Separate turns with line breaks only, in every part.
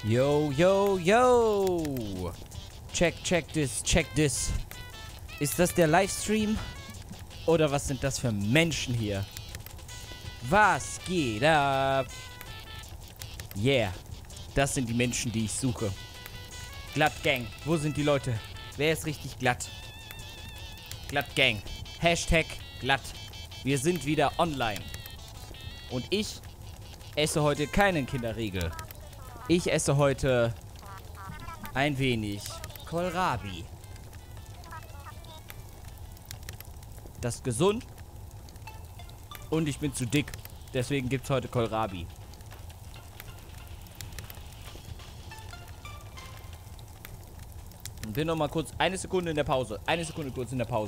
Yo, yo, yo. Check this. Ist das der Livestream? Oder was sind das für Menschen hier? Was geht ab? Yeah. Das sind die Menschen, die ich suche. Glatt Gang. Wo sind die Leute? Wer ist richtig glatt? Glatt Gang. Hashtag glatt. Wir sind wieder online. Und ich esse heute keinen Kinderriegel. Ich esse heute ein wenig Kohlrabi. Das ist gesund. Und ich bin zu dick. Deswegen gibt es heute Kohlrabi. Und bin noch mal kurz eine Sekunde in der Pause. Eine Sekunde kurz in der Pause.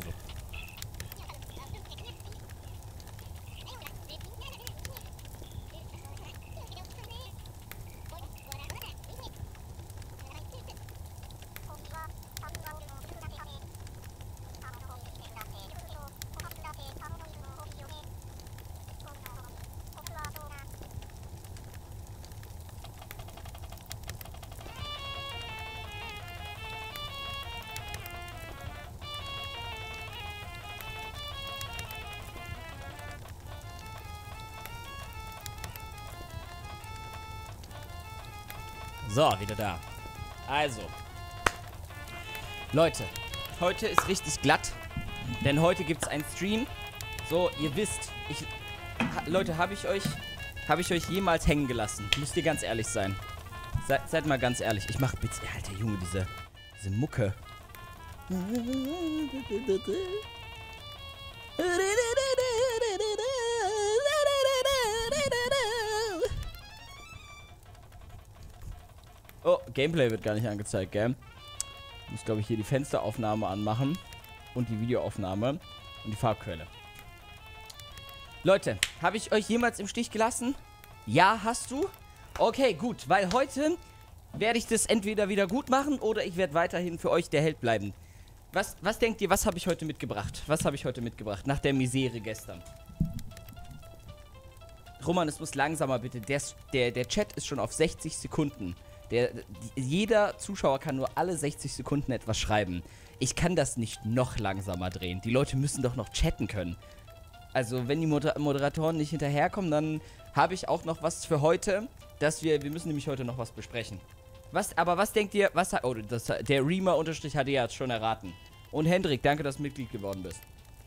So, wieder da. Also. Leute, heute ist richtig glatt. Denn heute gibt es einen Stream. So, ihr wisst, Leute, habe ich euch jemals hängen gelassen? Müsst ihr ganz ehrlich sein. Seid mal ganz ehrlich. Ich mache bitte, alter Junge, diese Mucke. Oh, Gameplay wird gar nicht angezeigt, gell? Ich muss, glaube ich, hier die Fensteraufnahme anmachen. Und die Videoaufnahme. Und die Farbquelle. Leute, habe ich euch jemals im Stich gelassen? Ja, hast du? Okay, gut. Weil heute werde ich das entweder wieder gut machen oder ich werde weiterhin für euch der Held bleiben. Was denkt ihr, was habe ich heute mitgebracht? Was habe ich heute mitgebracht? Nach der Misere gestern. Roman, es muss langsamer bitte. Der Chat ist schon auf 60 Sekunden. Jeder Zuschauer kann nur alle 60 Sekunden etwas schreiben. Ich kann das nicht noch langsamer drehen. Die Leute müssen doch noch chatten können. Also, wenn die Moderatoren nicht hinterherkommen, dann habe ich auch noch was für heute. Wir müssen nämlich heute noch was besprechen. Aber was denkt ihr, der Reamer-HD hat es schon erraten. Und Hendrik, danke, dass du Mitglied geworden bist.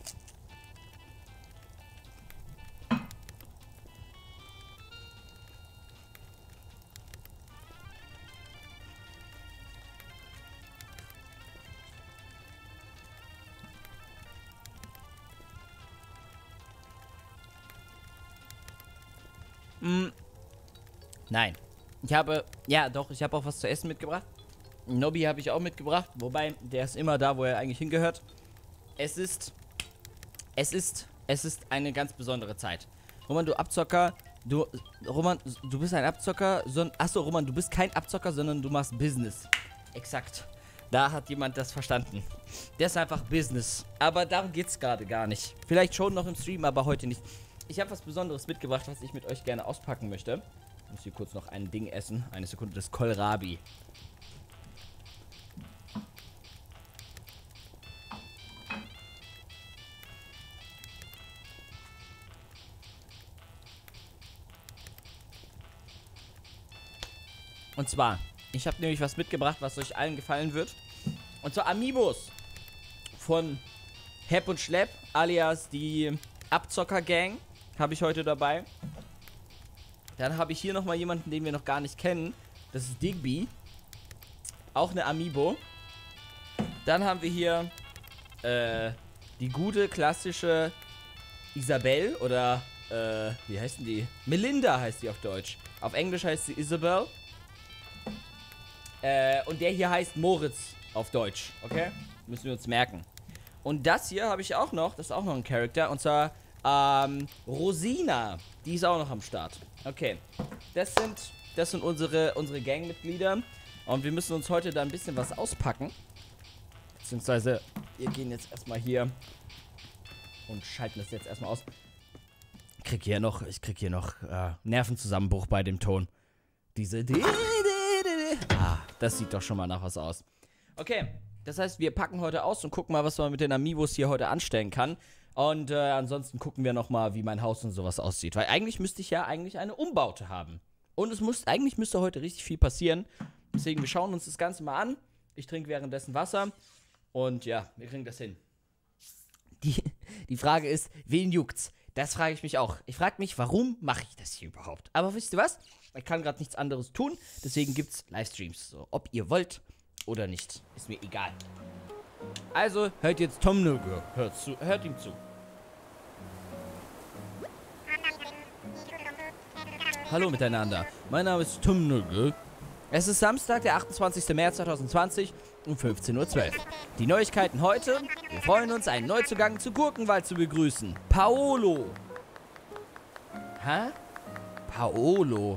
Nein. Ich habe auch was zu essen mitgebracht. Nobby habe ich auch mitgebracht. Wobei, der ist immer da, wo er eigentlich hingehört. Es ist eine ganz besondere Zeit. Roman, du Abzocker. Roman, du bist ein Abzocker. Achso, Roman, du bist kein Abzocker, sondern du machst Business. Exakt. Da hat jemand das verstanden. Der ist einfach Business. Aber darum geht es gerade gar nicht. Vielleicht schon noch im Stream, aber heute nicht. Ich habe was Besonderes mitgebracht, was ich mit euch gerne auspacken möchte. Ich muss hier kurz noch ein Ding essen. Eine Sekunde, das Kohlrabi. Und zwar, ich habe nämlich was mitgebracht, was euch allen gefallen wird. Und zwar Amiibos von Hepp und Schlepp, alias die Abzocker-Gang, habe ich heute dabei. Dann habe ich hier nochmal jemanden, den wir noch gar nicht kennen. Das ist Digby. Auch eine Amiibo. Dann haben wir hier die gute, klassische Isabel. Oder, wie heißt denn die? Melinda heißt die auf Deutsch. Auf Englisch heißt sie Isabel. Und der hier heißt Moritz auf Deutsch. Okay? Müssen wir uns merken. Und das hier habe ich auch noch. Das ist auch noch ein Charakter. Und zwar Rosina. Die ist auch noch am Start. Okay. Das sind unsere Gangmitglieder. Und wir müssen uns heute da ein bisschen was auspacken. Beziehungsweise, wir gehen jetzt erstmal hier und schalten das jetzt erstmal aus. Ich krieg hier noch Nervenzusammenbruch bei dem Ton. Diese Das sieht doch schon mal nach was aus. Okay, das heißt, wir packen heute aus und gucken mal, was man mit den Amiibos hier heute anstellen kann. Und ansonsten gucken wir nochmal, wie mein Haus und sowas aussieht. Weil eigentlich müsste ich ja eine Umbaute haben. Und eigentlich müsste heute richtig viel passieren. Deswegen, wir schauen uns das Ganze mal an. Ich trinke währenddessen Wasser. Und ja, wir kriegen das hin. Die Frage ist, wen juckt's? Das frage ich mich auch. Ich frage mich, warum mache ich das hier überhaupt? Aber wisst ihr was? Ich kann gerade nichts anderes tun. Deswegen gibt's Livestreams. So, ob ihr wollt oder nicht. Ist mir egal. Also, hört jetzt Tom Nogue. Hört ihm zu. Hallo miteinander. Mein Name ist Tom Nogue. Es ist Samstag, der 28. März 2020 um 15:12 Uhr. Die Neuigkeiten heute: Wir freuen uns, einen Neuzugang zu Gurkenwald zu begrüßen. Paolo. Hä? Paolo.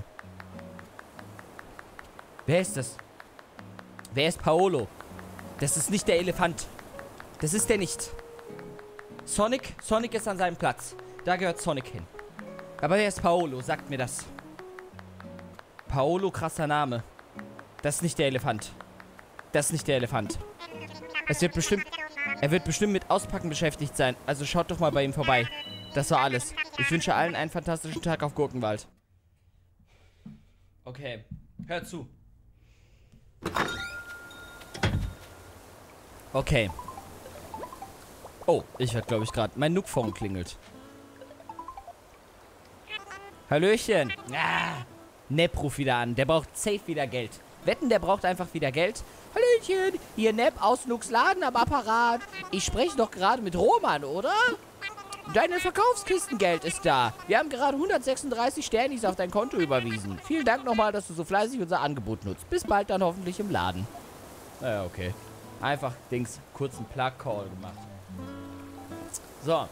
Wer ist das? Wer ist Paolo? Das ist nicht der Elefant. Das ist der nicht. Sonic ist an seinem Platz. Da gehört Sonic hin. Aber wer ist Paolo? Sagt mir das. Paolo, krasser Name. Das ist nicht der Elefant. Das ist nicht der Elefant. Er wird bestimmt mit Auspacken beschäftigt sein. Also schaut doch mal bei ihm vorbei. Das war alles. Ich wünsche allen einen fantastischen Tag auf Gurkenwald. Okay. Hört zu. Okay. Oh, ich hört, glaube ich, gerade. Mein Nook-Phone klingelt. Hallöchen. Ah, Nep ruft wieder an. Der braucht safe wieder Geld. Wetten, der braucht einfach wieder Geld. Hallöchen, hier Nep aus Nooks Laden am Apparat. Ich spreche doch gerade mit Roman, oder? Dein Verkaufskistengeld ist da. Wir haben gerade 136 Sternis auf dein Konto überwiesen. Vielen Dank nochmal, dass du so fleißig unser Angebot nutzt. Bis bald dann hoffentlich im Laden. Naja, okay. Einfach, kurzen Plug-Call gemacht. So,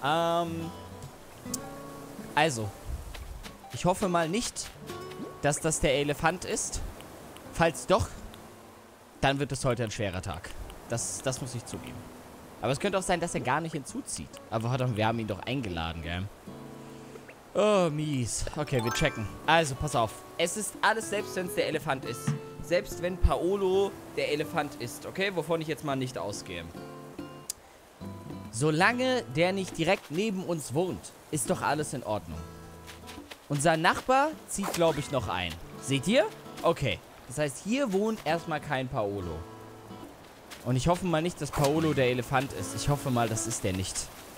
also, ich hoffe mal nicht, dass das der Elefant ist. Falls doch, dann wird es heute ein schwerer Tag. Das muss ich zugeben. Aber es könnte auch sein, dass er gar nicht hinzuzieht. Aber wir haben ihn doch eingeladen, gell? Oh, mies. Okay, wir checken. Also, pass auf. Es ist alles, selbst wenn es der Elefant ist. Selbst wenn Paolo der Elefant ist, okay? Wovon ich jetzt mal nicht ausgehe. Solange der nicht direkt neben uns wohnt, ist doch alles in Ordnung. Unser Nachbar zieht, glaube ich, noch ein. Seht ihr? Okay. Das heißt, hier wohnt erstmal kein Paolo. Und ich hoffe mal nicht, dass Paolo der Elefant ist. Ich hoffe mal, das ist der nicht.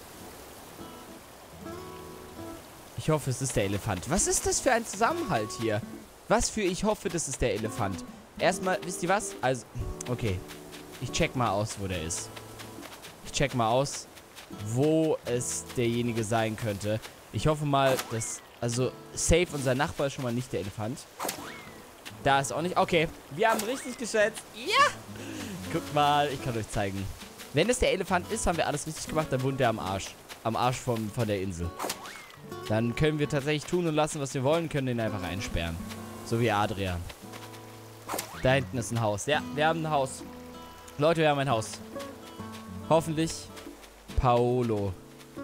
Ich hoffe, es ist der Elefant. Was ist das für ein Zusammenhalt hier? Ich hoffe, das ist der Elefant. Erstmal, wisst ihr was? Also, okay. Ich check mal aus, wo der ist. Ich check mal aus, wo es derjenige sein könnte. Ich hoffe mal, dass... Also, safe, unser Nachbar ist schon mal nicht der Elefant. Da ist auch nicht... Okay, wir haben richtig geschätzt. Ja! Guckt mal, ich kann euch zeigen. Wenn es der Elefant ist, haben wir alles richtig gemacht, dann wohnt der am Arsch. Am Arsch von der Insel. Dann können wir tatsächlich tun und lassen, was wir wollen, können den einfach einsperren. So wie Adrian. Da hinten ist ein Haus. Ja, wir haben ein Haus. Leute, wir haben ein Haus. Hoffentlich Paolo.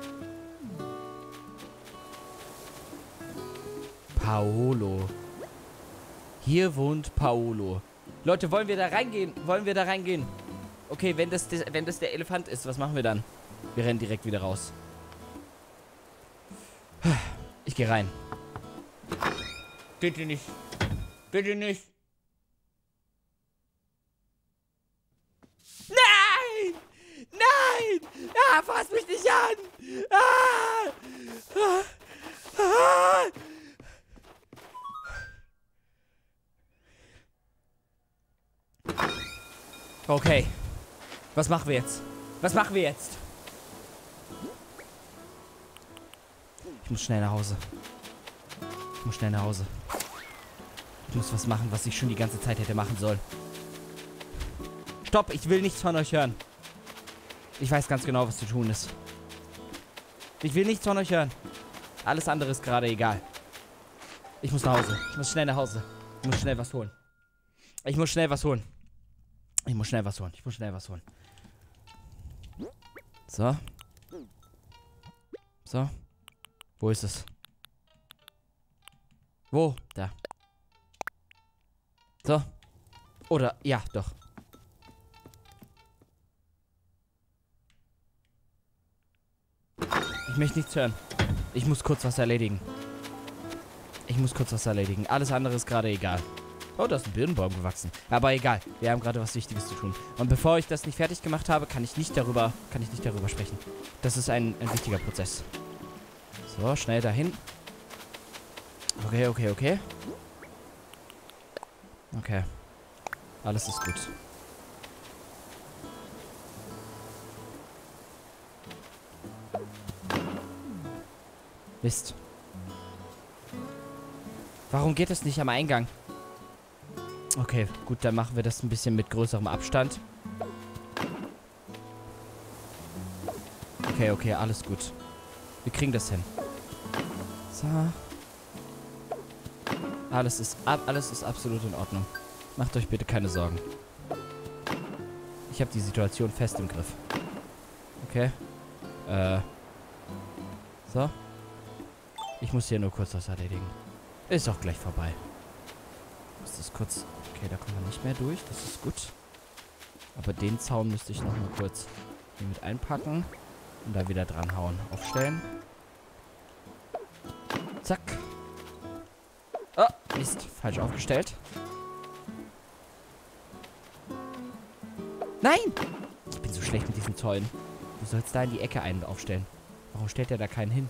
Paolo. Hier wohnt Paolo. Leute, wollen wir da reingehen? Wollen wir da reingehen? Okay, wenn das der Elefant ist, was machen wir dann? Wir rennen direkt wieder raus. Ich gehe rein. Bitte nicht. Bitte nicht. Nein! Nein! Ah, fass mich nicht an! Ah! Ah! Ah! Okay. Was machen wir jetzt? Was machen wir jetzt? Ich muss schnell nach Hause. Ich muss schnell nach Hause. Ich muss was machen, was ich schon die ganze Zeit hätte machen sollen. Stopp, ich will nichts von euch hören. Ich weiß ganz genau, was zu tun ist. Ich will nichts von euch hören. Alles andere ist gerade egal. Ich muss nach Hause. Ich muss schnell nach Hause. Ich muss schnell was holen. Ich muss schnell was holen. Ich muss schnell was holen. Ich muss schnell was holen. So. So. Wo ist es? Wo? Da. So. Oder, ja, doch. Ich möchte nichts hören. Ich muss kurz was erledigen. Alles andere ist gerade egal. Oh, da ist ein Birnenbaum gewachsen. Aber egal. Wir haben gerade was Wichtiges zu tun. Und bevor ich das nicht fertig gemacht habe, kann ich nicht darüber sprechen. Das ist ein wichtiger Prozess. So, schnell dahin. Okay. Okay. Alles ist gut. Mist. Warum geht es nicht am Eingang? Okay, gut, dann machen wir das ein bisschen mit größerem Abstand. Okay, alles gut. Wir kriegen das hin. So. Alles ist absolut in Ordnung. Macht euch bitte keine Sorgen. Ich habe die Situation fest im Griff. Okay. So. Ich muss hier nur kurz was erledigen. Ist auch gleich vorbei. Ist das kurz... Okay, da kommen wir nicht mehr durch. Das ist gut. Aber den Zaun müsste ich noch mal kurz hier mit einpacken. Und da wieder dran hauen. Aufstellen. Zack. Oh, Mist. Falsch aufgestellt. Nein! Ich bin so schlecht mit diesen Zäunen. Du sollst da in die Ecke einen aufstellen. Warum stellt er da keinen hin?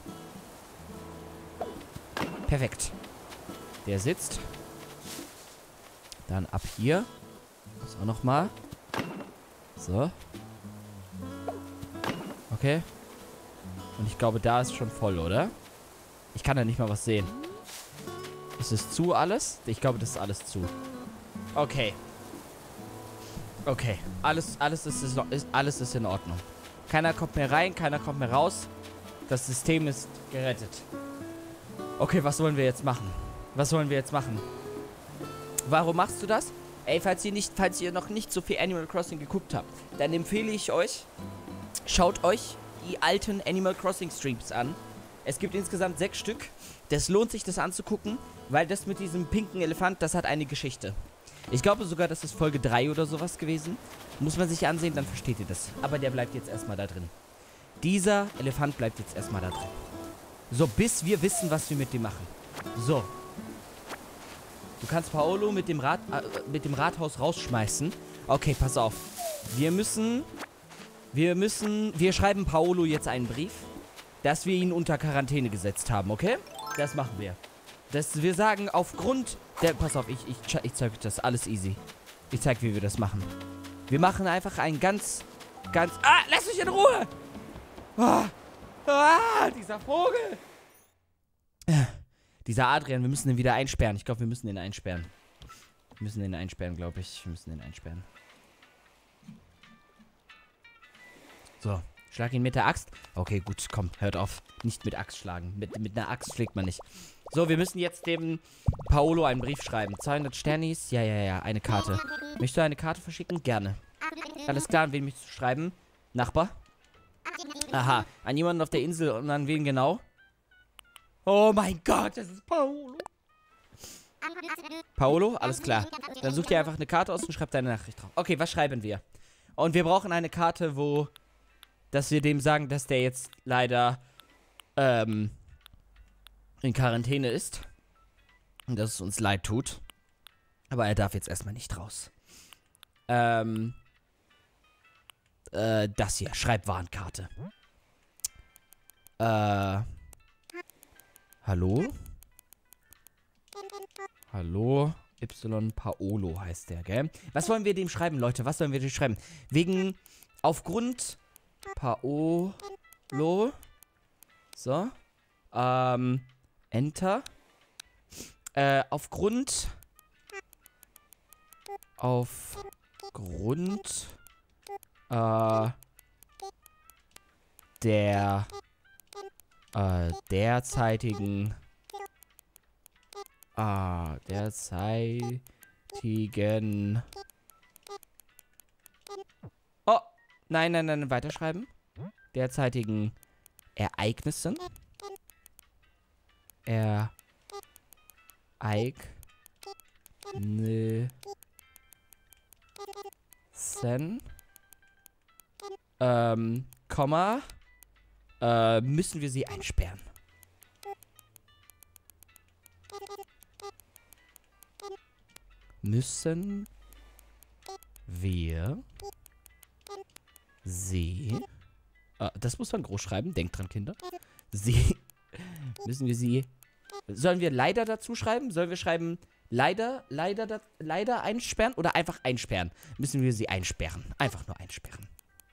Perfekt. Der sitzt. Dann ab hier. So, nochmal. So. Okay. Und ich glaube, da ist schon voll, oder? Ich kann da nicht mal was sehen. Ist es zu alles? Ich glaube, das ist alles zu. Okay. Okay. Alles ist in Ordnung. Keiner kommt mehr rein, keiner kommt mehr raus. Das System ist gerettet. Okay, was wollen wir jetzt machen? Warum machst du das? Ey, falls ihr noch nicht so viel Animal Crossing geguckt habt, dann empfehle ich euch, schaut euch die alten Animal Crossing Streams an. Es gibt insgesamt 6 Stück. Das lohnt sich, das anzugucken, weil das mit diesem pinken Elefant, das hat eine Geschichte. Ich glaube sogar, das ist Folge 3 oder sowas gewesen. Muss man sich ansehen, dann versteht ihr das. Aber der bleibt jetzt erstmal da drin. Dieser Elefant bleibt jetzt erstmal da drin. So, bis wir wissen, was wir mit dem machen. So. Du kannst Paolo mit dem Rathaus rausschmeißen. Okay, pass auf. Wir schreiben Paolo jetzt einen Brief, dass wir ihn unter Quarantäne gesetzt haben, okay? Das machen wir. Wir sagen, aufgrund der... Pass auf, ich zeige euch das. Alles easy. Ich zeige, wie wir das machen. Wir machen einfach einen ganz... Ah, lass mich in Ruhe! Dieser Vogel! Dieser Adrian, wir müssen ihn wieder einsperren. Ich glaube, wir müssen ihn einsperren. Glaube ich. Wir müssen ihn einsperren. So, schlag ihn mit der Axt. Okay, gut, komm, hört auf. Nicht mit Axt schlagen. Mit einer Axt schlägt man nicht. So, wir müssen jetzt dem Paolo einen Brief schreiben. 200 Sternis. Ja, eine Karte. Möchtest du eine Karte verschicken? Gerne. Alles klar, an wen möchtest du schreiben? Nachbar? Aha, an jemanden auf der Insel und an wen genau? Oh mein Gott, das ist Paolo. Paolo, alles klar. Dann such dir einfach eine Karte aus und schreib deine Nachricht drauf. Okay, was schreiben wir? Und wir brauchen eine Karte, dass wir dem sagen, dass der jetzt leider, in Quarantäne ist. Und dass es uns leid tut. Aber er darf jetzt erstmal nicht raus. Das hier, Schreibwarenkarte. Hallo? Hallo? Y Paolo heißt der, gell? Was wollen wir dem schreiben, Leute? Was sollen wir dem schreiben? Aufgrund Paolo. So. Enter. Aufgrund der derzeitigen oh, nein, weiterschreiben. Derzeitigen Ereignissen. Ereignisse. Sen. Komma. Müssen wir sie einsperren. Müssen wir sie... das muss man groß schreiben. Denkt dran, Kinder. Müssen wir sie... Sollen wir leider dazu schreiben? Sollen wir schreiben leider einsperren oder einfach einsperren? Müssen wir sie einsperren. Einfach nur einsperren.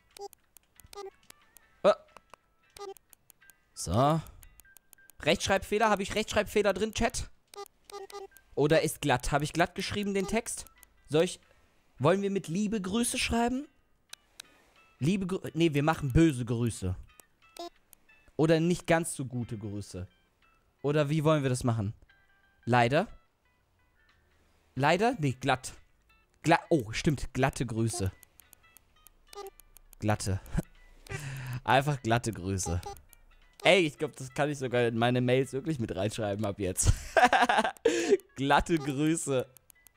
So. Rechtschreibfehler. Habe ich Rechtschreibfehler drin, Chat? Oder ist glatt? Habe ich glatt geschrieben, den Text? Wollen wir mit Liebe Grüße schreiben? Nee, wir machen böse Grüße. Oder nicht ganz so gute Grüße. Oder wie wollen wir das machen? Leider? Leider? Nee, glatt. Oh, stimmt. Glatte Grüße. Glatte. Einfach glatte Grüße. Ey, ich glaube, das kann ich sogar in meine Mails wirklich mit reinschreiben ab jetzt. Glatte Grüße.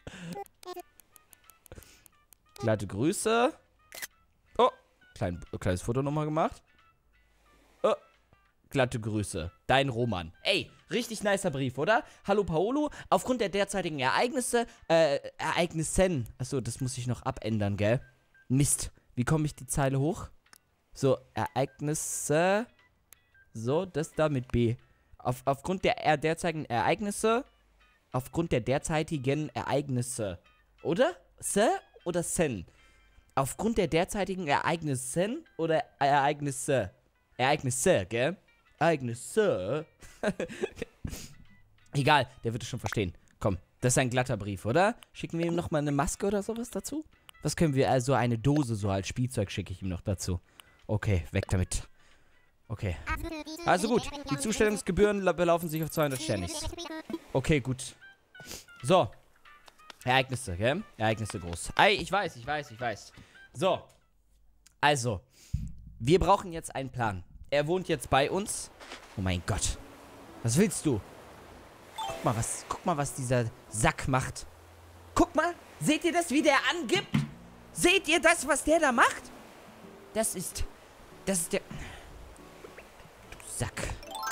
Glatte Grüße. Oh, kleines Foto nochmal gemacht. Oh, glatte Grüße. Dein Roman. Ey, richtig nicer Brief, oder? Hallo Paolo, aufgrund der derzeitigen Ereignissen. Achso, das muss ich noch abändern, gell? Mist. Wie komme ich die Zeile hoch? So, Ereignisse. So, das da mit B. Aufgrund der derzeitigen Ereignisse. Aufgrund der derzeitigen Ereignisse. Oder? Se oder sen? Aufgrund der derzeitigen Ereignissen oder Ereignisse? Ereignisse, gell? Ereignisse. Egal, der wird es schon verstehen. Komm, das ist ein glatter Brief, oder? Schicken wir ihm nochmal eine Maske oder sowas dazu? Was können wir, also eine Dose so als Spielzeug schicke ich ihm noch dazu. Okay, weg damit. Okay. Also gut, die Zustellungsgebühren belaufen sich auf 200 Sternis. Okay, gut. So. Ereignisse, gell? Ereignisse groß. Ey, ich weiß. So. Also. Wir brauchen jetzt einen Plan. Er wohnt jetzt bei uns. Oh mein Gott. Was willst du? Guck mal, was dieser Sack macht. Guck mal. Seht ihr das, wie der angibt? Seht ihr das, was der da macht? Das ist der... Du Sack.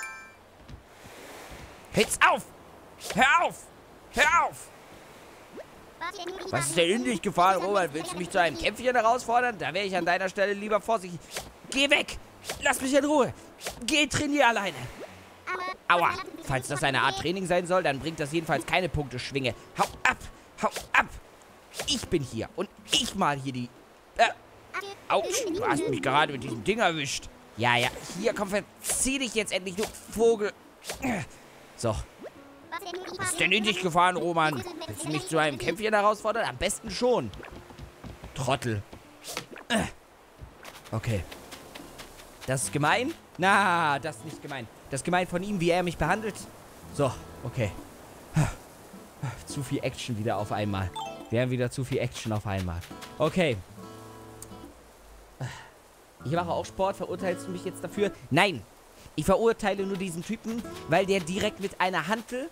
Hör's auf! Hör auf! Hör auf! Was ist denn in dich gefallen, Robert? Willst du mich zu einem Kämpfchen herausfordern? Da wäre ich an deiner Stelle lieber vorsichtig. Geh weg! Lass mich in Ruhe! Geh, trainier alleine! Aua! Falls das eine Art Training sein soll, dann bringt das jedenfalls keine Punkteschwinge. Hau ab! Hau ab! Ich bin hier und ich mal hier die... Autsch, du hast mich gerade mit diesem Ding erwischt. Ja, hier, komm, verzieh dich jetzt endlich, du Vogel. So. Was ist denn in dich gefahren, Roman? Willst du mich zu einem Kämpfchen herausfordern? Am besten schon. Trottel. Okay. Das ist gemein? Na, das ist nicht gemein. Das ist gemein von ihm, wie er mich behandelt. So, okay. Zu viel Action wieder auf einmal. Wir haben wieder zu viel Action auf einmal. Okay. Ich mache auch Sport. Verurteilst du mich jetzt dafür? Nein. Ich verurteile nur diesen Typen, weil er direkt mit einer Hantel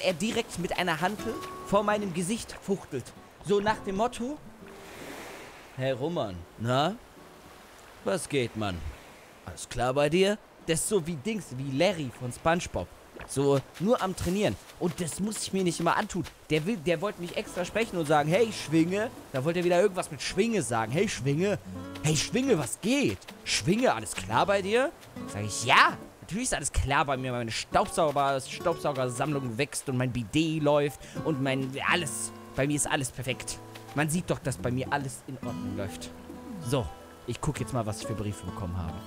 vor meinem Gesicht fuchtelt. So nach dem Motto: Hey Roman, na? Was geht, Mann? Alles klar bei dir? Das ist so wie wie Larry von SpongeBob. So, nur am Trainieren. Und das muss ich mir nicht immer antun. Der wollte mich extra sprechen und sagen, hey, Schwinge. Da wollte er wieder irgendwas mit Schwinge sagen. Hey, Schwinge. Hey, Schwinge, was geht? Schwinge, alles klar bei dir? Sag ich, ja. Natürlich ist alles klar bei mir. Meine Staubsaugersammlung wächst und mein Bidet läuft und alles. Bei mir ist alles perfekt. Man sieht doch, dass bei mir alles in Ordnung läuft. So, ich gucke jetzt mal, was ich für Briefe bekommen habe.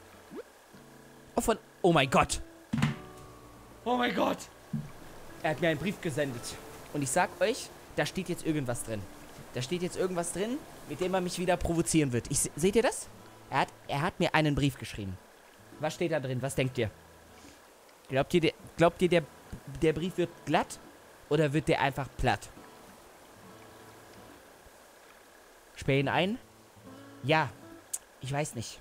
Oh mein Gott. Oh mein Gott. Er hat mir einen Brief gesendet. Und ich sag euch, da steht jetzt irgendwas drin. Da steht jetzt irgendwas drin, mit dem er mich wieder provozieren wird. Seht ihr das? Er hat mir einen Brief geschrieben. Was steht da drin? Was denkt ihr? Glaubt ihr, der Brief wird glatt? Oder wird der einfach platt? Sperr ihn ein? Ja. Ich weiß nicht.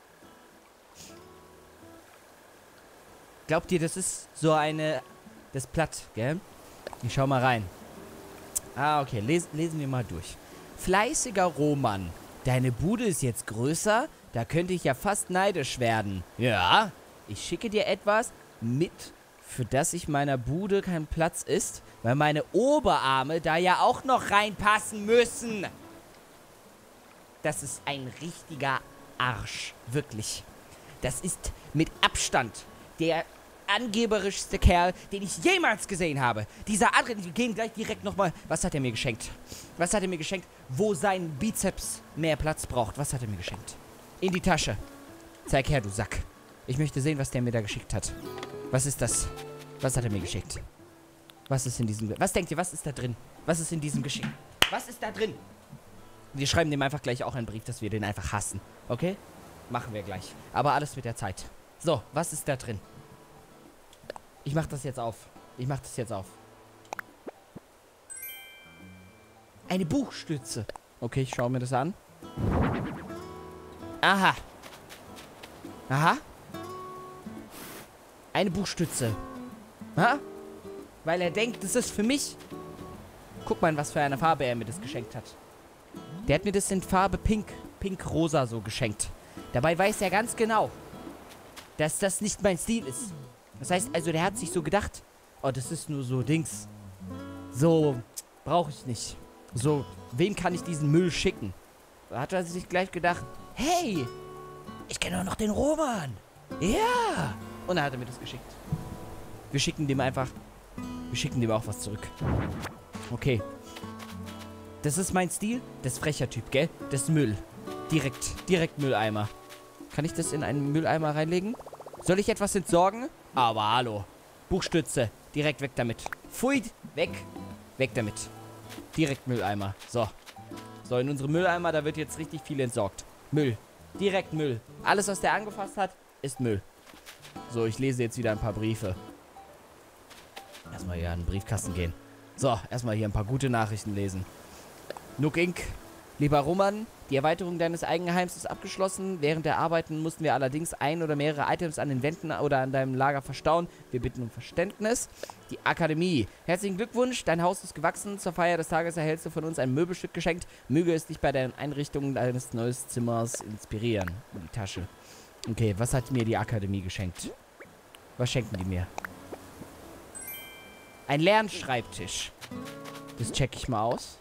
Glaubt ihr, das ist so eine... Das ist platt, gell? Ich schau mal rein. Ah, okay. Lesen wir mal durch. Fleißiger Roman. Deine Bude ist jetzt größer? Da könnte ich ja fast neidisch werden. Ja, ich schicke dir etwas mit, für das ich meiner Bude kein Platz ist, weil meine Oberarme da ja auch noch reinpassen müssen. Das ist ein richtiger Arsch. Wirklich. Das ist mit Abstand der angeberischste Kerl, den ich jemals gesehen habe. Dieser andere, wir gehen gleich direkt nochmal. Was hat er mir geschenkt? Was hat er mir geschenkt? Wo sein Bizeps mehr Platz braucht. Was hat er mir geschenkt? In die Tasche. Zeig her, du Sack. Ich möchte sehen, was der mir da geschickt hat. Was ist das? Was hat er mir geschickt? Was ist in diesem... Was denkt ihr, was ist da drin? Was ist in diesem Geschick? Was ist da drin? Wir schreiben dem einfach gleich auch einen Brief, dass wir den einfach hassen. Okay? Machen wir gleich. Aber alles mit der Zeit. So, was ist da drin? Ich mach das jetzt auf. Ich mach das jetzt auf. Eine Buchstütze. Okay, ich schaue mir das an. Aha. Aha. Eine Buchstütze. Ha? Weil er denkt, das ist für mich. Guck mal, in was für eine Farbe er mir das geschenkt hat. Der hat mir das in Farbe Pink, Pink-Rosa so geschenkt. Dabei weiß er ganz genau, dass das nicht mein Stil ist. Das heißt, also der hat sich so gedacht, oh, das ist nur so Dings. So brauche ich nicht. So, wem kann ich diesen Müll schicken? Da hat er sich gleich gedacht, hey, ich kenne doch noch den Roman. Ja. Und dann hat er mir das geschickt. Wir schicken dem einfach, wir schicken dem auch was zurück. Okay. Das ist mein Stil. Das ist frecher Typ, gell? Das ist Müll. Direkt Mülleimer. Kann ich das in einen Mülleimer reinlegen? Soll ich etwas entsorgen? Aber hallo. Buchstütze. Direkt weg damit. Pfui, weg. Weg damit. Direkt Mülleimer. So. So, in unserem Mülleimer, da wird jetzt richtig viel entsorgt. Müll. Direkt Müll. Alles, was der angefasst hat, ist Müll. So, ich lese jetzt wieder ein paar Briefe. Erstmal hier an den Briefkasten gehen. So, erstmal hier ein paar gute Nachrichten lesen. Nook Inc. Lieber Roman, die Erweiterung deines Eigenheims ist abgeschlossen. Während der Arbeiten mussten wir allerdings ein oder mehrere Items an den Wänden oder an deinem Lager verstauen. Wir bitten um Verständnis. Die Akademie. Herzlichen Glückwunsch, dein Haus ist gewachsen. Zur Feier des Tages erhältst du von uns ein Möbelstück geschenkt. Möge es dich bei der Einrichtung deines neuen Zimmers inspirieren. In die Tasche. Okay, was hat mir die Akademie geschenkt? Was schenken die mir? Ein Lernschreibtisch. Das check ich mal aus.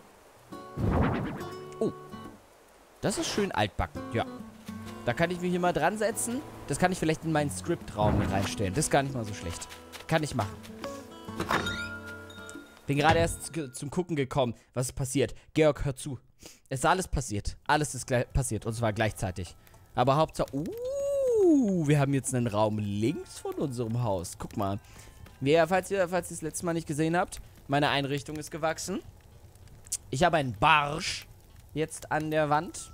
Oh. Das ist schön altbacken, ja. Da kann ich mich hier mal dran setzen. Das kann ich vielleicht in meinen Scriptraum mit reinstellen. Das ist gar nicht mal so schlecht. Kann ich machen. Bin gerade erst zum Gucken gekommen, was ist passiert. Georg, hör zu. Es ist alles passiert. Alles ist passiert. Und zwar gleichzeitig. Aber Hauptsache... wir haben jetzt einen Raum links von unserem Haus. Guck mal. Falls ihr das letzte Mal nicht gesehen habt, meine Einrichtung ist gewachsen. Ich habe einen Barsch jetzt an der Wand.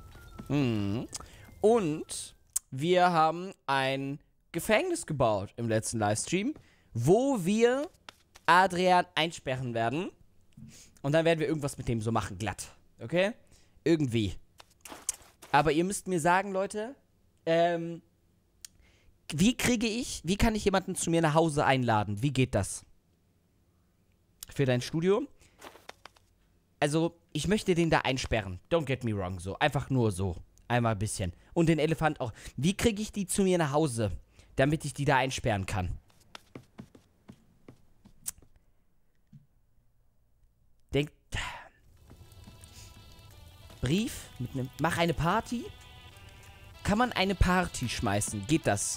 Und wir haben ein Gefängnis gebaut im letzten Livestream, wo wir Adrian einsperren werden. Und dann werden wir irgendwas mit dem so machen, glatt. Okay? Irgendwie. Aber ihr müsst mir sagen, Leute, wie kann ich jemanden zu mir nach Hause einladen? Wie geht das? Für dein Studio? Also, ich möchte den da einsperren. Don't get me wrong, so. Einfach nur so. Einmal ein bisschen. Und den Elefant auch. Wie kriege ich die zu mir nach Hause, damit ich die da einsperren kann? Denkt... Brief mit einem... Mach eine Party? Kann man eine Party schmeißen? Geht das?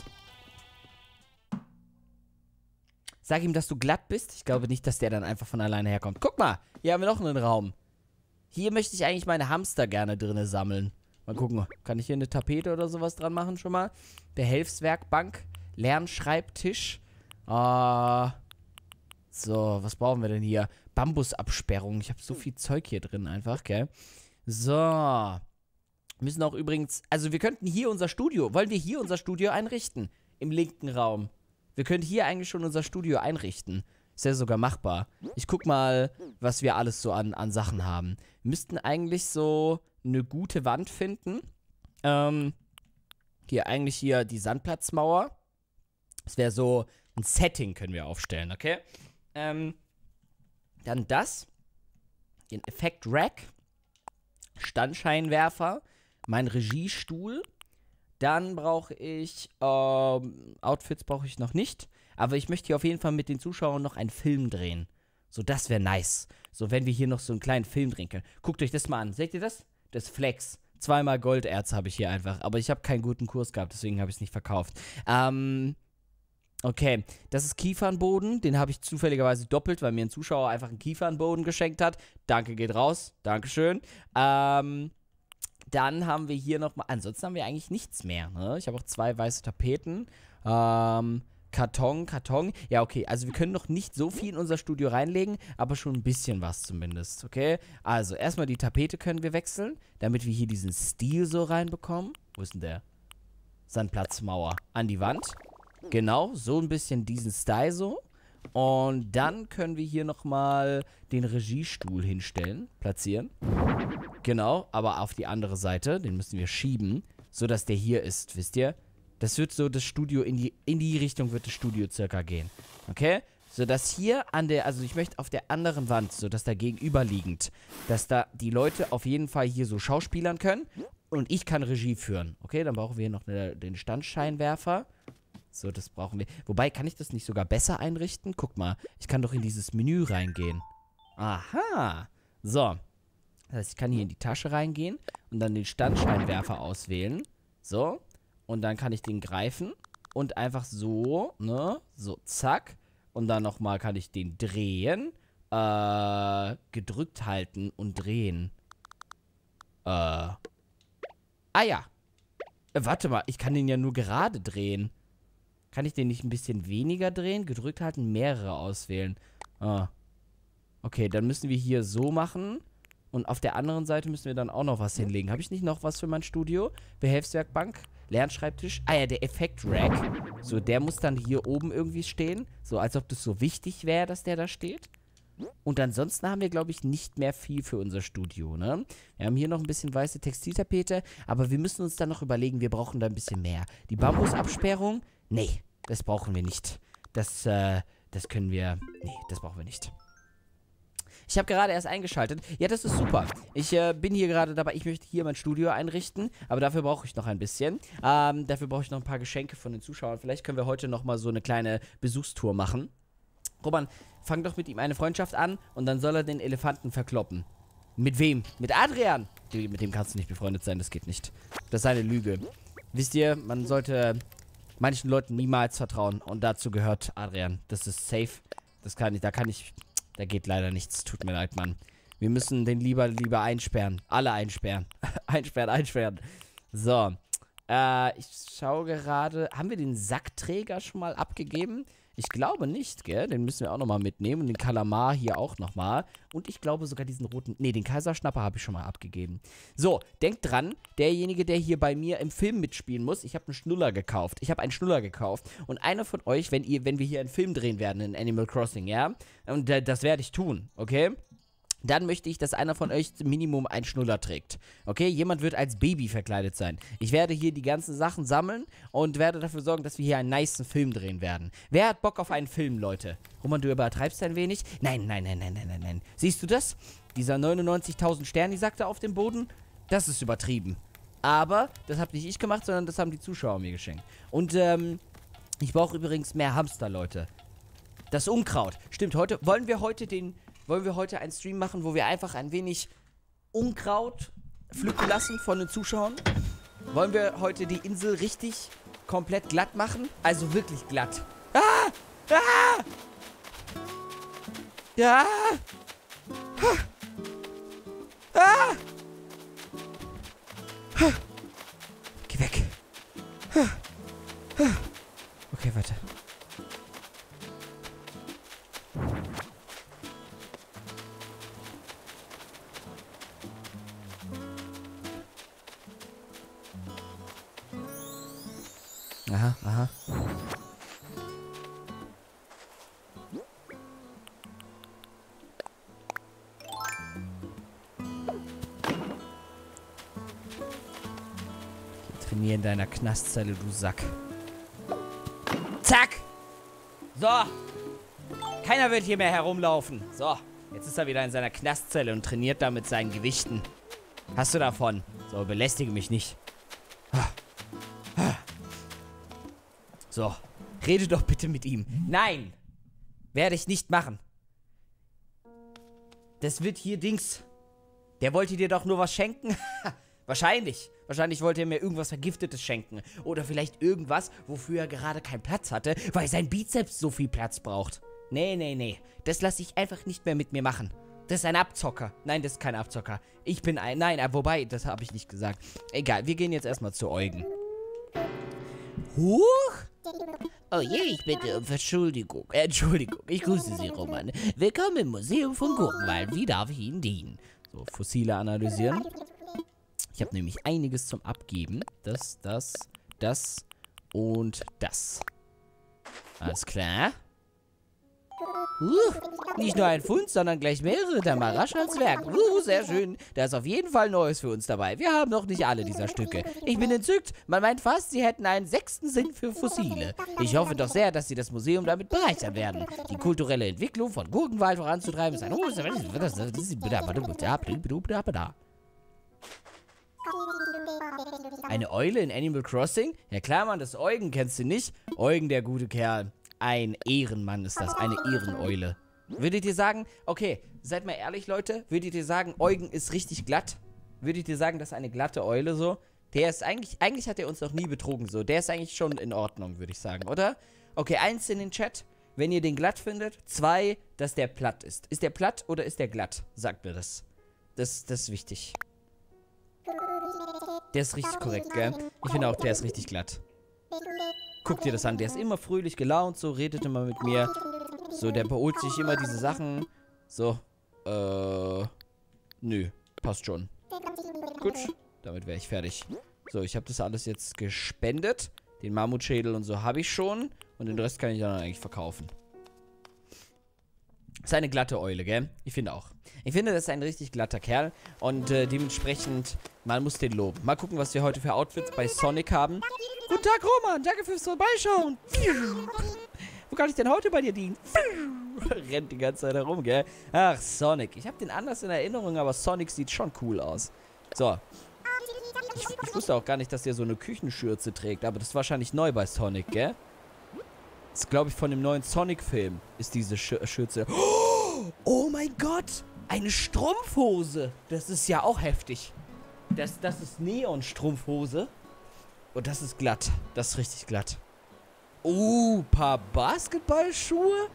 Sag ihm, dass du glatt bist. Ich glaube nicht, dass der dann einfach von alleine herkommt. Guck mal, hier haben wir noch einen Raum. Hier möchte ich eigentlich meine Hamster gerne drinne sammeln. Mal gucken, kann ich hier eine Tapete oder sowas dran machen schon mal? Behelfswerkbank, Lernschreibtisch. So, was brauchen wir denn hier? Bambusabsperrung. Ich habe so viel Zeug hier drin einfach, gell? So. Wir müssen auch übrigens, also wir könnten hier unser Studio, wollen wir hier unser Studio einrichten? Im linken Raum. Wir können hier eigentlich schon unser Studio einrichten. Ist ja sogar machbar. Ich guck mal, was wir alles so an Sachen haben. Wir müssten eigentlich so eine gute Wand finden. Hier die Sandplatzmauer. Das wäre so ein Setting, können wir aufstellen, okay? Dann das. Den Effekt-Rack. Standscheinwerfer, mein Regiestuhl. Dann brauche ich, Outfits brauche ich noch nicht. Aber ich möchte hier auf jeden Fall mit den Zuschauern noch einen Film drehen. So, das wäre nice. So, wenn wir hier noch so einen kleinen Film drehen können. Guckt euch das mal an. Seht ihr das? Das Flex. 2-mal Golderz habe ich hier einfach. Aber ich habe keinen guten Kurs gehabt, deswegen habe ich es nicht verkauft. Okay. Das ist Kiefernboden. Den habe ich zufälligerweise doppelt, weil mir ein Zuschauer einfach einen Kiefernboden geschenkt hat. Danke geht raus. Dankeschön. Dann haben wir hier nochmal. Ansonsten haben wir eigentlich nichts mehr. Ne? Ich habe auch 2 weiße Tapeten. Karton. Ja, okay. Also wir können noch nicht so viel in unser Studio reinlegen, aber schon ein bisschen was zumindest, okay? Also erstmal die Tapete können wir wechseln, damit wir hier diesen Stil so reinbekommen. Wo ist denn der? Sandplatzmauer. An die Wand. Genau, so ein bisschen diesen Style so. Und dann können wir hier nochmal den Regiestuhl hinstellen, platzieren. Genau, aber auf die andere Seite. Den müssen wir schieben, sodass der hier ist, wisst ihr? Das wird so das Studio, in die Richtung wird das Studio circa gehen. Okay? Sodass hier also ich möchte auf der anderen Wand, sodass da gegenüberliegend, dass da die Leute auf jeden Fall hier so schauspielern können und ich kann Regie führen. Okay, dann brauchen wir hier noch den Standscheinwerfer. So, das brauchen wir. Wobei, kann ich das nicht sogar besser einrichten? Guck mal, ich kann doch in dieses Menü reingehen. Aha. So. Das heißt, ich kann hier in die Tasche reingehen und dann den Standscheinwerfer auswählen. So. Und dann kann ich den greifen und einfach so, ne, so, zack. Und dann nochmal kann ich den drehen, gedrückt halten und drehen. Ah ja. Warte mal, ich kann den ja nur gerade drehen. Kann ich den nicht ein bisschen weniger drehen? Gedrückt halten, mehrere auswählen. Okay, dann müssen wir hier so machen. Und auf der anderen Seite müssen wir dann auch noch was hinlegen. Habe ich nicht noch was für mein Studio? Behelfswerkbank? Lernschreibtisch. Ah ja, der Effekt-Rack. So, der muss dann hier oben irgendwie stehen. So, als ob das so wichtig wäre, dass der da steht. Und ansonsten haben wir, glaube ich, nicht mehr viel für unser Studio, ne? Wir haben hier noch ein bisschen weiße Textiltapete, aber wir müssen uns dann noch überlegen, wir brauchen da ein bisschen mehr. Die Bambusabsperrung? Nee, das brauchen wir nicht. Das können wir... Nee, das brauchen wir nicht. Ich habe gerade erst eingeschaltet. Ja, das ist super. Ich bin hier gerade dabei. Ich möchte hier mein Studio einrichten. Aber dafür brauche ich noch ein bisschen. Dafür brauche ich noch ein paar Geschenke von den Zuschauern. Vielleicht können wir heute noch mal so eine kleine Besuchstour machen. Roman, fang doch mit ihm eine Freundschaft an. Und dann soll er den Elefanten verkloppen. Mit wem? Mit Adrian. Mit dem kannst du nicht befreundet sein. Das geht nicht. Das ist eine Lüge. Wisst ihr, man sollte manchen Leuten niemals vertrauen. Und dazu gehört Adrian. Das ist safe. Das kann ich, da geht leider nichts. Tut mir leid, Mann. Wir müssen den lieber einsperren. Alle einsperren. einsperren. So. Ich schaue gerade. Haben wir den Sackträger schon mal abgegeben? Ich glaube nicht, gell? Den müssen wir auch nochmal mitnehmen. Und den Kalamar hier auch nochmal. Und ich glaube sogar diesen roten... Nee, den Kaiserschnapper habe ich schon mal abgegeben. So, denkt dran, derjenige, der hier bei mir im Film mitspielen muss, ich habe einen Schnuller gekauft. Und einer von euch, wenn wir hier einen Film drehen werden in Animal Crossing, ja? Und das werde ich tun, okay? Dann möchte ich, dass einer von euch Minimum einen Schnuller trägt. Okay? Jemand wird als Baby verkleidet sein. Ich werde hier die ganzen Sachen sammeln und werde dafür sorgen, dass wir hier einen nicen Film drehen werden. Wer hat Bock auf einen Film, Leute? Roman, du übertreibst ein wenig? Nein. Siehst du das? Dieser 99.000 Sterne, die sagte auf dem Boden? Das ist übertrieben. Aber das habe nicht ich gemacht, sondern das haben die Zuschauer mir geschenkt. Und, ich brauche übrigens mehr Hamster, Leute. Das Unkraut. Stimmt, wollen wir heute einen Stream machen, wo wir einfach ein wenig Unkraut pflücken lassen von den Zuschauern? Wollen wir heute die Insel richtig komplett glatt machen? Also wirklich glatt. Ja! Geh weg. Okay, warte. Aha. Trainier in deiner Knastzelle, du Sack. Zack! So. Keiner wird hier mehr herumlaufen. So. Jetzt ist er wieder in seiner Knastzelle und trainiert da mit seinen Gewichten. Hast du davon? So, belästige mich nicht. So, rede doch bitte mit ihm. Nein, werde ich nicht machen. Das wird hier Dings. Der wollte dir doch nur was schenken. Wahrscheinlich. Wahrscheinlich wollte er mir irgendwas Vergiftetes schenken. Oder vielleicht irgendwas, wofür er gerade keinen Platz hatte, weil sein Bizeps so viel Platz braucht. Nee. Das lasse ich einfach nicht mehr mit mir machen. Das ist ein Abzocker. Nein, das ist kein Abzocker. Ich bin ein... Nein, wobei, das habe ich nicht gesagt. Egal, wir gehen jetzt erstmal zu Eugen. Huch! Oh je, ich bitte um Entschuldigung. Entschuldigung, ich grüße Sie, Roman. Willkommen im Museum von Gurkenwald. Wie darf ich Ihnen dienen? So, Fossile analysieren. Ich habe nämlich einiges zum Abgeben. Das und das. Alles klar. Nicht nur ein Fund, sondern gleich mehrere Damaras Werk. Sehr schön. Da ist auf jeden Fall Neues für uns dabei. Wir haben noch nicht alle dieser Stücke. Ich bin entzückt. Man meint fast, sie hätten einen 6. Sinn für Fossile. Ich hoffe doch sehr, dass sie das Museum damit bereichern werden. Die kulturelle Entwicklung von Gurkenwald voranzutreiben ist ein hohes... Eine Eule in Animal Crossing? Ja klar, Mann, das Eugen kennst du nicht. Eugen, der gute Kerl. Ein Ehrenmann ist das, eine Ehreneule. Würdet ihr sagen, okay, seid mal ehrlich, Leute, würdet ihr sagen, Eugen ist richtig glatt? Würdet ihr sagen, das ist eine glatte Eule so? Der ist eigentlich hat er uns noch nie betrogen so. Der ist eigentlich schon in Ordnung, würde ich sagen, oder? Okay, 1 in den Chat, wenn ihr den glatt findet. 2, dass der platt ist. Ist der platt oder ist der glatt? Sagt mir das. Das ist wichtig. Der ist richtig korrekt, gell? Ich finde auch, der ist richtig glatt. Guck dir das an, der ist immer fröhlich gelaunt, so, redet immer mit mir. So, der beholt sich immer diese Sachen. So, nö, passt schon. Gut, damit wäre ich fertig. So, ich habe das alles jetzt gespendet. Den Mammutschädel und so habe ich schon. Und den Rest kann ich dann eigentlich verkaufen. Das ist eine glatte Eule, gell? Ich finde auch. Ich finde, das ist ein richtig glatter Kerl. Und dementsprechend, man muss den loben. Mal gucken, was wir heute für Outfits bei Sonic haben. Guten Tag, Roman. Danke fürs Vorbeischauen. Wo kann ich denn heute bei dir dienen? Rennt die ganze Zeit herum, gell? Ach, Sonic. Ich habe den anders in Erinnerung, aber Sonic sieht schon cool aus. So. Ich wusste auch gar nicht, dass der so eine Küchenschürze trägt. Aber das ist wahrscheinlich neu bei Sonic, gell? Das ist, glaube ich, von dem neuen Sonic-Film ist diese Schürze. Oh mein Gott! Eine Strumpfhose! Das ist ja auch heftig. Das ist Neon-Strumpfhose. Und das ist glatt. Das ist richtig glatt. Paar Basketballschuhe?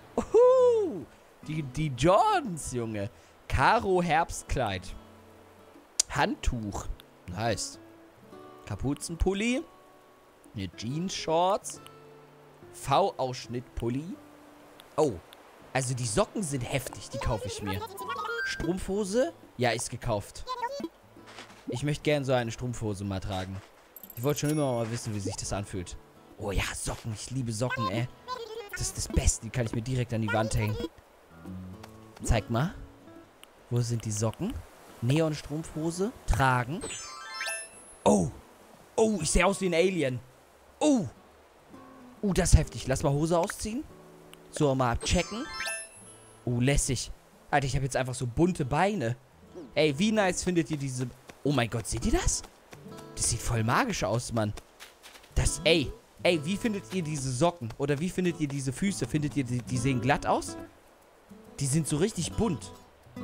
Die Jordans, Junge. Karo Herbstkleid. Handtuch. Nice. Kapuzenpulli. Eine Jeans-Shorts. V-Ausschnitt-Pulli. Oh. Also die Socken sind heftig. Die kaufe ich mir. Strumpfhose? Ja, ist gekauft. Ich möchte gerne so eine Strumpfhose mal tragen. Ich wollte schon immer mal wissen, wie sich das anfühlt. Oh ja, Socken. Ich liebe Socken, ey. Das ist das Beste. Die kann ich mir direkt an die Wand hängen. Zeig mal. Wo sind die Socken? Neon-Strumpfhose. Tragen. Oh. Oh, ich sehe aus wie ein Alien. Oh. Das ist heftig. Lass mal Hose ausziehen. So, mal checken. Lässig. Alter, ich habe jetzt einfach so bunte Beine. Ey, wie nice findet ihr diese... Oh mein Gott, seht ihr das? Das sieht voll magisch aus, Mann. Ey, wie findet ihr diese Socken? Oder wie findet ihr diese Füße? Findet ihr, die sehen glatt aus? Die sind so richtig bunt.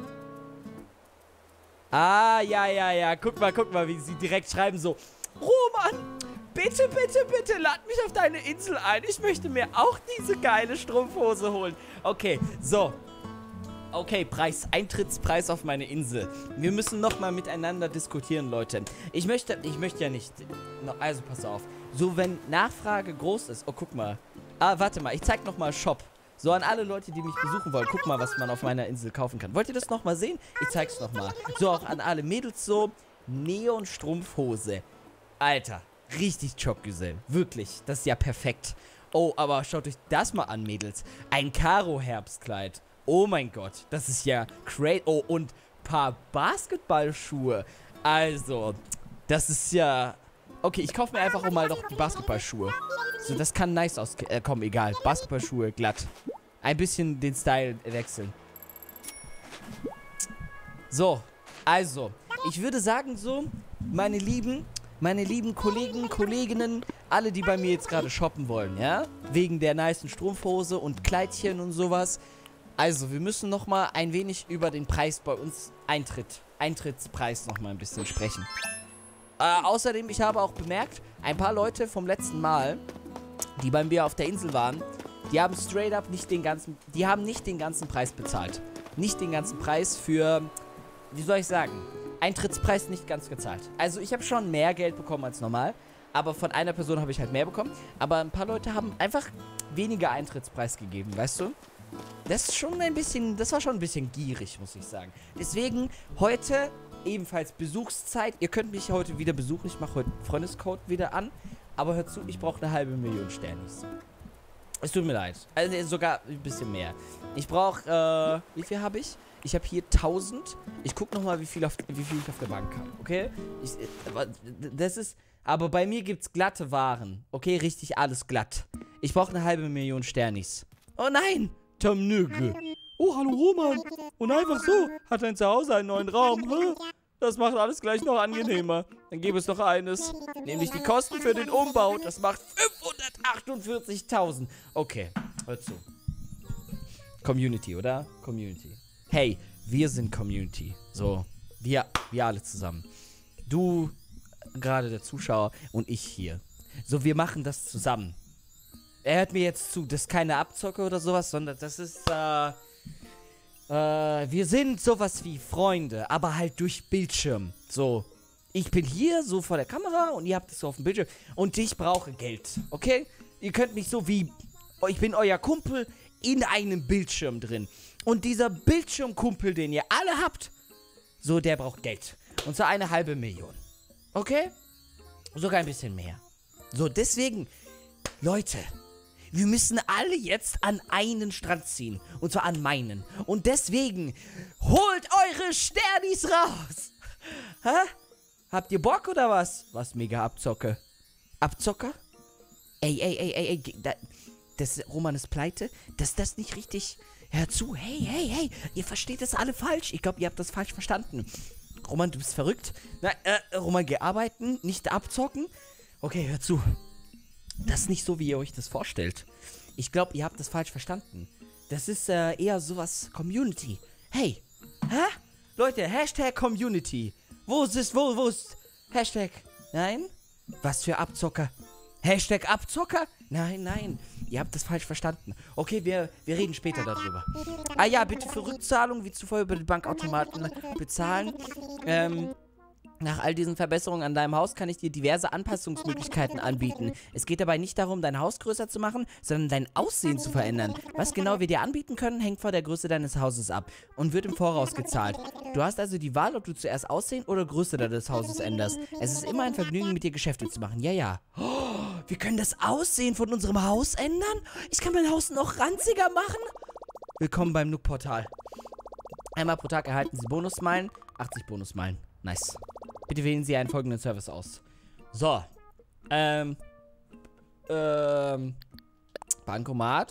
Ah, ja. Guck mal, wie sie direkt schreiben so. Roman, bitte, lad mich auf deine Insel ein. Ich möchte mir auch diese geile Strumpfhose holen. Okay, so. Okay, Eintrittspreis auf meine Insel. Wir müssen nochmal miteinander diskutieren, Leute. Ich möchte ja nicht... Also, pass auf. So, wenn Nachfrage groß ist... Oh, guck mal. Warte mal. Ich zeig nochmal Shop. So, an alle Leute, die mich besuchen wollen. Guck mal, was man auf meiner Insel kaufen kann. Wollt ihr das nochmal sehen? Ich zeig's nochmal. So, auch an alle Mädels so. Neon-Strumpfhose. Alter, richtig Jobgesell. Wirklich. Das ist ja perfekt. Oh, aber schaut euch das mal an, Mädels. Ein Karo-Herbstkleid. Oh mein Gott, das ist ja crazy. Oh, und ein paar Basketballschuhe. Also, das ist ja... Okay, ich kaufe mir einfach auch mal noch die Basketballschuhe. So, das kann nice aus... komm, egal. Basketballschuhe, glatt. Ein bisschen den Style wechseln. So, also, ich würde sagen so, meine lieben Kollegen, Kolleginnen, alle, die bei mir jetzt gerade shoppen wollen, ja? Wegen der nicen Strumpfhose und Kleidchen und sowas. Also, wir müssen nochmal ein wenig über den Preis bei uns Eintrittspreis nochmal ein bisschen sprechen. Außerdem, ich habe auch bemerkt, ein paar Leute vom letzten Mal, die bei mir auf der Insel waren, die haben straight up nicht den ganzen Preis bezahlt. Nicht den ganzen Preis für, wie soll ich sagen, Eintrittspreis nicht ganz gezahlt. Also ich habe schon mehr Geld bekommen als normal, aber von einer Person habe ich halt mehr bekommen. Aber ein paar Leute haben einfach weniger Eintrittspreis gegeben, weißt du? Das war schon ein bisschen gierig, muss ich sagen. Deswegen heute ebenfalls Besuchszeit. Ihr könnt mich heute wieder besuchen. Ich mache heute Freundescode wieder an. Aber hört zu, ich brauche 500.000 Sternis. Es tut mir leid. Also sogar ein bisschen mehr. Ich brauche, wie viel habe ich? Ich habe hier 1000. Ich gucke nochmal, wie viel ich auf der Bank habe, okay? Aber bei mir gibt's glatte Waren, okay? Richtig alles glatt. Ich brauche 500.000 Sternis. Oh nein! Tom Nögel. Oh, hallo Roman. Und einfach so hat dein Zuhause einen neuen Raum. Hä? Das macht alles gleich noch angenehmer. Dann gäbe es noch eines. Nämlich die Kosten für den Umbau. Das macht 548.000. Okay, hör zu. Community, oder? Community. Hey, wir sind Community. So, wir alle zusammen. Du, gerade der Zuschauer und ich hier. So, wir machen das zusammen. Er hört mir jetzt zu. Das ist keine Abzocke oder sowas, sondern das ist, wir sind sowas wie Freunde, aber halt durch Bildschirm. So, ich bin hier so vor der Kamera und ihr habt es so auf dem Bildschirm und ich brauche Geld, okay? Ihr könnt mich so wie, ich bin euer Kumpel in einem Bildschirm drin. Und dieser Bildschirmkumpel, den ihr alle habt, so, der braucht Geld. Und zwar 500.000. Okay? Sogar ein bisschen mehr. So, deswegen, Leute, wir müssen alle jetzt an einen Strand ziehen. Und zwar an meinen. Und deswegen, holt eure Sternis raus. Hä? Habt ihr Bock oder was? Was mega Abzocke? Abzocker? Ey, Roman ist pleite? Das ist nicht richtig. Hör zu, hey, ihr versteht das alle falsch. Ich glaube, ihr habt das falsch verstanden. Roman, du bist verrückt. Na, Roman, geh arbeiten, nicht abzocken. Okay, hör zu. Das ist nicht so, wie ihr euch das vorstellt. Ich glaube, ihr habt das falsch verstanden. Das ist eher sowas Community. Hey, hä? Leute, Hashtag Community. Wo ist Hashtag? Nein? Was für Abzocker? Hashtag Abzocker? Nein. Ihr habt das falsch verstanden. Okay, wir reden später darüber. Ah ja, bitte für Rückzahlung wie zuvor über den Bankautomaten bezahlen. Nach all diesen Verbesserungen an deinem Haus kann ich dir diverse Anpassungsmöglichkeiten anbieten. Es geht dabei nicht darum, dein Haus größer zu machen, sondern dein Aussehen zu verändern. Was genau wir dir anbieten können, hängt von der Größe deines Hauses ab und wird im Voraus gezahlt. Du hast also die Wahl, ob du zuerst Aussehen oder Größe deines Hauses änderst. Es ist immer ein Vergnügen, mit dir Geschäfte zu machen. Ja. Oh, wir können das Aussehen von unserem Haus ändern? Ich kann mein Haus noch ranziger machen? Willkommen beim Nook-Portal. Einmal pro Tag erhalten Sie Bonusmeilen. 80 Bonusmeilen. Nice. Bitte wählen Sie einen folgenden Service aus. So. Bankomat.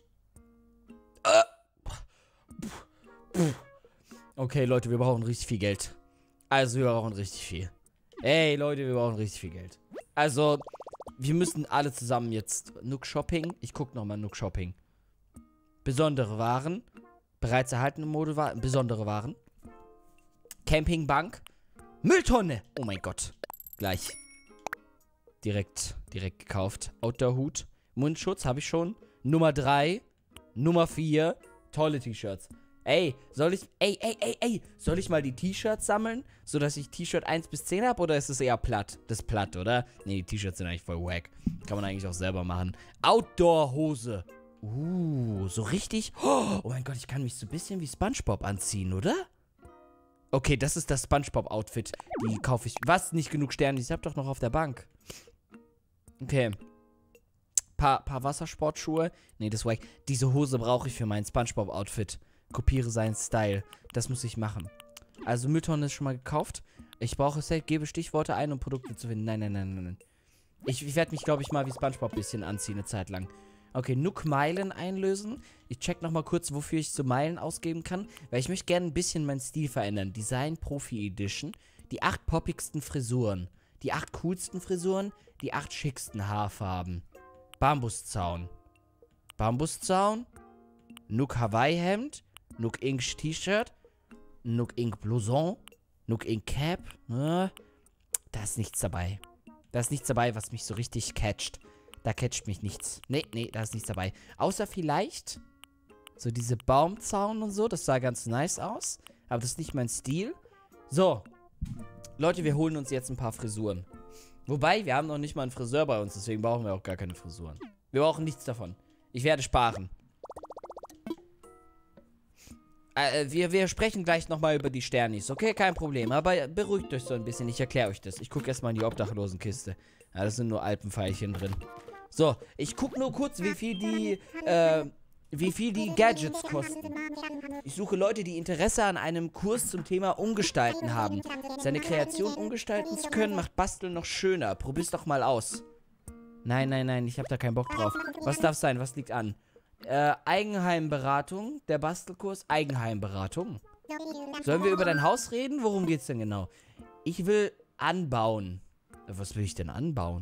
Okay, Leute, wir brauchen richtig viel Geld. Also, wir brauchen richtig viel. Ey, Leute, wir brauchen richtig viel Geld. Also, wir müssen alle zusammen jetzt Nook Shopping. Ich gucke nochmal Nook Shopping. Besondere Waren. Bereits erhaltene Modewaren. Besondere Waren. Campingbank. Mülltonne! Oh mein Gott. Gleich. Direkt gekauft. Outdoor-Hut. Mundschutz habe ich schon. Nummer 3. Nummer 4. Tolle T-Shirts. Ey, soll ich mal die T-Shirts sammeln? Sodass ich T-Shirt 1 bis 10 habe? Oder ist es eher platt? Das ist platt, oder? Nee, die T-Shirts sind eigentlich voll wack. Kann man eigentlich auch selber machen. Outdoor-Hose. So richtig. Oh mein Gott, ich kann mich so ein bisschen wie SpongeBob anziehen, oder? Okay, das ist das SpongeBob-Outfit. Die kaufe ich. Was? Nicht genug Sterne? Ich hab doch noch auf der Bank. Okay. Paar Wassersportschuhe. Nee, das war. Diese Hose brauche ich für mein SpongeBob-Outfit. Kopiere seinen Style. Das muss ich machen. Also Mülltonne ist schon mal gekauft. Ich brauche es. Gebe Stichworte ein, um Produkte zu finden. Nein. Ich werde mich, glaube ich, mal wie SpongeBob ein bisschen anziehen, eine Zeit lang. Okay, Nook Meilen einlösen. Ich check nochmal kurz, wofür ich so Meilen ausgeben kann. Weil ich möchte gerne ein bisschen meinen Stil verändern. Design Profi Edition. Die 8 poppigsten Frisuren. Die 8 coolsten Frisuren. Die 8 schicksten Haarfarben. Bambuszaun. Bambuszaun. Nook Hawaii-Hemd. Nook Ink T-Shirt. Nook Ink Blouson. Nook Ink Cap. Da ist nichts dabei. Da ist nichts dabei, was mich so richtig catcht. Da catcht mich nichts. Nee, da ist nichts dabei. Außer vielleicht so diese Baumzaun und so. Das sah ganz nice aus. Aber das ist nicht mein Stil. So. Leute, wir holen uns jetzt ein paar Frisuren. Wobei, wir haben noch nicht mal einen Friseur bei uns. Deswegen brauchen wir auch gar keine Frisuren. Wir brauchen nichts davon. Ich werde sparen. Wir sprechen gleich nochmal über die Sternis, okay? Kein Problem. Aber beruhigt euch so ein bisschen. Ich erkläre euch das. Ich gucke erstmal in die Obdachlosenkiste. Ja, das sind nur Alpenpfeilchen drin. So, ich gucke nur kurz, wie viel die Gadgets kosten. Ich suche Leute, die Interesse an einem Kurs zum Thema Umgestalten haben. Seine Kreation umgestalten zu können, macht Basteln noch schöner. Probier's doch mal aus. Nein, ich habe da keinen Bock drauf. Was darf sein? Was liegt an? Eigenheimberatung, der Bastelkurs, Eigenheimberatung. Sollen wir über dein Haus reden? Worum geht's denn genau? Ich will anbauen. Was will ich denn anbauen?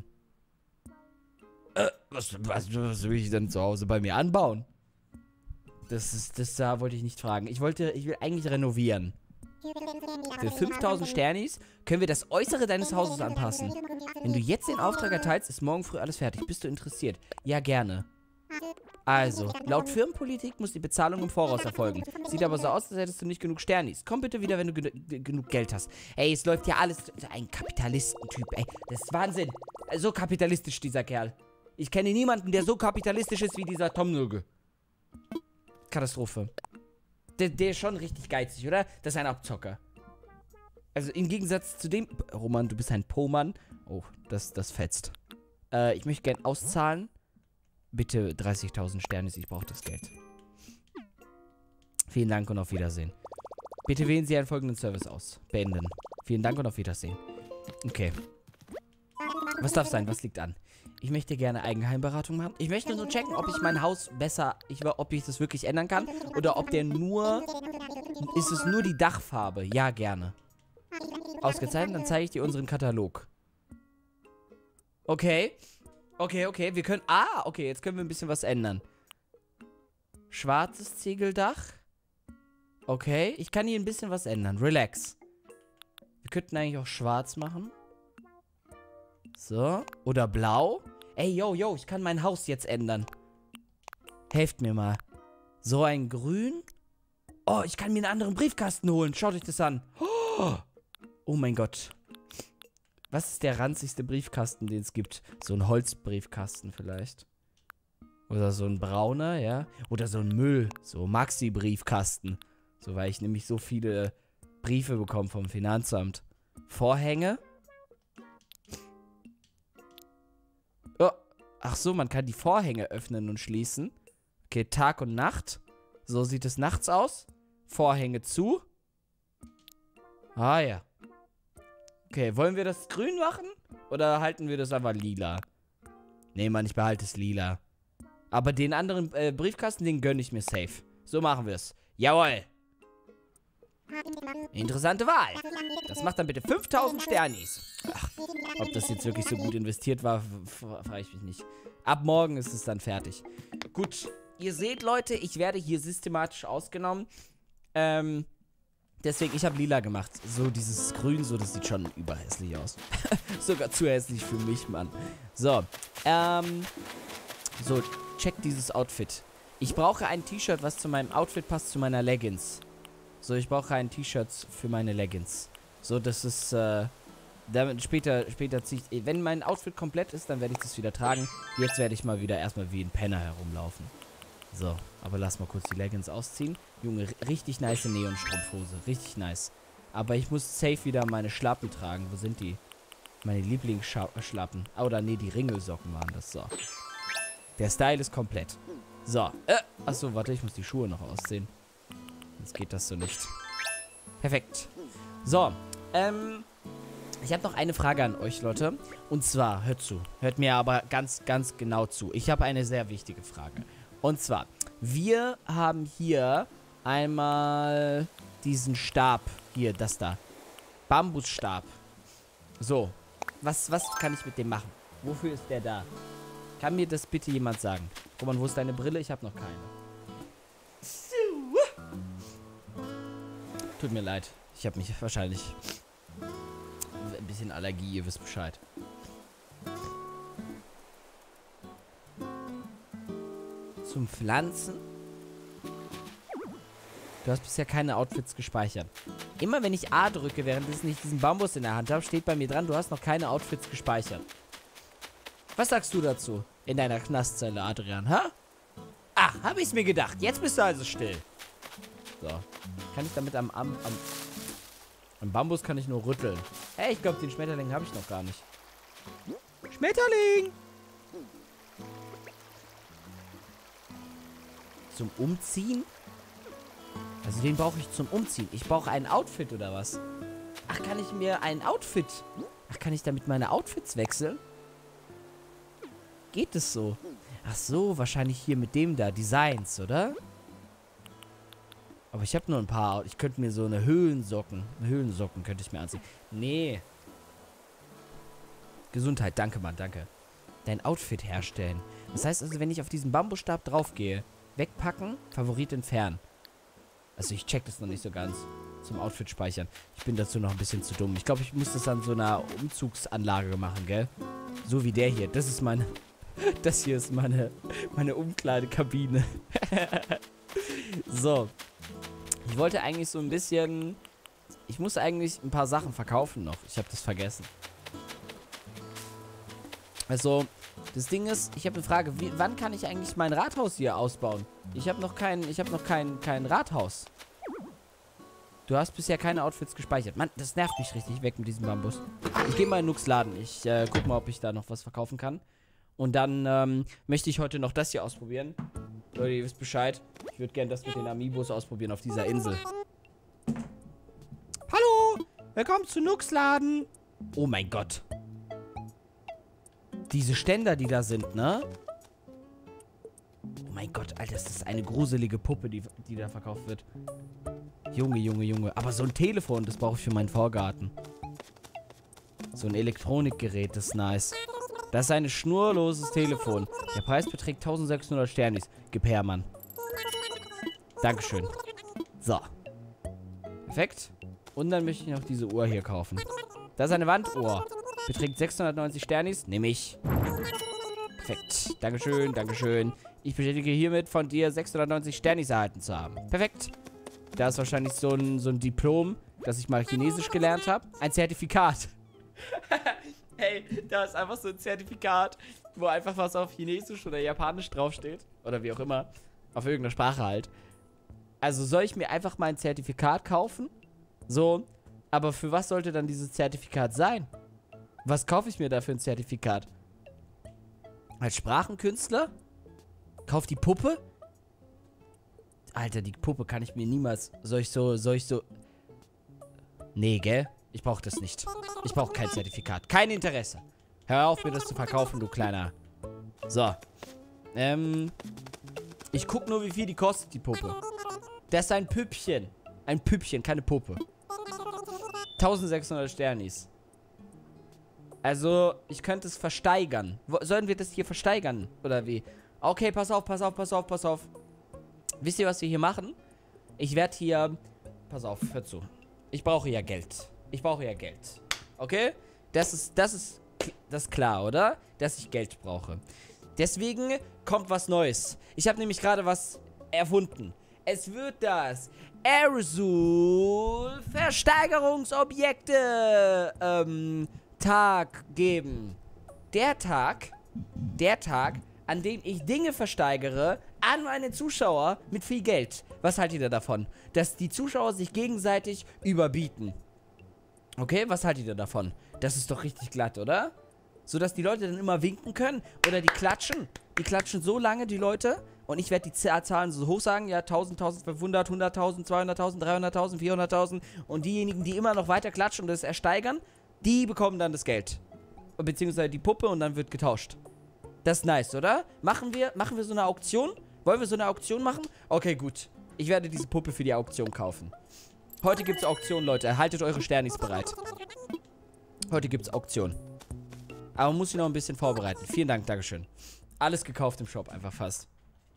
Was will ich denn zu Hause bei mir anbauen? Das wollte ich nicht fragen. Ich will eigentlich renovieren. Für 5000 Sternis können wir das Äußere deines Hauses anpassen. Wenn du jetzt den Auftrag erteilst, ist morgen früh alles fertig. Bist du interessiert? Ja, gerne. Also, laut Firmenpolitik muss die Bezahlung im Voraus erfolgen. Sieht aber so aus, als hättest du nicht genug Sternis. Komm bitte wieder, wenn du genug Geld hast. Ey, es läuft ja alles... Ein Kapitalistentyp, ey. Das ist Wahnsinn. So kapitalistisch, dieser Kerl. Ich kenne niemanden, der so kapitalistisch ist wie dieser Tom Nook. Katastrophe. Der ist schon richtig geizig, oder? Das ist ein Abzocker. Also im Gegensatz zu dem... Roman, du bist ein Po-Mann. Oh, das fetzt. Ich möchte gern auszahlen. Bitte 30.000 Sternis, ich brauche das Geld. Vielen Dank und auf Wiedersehen. Bitte wählen Sie einen folgenden Service aus. Beenden. Vielen Dank und auf Wiedersehen. Okay. Was darf sein? Was liegt an? Ich möchte gerne Eigenheimberatung machen. Ich möchte nur checken, ob ich mein Haus besser... ob ich das wirklich ändern kann. Oder ob der nur... Ist es nur die Dachfarbe? Ja, gerne. Ausgezeichnet, dann zeige ich dir unseren Katalog. Okay. Okay. Wir können... okay, jetzt können wir ein bisschen was ändern. Schwarzes Ziegeldach. Okay, ich kann hier ein bisschen was ändern. Relax. Wir könnten eigentlich auch schwarz machen. So. Oder blau. Ey, yo, ich kann mein Haus jetzt ändern. Helft mir mal. So ein Grün. Oh, ich kann mir einen anderen Briefkasten holen. Schaut euch das an. Oh mein Gott. Was ist der ranzigste Briefkasten, den es gibt? So ein Holzbriefkasten vielleicht. Oder so ein brauner, ja. Oder so ein Müll. So Maxi-Briefkasten. So, weil ich nämlich so viele Briefe bekomme vom Finanzamt. Vorhänge. Oh. Ach so, man kann die Vorhänge öffnen und schließen. Okay, Tag und Nacht. So sieht es nachts aus. Vorhänge zu. Ah ja. Okay, wollen wir das grün machen? Oder halten wir das einfach lila? Nee, Mann, ich behalte es lila. Aber den anderen Briefkasten, den gönne ich mir safe. So machen wir es. Jawohl. Interessante Wahl. Das macht dann bitte 5000 Sternis. Ach, ob das jetzt wirklich so gut investiert war, frage ich mich nicht. Ab morgen ist es dann fertig. Gut, ihr seht, Leute, ich werde hier systematisch ausgenommen. Deswegen, ich habe lila gemacht. So dieses Grün, so, das sieht schon überhässlich aus. Sogar zu hässlich für mich, Mann. So, so, check dieses Outfit. Ich brauche ein T-Shirt, was zu meinem Outfit passt, zu meiner Leggings. So, ich brauche ein T-Shirt für meine Leggings. So, das ist, damit später ziehe ich, wenn mein Outfit komplett ist, dann werde ich das wieder tragen. Jetzt werde ich mal wieder erstmal wie ein Penner herumlaufen. So, aber lass mal kurz die Leggings ausziehen. Junge, richtig nice Neonstrumpfhose. Richtig nice. Aber ich muss safe wieder meine Schlappen tragen. Wo sind die? Meine Lieblingsschlappen. Oder nee, die Ringelsocken waren das. So. Der Style ist komplett. So. Achso, warte, ich muss die Schuhe noch ausziehen. Jetzt geht das so nicht. Perfekt. So. Ich habe noch eine Frage an euch, Leute. Und zwar, hört zu. Hört mir aber ganz, ganz genau zu. Ich habe eine sehr wichtige Frage. Und zwar, wir haben hier einmal diesen Stab. Hier, das da. Bambusstab. So. Was kann ich mit dem machen? Wofür ist der da? Kann mir das bitte jemand sagen? Roman, wo ist deine Brille? Ich habe noch keine. Tut mir leid. Ich habe mich wahrscheinlich ein bisschen Allergie, ihr wisst Bescheid. Zum Pflanzen. Du hast bisher keine Outfits gespeichert. Immer wenn ich A drücke, während ich diesen Bambus in der Hand habe, steht bei mir dran, du hast noch keine Outfits gespeichert. Was sagst du dazu in deiner Knastzelle, Adrian, ha? Ach, habe ich's mir gedacht. Jetzt bist du also still. So. Kann ich damit am Bambus kann ich nur rütteln. Hey, ich glaube, den Schmetterling habe ich noch gar nicht. Schmetterling! Zum Umziehen? Also den brauche ich zum Umziehen. Ich brauche ein Outfit oder was? Ach, kann ich mir ein Outfit... Ach, kann ich damit meine Outfits wechseln? Geht es so? Ach so, wahrscheinlich hier mit dem da. Designs, oder? Aber ich habe nur ein paar... Ich könnte mir so eine Höhlensocken... Höhlensocken könnte ich mir anziehen. Nee. Gesundheit, danke, Mann, danke. Dein Outfit herstellen. Das heißt also, wenn ich auf diesen Bambusstab draufgehe, wegpacken, Favorit entfernen. Also ich check das noch nicht so ganz. Zum Outfit speichern. Ich bin dazu noch ein bisschen zu dumm. Ich glaube, ich muss das an so einer Umzugsanlage machen, gell? So wie der hier. Das ist meine... Das hier ist meine Umkleidekabine. So. Ich wollte eigentlich so ein bisschen... Ich muss eigentlich ein paar Sachen verkaufen noch. Ich habe das vergessen. Also, das Ding ist, ich habe eine Frage. Wann kann ich eigentlich mein Rathaus hier ausbauen? Ich habe noch kein Rathaus. Du hast bisher keine Outfits gespeichert. Mann, das nervt mich richtig weg mit diesem Bambus. Ich gehe mal in Nux Laden. Ich guck mal, ob ich da noch was verkaufen kann. Und dann möchte ich heute noch das hier ausprobieren. Leute, ihr wisst Bescheid. Ich würde gerne das mit den Amiibos ausprobieren auf dieser Insel. Hallo! Willkommen zu Nux Laden! Oh mein Gott. Diese Ständer, die da sind, ne? Oh mein Gott, Alter, das ist eine gruselige Puppe, die da verkauft wird. Junge, Junge, Junge. Aber so ein Telefon, das brauche ich für meinen Vorgarten. So ein Elektronikgerät, das ist nice. Das ist ein schnurloses Telefon. Der Preis beträgt 1600 Sternis. Gib her, Mann. Dankeschön. So. Perfekt. Und dann möchte ich noch diese Uhr hier kaufen. Das ist eine Wanduhr. Beträgt 690 Sternis. Nehme ich. Perfekt. Dankeschön, Dankeschön. Ich bestätige hiermit von dir 690 Sternis erhalten zu haben. Perfekt. Da ist wahrscheinlich so ein Diplom, dass ich mal Chinesisch gelernt habe. Ein Zertifikat. Hey, da ist einfach so ein Zertifikat, wo einfach was auf Chinesisch oder Japanisch draufsteht. Oder wie auch immer. Auf irgendeiner Sprache halt. Also soll ich mir einfach mal ein Zertifikat kaufen? So. Aber für was sollte dann dieses Zertifikat sein? Was kaufe ich mir da für ein Zertifikat? Als Sprachenkünstler? Kauf die Puppe? Alter, die Puppe kann ich mir niemals... Soll ich so... Nee, gell? Ich brauche das nicht. Ich brauche kein Zertifikat. Kein Interesse. Hör auf, mir das zu verkaufen, du kleiner... So. Ich guck nur, wie viel die kostet, die Puppe. Das ist ein Püppchen. Ein Püppchen, keine Puppe. 1600 Sternis. Also, ich könnte es versteigern. Sollen wir das hier versteigern? Oder wie? Okay, pass auf. Wisst ihr, was wir hier machen? Ich werde hier... Pass auf, hör zu. Ich brauche ja Geld. Okay? Das ist klar, oder? Dass ich Geld brauche. Deswegen kommt was Neues. Ich habe nämlich gerade was erfunden. Es wird das Aerosol Versteigerungsobjekte Tag geben. Der Tag, an dem ich Dinge versteigere an meine Zuschauer mit viel Geld. Was haltet ihr davon? Dass die Zuschauer sich gegenseitig überbieten. Okay, was haltet ihr davon? Das ist doch richtig glatt, oder? So, dass die Leute dann immer winken können. Oder die klatschen. Die klatschen so lange, die Leute. Und ich werde die Zahlen so hoch sagen. Ja, 1000, 1500, 100.000, 200.000, 300.000, 400.000. Und diejenigen, die immer noch weiter klatschen und das ersteigern, die bekommen dann das Geld. Beziehungsweise die Puppe und dann wird getauscht. Das ist nice, oder? Machen wir so eine Auktion? Wollen wir so eine Auktion machen? Okay, gut. Ich werde diese Puppe für die Auktion kaufen. Heute gibt's Auktion, Leute. Haltet eure Sternis bereit. Heute gibt's Auktion. Aber man muss sich noch ein bisschen vorbereiten. Vielen Dank, Dankeschön. Alles gekauft im Shop, einfach fast.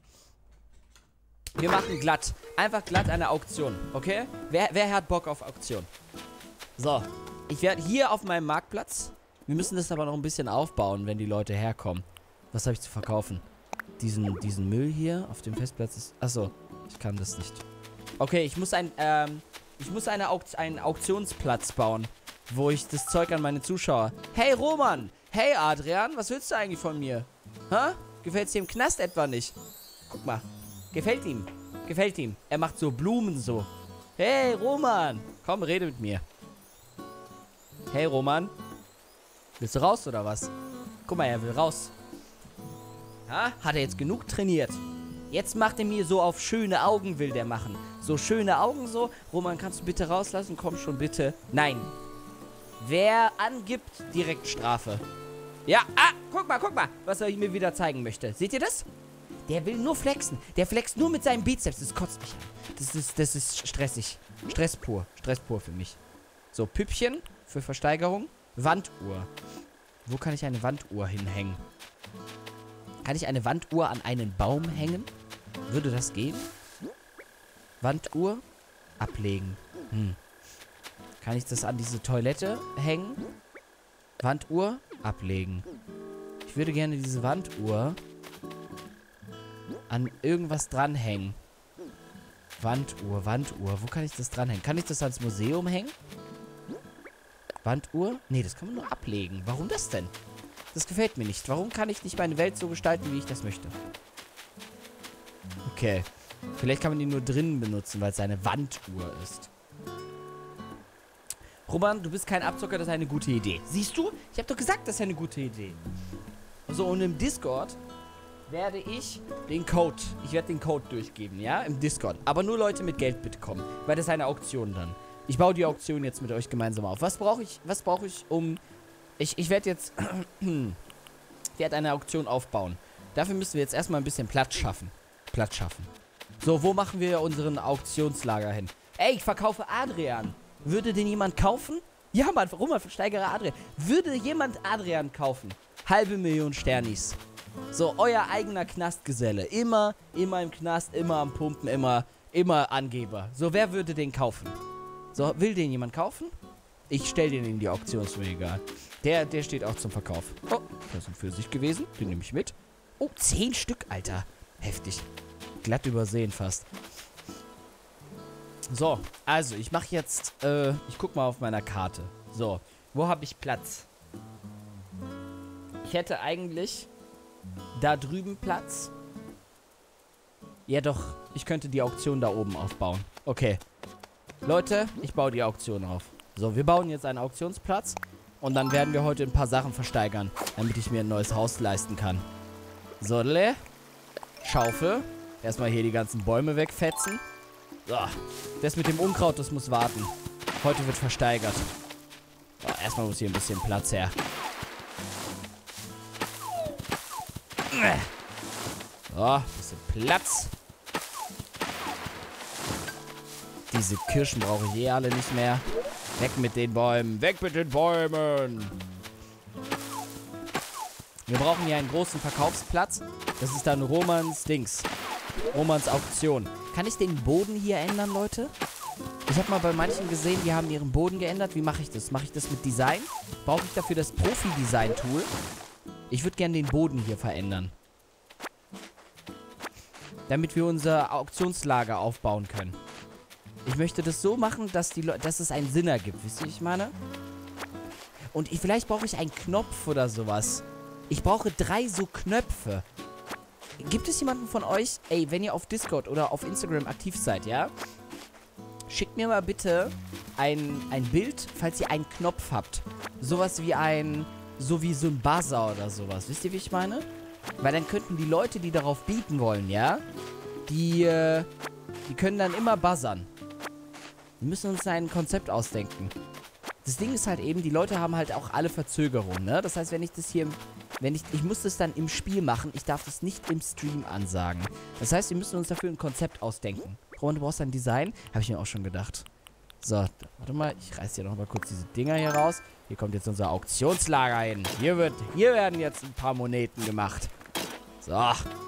Wir machen glatt. Einfach glatt eine Auktion, okay? Wer hat Bock auf Auktion? So. Ich werde hier auf meinem Marktplatz. Wir müssen das aber noch ein bisschen aufbauen, wenn die Leute herkommen. Was habe ich zu verkaufen? Diesen Müll hier auf dem Festplatz ist... Achso, ich kann das nicht. Okay, ich muss einen Auktionsplatz bauen, wo ich das Zeug an meine Zuschauer... Hey Roman! Hey Adrian, was willst du eigentlich von mir? Hä? Gefällt's dir im Knast etwa nicht? Guck mal. Gefällt ihm. Gefällt ihm. Er macht so Blumen so. Hey Roman! Komm, rede mit mir. Hey Roman. Willst du raus oder was? Guck mal, er will raus. Ha? Hat er jetzt genug trainiert? Jetzt macht er mir so auf schöne Augen, will der machen. So schöne Augen so. Roman, kannst du bitte rauslassen? Komm schon bitte. Nein. Wer angibt, direkt Strafe. Ja, guck mal, was er mir wieder zeigen möchte. Seht ihr das? Der will nur flexen. Der flext nur mit seinem Bizeps. Das kotzt mich an. Das ist stressig. Stress pur für mich. So, Püppchen für Versteigerung. Wanduhr. Wo kann ich eine Wanduhr hinhängen? Kann ich eine Wanduhr an einen Baum hängen? Würde das gehen? Wanduhr ablegen. Kann ich das an diese Toilette hängen? Wanduhr ablegen. Ich würde gerne diese Wanduhr an irgendwas dranhängen. Wanduhr. Wo kann ich das dranhängen? Kann ich das ans Museum hängen? Wanduhr? Nee, das kann man nur ablegen. Warum das denn? Das gefällt mir nicht. Warum kann ich nicht meine Welt so gestalten, wie ich das möchte? Okay. Vielleicht kann man die nur drinnen benutzen, weil es eine Wanduhr ist. Roman, du bist kein Abzocker, das ist eine gute Idee. Siehst du? Ich habe doch gesagt, das ist eine gute Idee. So, und im Discord werde ich den Code, durchgeben, ja? Im Discord. Aber nur Leute mit Geld bitte kommen, weil das ist eine Auktion dann. Ich baue die Auktion jetzt mit euch gemeinsam auf. Was brauche ich, um... Ich werde jetzt... werde eine Auktion aufbauen. Dafür müssen wir jetzt erstmal ein bisschen Platz schaffen. So, wo machen wir unseren Auktionslager hin? Ey, ich verkaufe Adrian. Würde den jemand kaufen? Ja, Mann, Roman, versteigere Adrian. Würde jemand Adrian kaufen? 500.000 Sternis. So, euer eigener Knastgeselle. Immer im Knast, immer am Pumpen, immer Angeber. So, wer würde den kaufen? So, will den jemand kaufen? Ich stelle den in die Auktion, ist mir egal. Der steht auch zum Verkauf. Oh, das sind für sich gewesen. Den nehme ich mit. Oh, 10 Stück, Alter. Heftig. Glatt übersehen fast. So, also, ich mache jetzt, ich guck mal auf meiner Karte. So, wo habe ich Platz? Ich hätte eigentlich da drüben Platz. Ja doch, ich könnte die Auktion da oben aufbauen. Okay. Leute, ich baue die Auktion auf. So, wir bauen jetzt einen Auktionsplatz. Und dann werden wir heute ein paar Sachen versteigern, damit ich mir ein neues Haus leisten kann. So, Schaufel. Erstmal hier die ganzen Bäume wegfetzen. So, das mit dem Unkraut, das muss warten. Heute wird versteigert. So, erstmal muss hier ein bisschen Platz her. So, ein bisschen Platz. Diese Kirschen brauche ich eh alle nicht mehr. Weg mit den Bäumen. Weg mit den Bäumen. Wir brauchen hier einen großen Verkaufsplatz. Das ist dann Romans Dings. Romans Auktion. Kann ich den Boden hier ändern, Leute? Ich habe mal bei manchen gesehen, die haben ihren Boden geändert. Wie mache ich das? Mache ich das mit Design? Brauche ich dafür das Profi-Design-Tool? Ich würde gerne den Boden hier verändern. Damit wir unser Auktionslager aufbauen können. Ich möchte das so machen, dass es einen Sinn ergibt. Wisst ihr, wie ich meine? Und vielleicht brauche ich einen Knopf oder sowas. Ich brauche 3 so Knöpfe. Gibt es jemanden von euch, ey, wenn ihr auf Discord oder auf Instagram aktiv seid, ja? Schickt mir mal bitte ein Bild, falls ihr einen Knopf habt. Sowas wie so wie ein Buzzer oder sowas. Wisst ihr, wie ich meine? Weil dann könnten die Leute, die darauf bieten wollen, ja? Die können dann immer buzzern. Wir müssen uns ein Konzept ausdenken. Das Ding ist halt eben, die Leute haben halt auch alle Verzögerungen, ne? Das heißt, wenn ich das hier... Ich muss das dann im Spiel machen. Ich darf das nicht im Stream ansagen. Das heißt, wir müssen uns dafür ein Konzept ausdenken. Roman, du brauchst ein Design? Habe ich mir auch schon gedacht. So, warte mal. Ich reiß hier noch mal kurz diese Dinger hier raus. Hier kommt jetzt unser Auktionslager hin. Hier werden jetzt ein paar Moneten gemacht. So.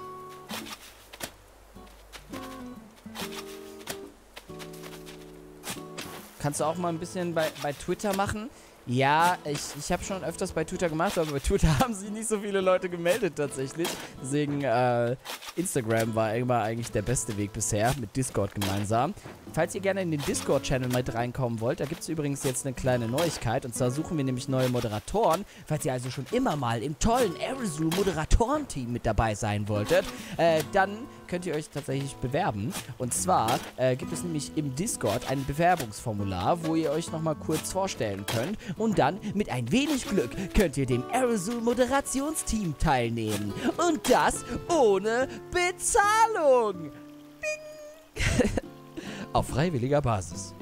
Kannst du auch mal ein bisschen bei Twitter machen? Ja, ich habe schon öfters bei Twitter gemacht, aber bei Twitter haben sich nicht so viele Leute gemeldet tatsächlich. Deswegen, Instagram war immer eigentlich der beste Weg bisher, mit Discord gemeinsam. Falls ihr gerne in den Discord-Channel mit reinkommen wollt, da gibt es übrigens jetzt eine kleine Neuigkeit. Und zwar suchen wir nämlich neue Moderatoren. Falls ihr also schon immer mal im tollen Arizul Moderatorenteam mit dabei sein wolltet, dann könnt ihr euch tatsächlich bewerben. Und zwar gibt es nämlich im Discord ein Bewerbungsformular, wo ihr euch nochmal kurz vorstellen könnt. Und dann, mit ein wenig Glück, könnt ihr dem Arizul Moderationsteam teilnehmen. Und das ohne Bezahlung. Bing. Auf freiwilliger Basis.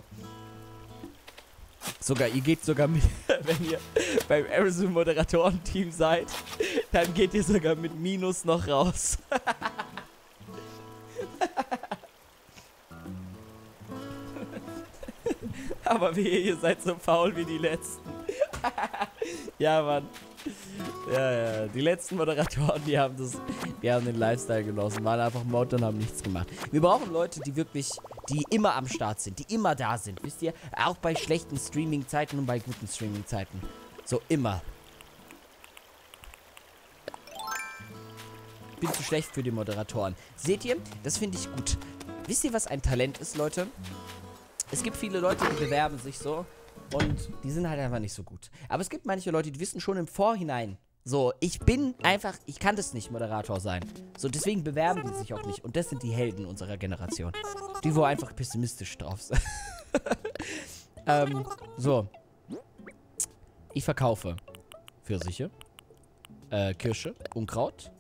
So. Ihr geht sogar mit, wenn ihr beim Arizul Moderatorenteam seid, dann geht ihr sogar mit Minus noch raus. Aber wehe, ihr seid so faul wie die Letzten. Ja, Mann. Ja, die letzten Moderatoren, die haben den Lifestyle genossen, waren einfach Mod und haben nichts gemacht. Wir brauchen Leute, die immer am Start sind, die immer da sind, wisst ihr? Auch bei schlechten Streaming-Zeiten und bei guten Streaming-Zeiten. So immer. Bin zu schlecht für die Moderatoren. Seht ihr? Das finde ich gut. Wisst ihr, was ein Talent ist, Leute? Es gibt viele Leute, die bewerben sich so und die sind halt einfach nicht so gut. Aber es gibt manche Leute, die wissen schon im Vorhinein, so, ich kann das nicht Moderator sein. So, deswegen bewerben die sich auch nicht. Und das sind die Helden unserer Generation. Die, wo einfach pessimistisch drauf sind. So. Ich verkaufe Pfirsiche, Kirsche, Unkraut,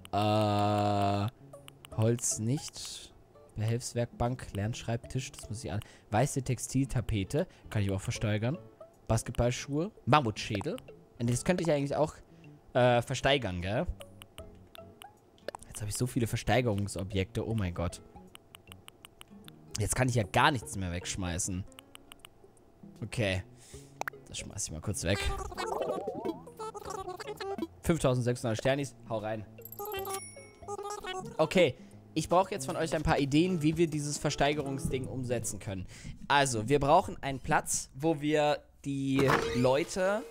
Holz nicht... Behelfswerkbank, Lernschreibtisch, das muss ich an. Weiße Textiltapete, kann ich auch versteigern. Basketballschuhe, Mammutschädel. Und das könnte ich eigentlich auch versteigern, gell? Jetzt habe ich so viele Versteigerungsobjekte, oh mein Gott. Jetzt kann ich ja gar nichts mehr wegschmeißen. Okay. Das schmeiße ich mal kurz weg. 5600 Sternis, hau rein. Okay. Ich brauche jetzt von euch ein paar Ideen, wie wir dieses Versteigerungsding umsetzen können. Also, wir brauchen einen Platz, wo wir die Leute...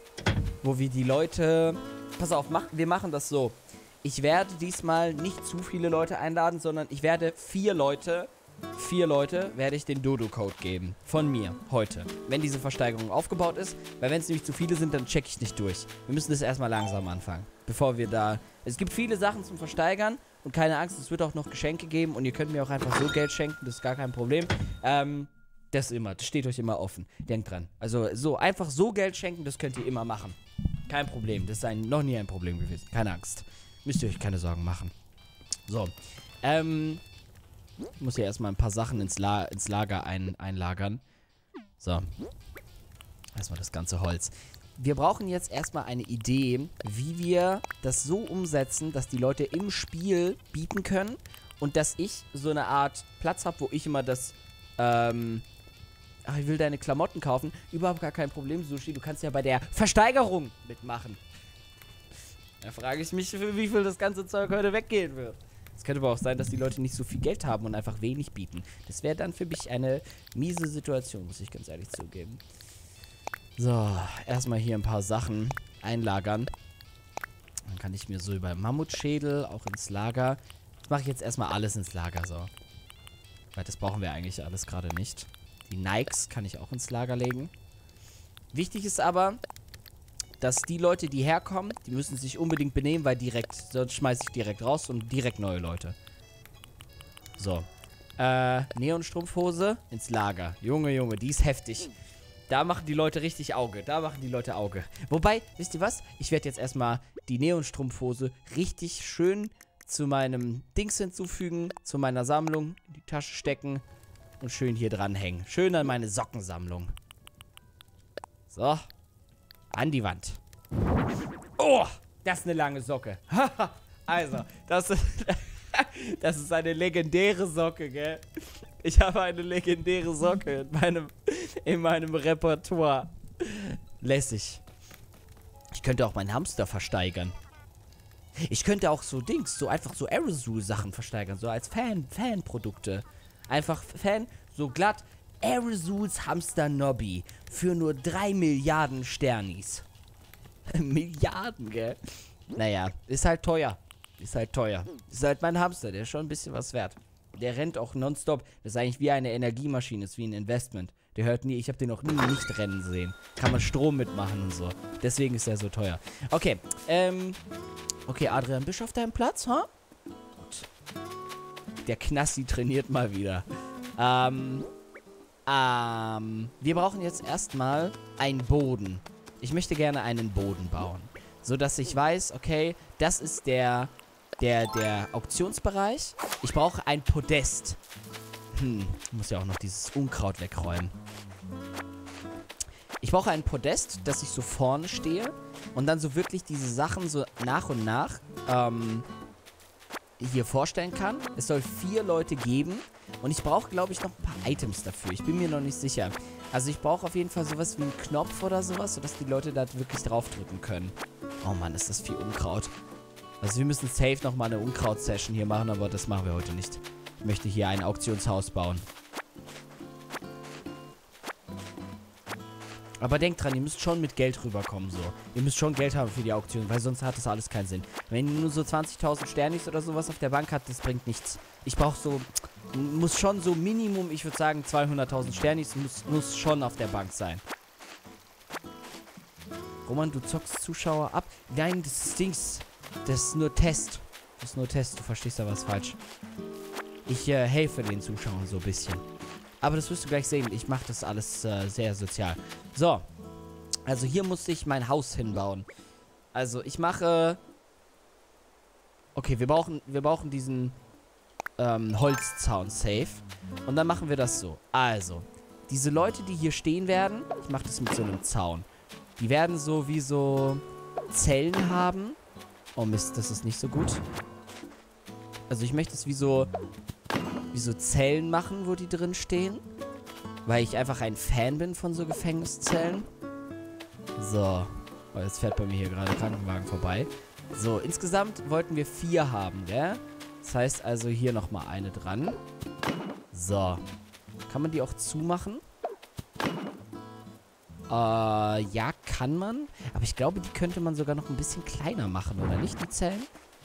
Pass auf, wir machen das so. Ich werde diesmal nicht zu viele Leute einladen, sondern ich werde 4 Leute werde ich den Dodo-Code geben. Von mir, heute. Wenn diese Versteigerung aufgebaut ist. Weil wenn es nämlich zu viele sind, dann check ich nicht durch. Wir müssen das erstmal langsam anfangen. Bevor wir da... Es gibt viele Sachen zum Versteigern. Und keine Angst, es wird auch noch Geschenke geben. Und ihr könnt mir auch einfach so Geld schenken. Das ist gar kein Problem. Das steht euch immer offen. Denkt dran. Also so einfach so Geld schenken, das könnt ihr immer machen. Kein Problem. Das ist noch nie ein Problem gewesen. Keine Angst. Müsst ihr euch keine Sorgen machen. So. Ich muss hier erstmal ein paar Sachen ins Lager einlagern. So. Erstmal das ganze Holz. Wir brauchen jetzt erstmal eine Idee, wie wir das so umsetzen, dass die Leute im Spiel bieten können und dass ich so eine Art Platz habe, wo ich immer das, ich will deine Klamotten kaufen. Überhaupt gar kein Problem, Sushi. Du kannst ja bei der Versteigerung mitmachen. Da frage ich mich, für wie viel das ganze Zeug heute weggehen wird. Es könnte aber auch sein, dass die Leute nicht so viel Geld haben und einfach wenig bieten. Das wäre dann für mich eine miese Situation, muss ich ganz ehrlich zugeben. So, erstmal hier ein paar Sachen einlagern. Dann kann ich mir so über Mammutschädel auch ins Lager. Das mache ich jetzt erstmal alles ins Lager, so. Weil das brauchen wir eigentlich alles gerade nicht. Die Nikes kann ich auch ins Lager legen. Wichtig ist aber, dass die Leute, die herkommen, die müssen sich unbedingt benehmen, weil sonst schmeiße ich direkt raus und direkt neue Leute. So. Neonstrumpfhose ins Lager. Junge, Junge, die ist heftig. Da machen die Leute richtig Auge. Da machen die Leute Auge. Wobei, wisst ihr was? Ich werde jetzt erstmal die Neonstrumpfhose richtig schön zu meinem Dings hinzufügen, zu meiner Sammlung, in die Tasche stecken und schön hier dranhängen. Schön an meine Sockensammlung. So. An die Wand. Oh, das ist eine lange Socke. Also, das ist eine legendäre Socke, gell? Ich habe eine legendäre Socke in meinem Repertoire. Lässig. Ich könnte auch meinen Hamster versteigern. Ich könnte auch so einfach so Aerosol-Sachen versteigern, so als Fanprodukte. Einfach so glatt Aerosols Hamster Nobby für nur 3 Milliarden Sternis. Milliarden, gell? Naja, ist halt teuer. Ist halt mein Hamster, der ist schon ein bisschen was wert. Der rennt auch nonstop. Das ist eigentlich wie eine Energiemaschine, ist wie ein Investment. Der hört nie, ich habe den noch nie nicht rennen sehen. Kann man Strom mitmachen und so. Deswegen ist er so teuer. Okay, okay, Adrian, bist du auf deinem Platz, ha? Gut. Der Knassi trainiert mal wieder. Wir brauchen jetzt erstmal einen Boden. Ich möchte gerne einen Boden bauen. So dass ich weiß, okay, das ist der Auktionsbereich. Ich brauche ein Podest. Ich muss ja auch noch dieses Unkraut wegräumen. Ich brauche ein Podest, dass ich so vorne stehe und dann so wirklich diese Sachen so nach und nach hier vorstellen kann. Es soll 4 Leute geben und ich brauche, glaube ich, noch ein paar Items dafür. Ich bin mir noch nicht sicher. Also ich brauche auf jeden Fall sowas wie einen Knopf oder sowas, sodass die Leute da wirklich draufdrücken können. Oh Mann, ist das viel Unkraut. Also wir müssen safe nochmal eine Unkraut-Session hier machen, aber das machen wir heute nicht. Ich möchte hier ein Auktionshaus bauen. Aber denkt dran, ihr müsst schon mit Geld rüberkommen, so. Ihr müsst schon Geld haben für die Auktion, weil sonst hat das alles keinen Sinn. Wenn ihr nur so 20.000 Sternis oder sowas auf der Bank habt, das bringt nichts. Ich brauche so, muss schon so Minimum, ich würde sagen 200.000 Sternis muss schon auf der Bank sein. Roman, du zockst Zuschauer ab? Nein, das ist Dings. Das ist nur Test. Das ist nur Test, du verstehst da was falsch. Ich helfe den Zuschauern so ein bisschen. Aber das wirst du gleich sehen. Ich mache das alles sehr sozial. So. Also hier muss ich mein Haus hinbauen. Also ich mache... Okay, wir brauchen diesen Holzzaun safe. Und dann machen wir das so. Also, diese Leute, die hier stehen werden... Ich mache das mit so einem Zaun. Die werden so wie so Zellen haben. Oh Mist, das ist nicht so gut. Also ich möchte es wie so Zellen machen, wo die drin stehen. Weil ich einfach ein Fan bin von so Gefängniszellen. So. Oh, jetzt fährt bei mir hier gerade ein Krankenwagen vorbei. So, insgesamt wollten wir 4 haben, gell? Das heißt also hier nochmal eine dran. So. Kann man die auch zumachen? Ja, kann man. Aber ich glaube, die könnte man sogar noch ein bisschen kleiner machen, oder nicht, die Zellen?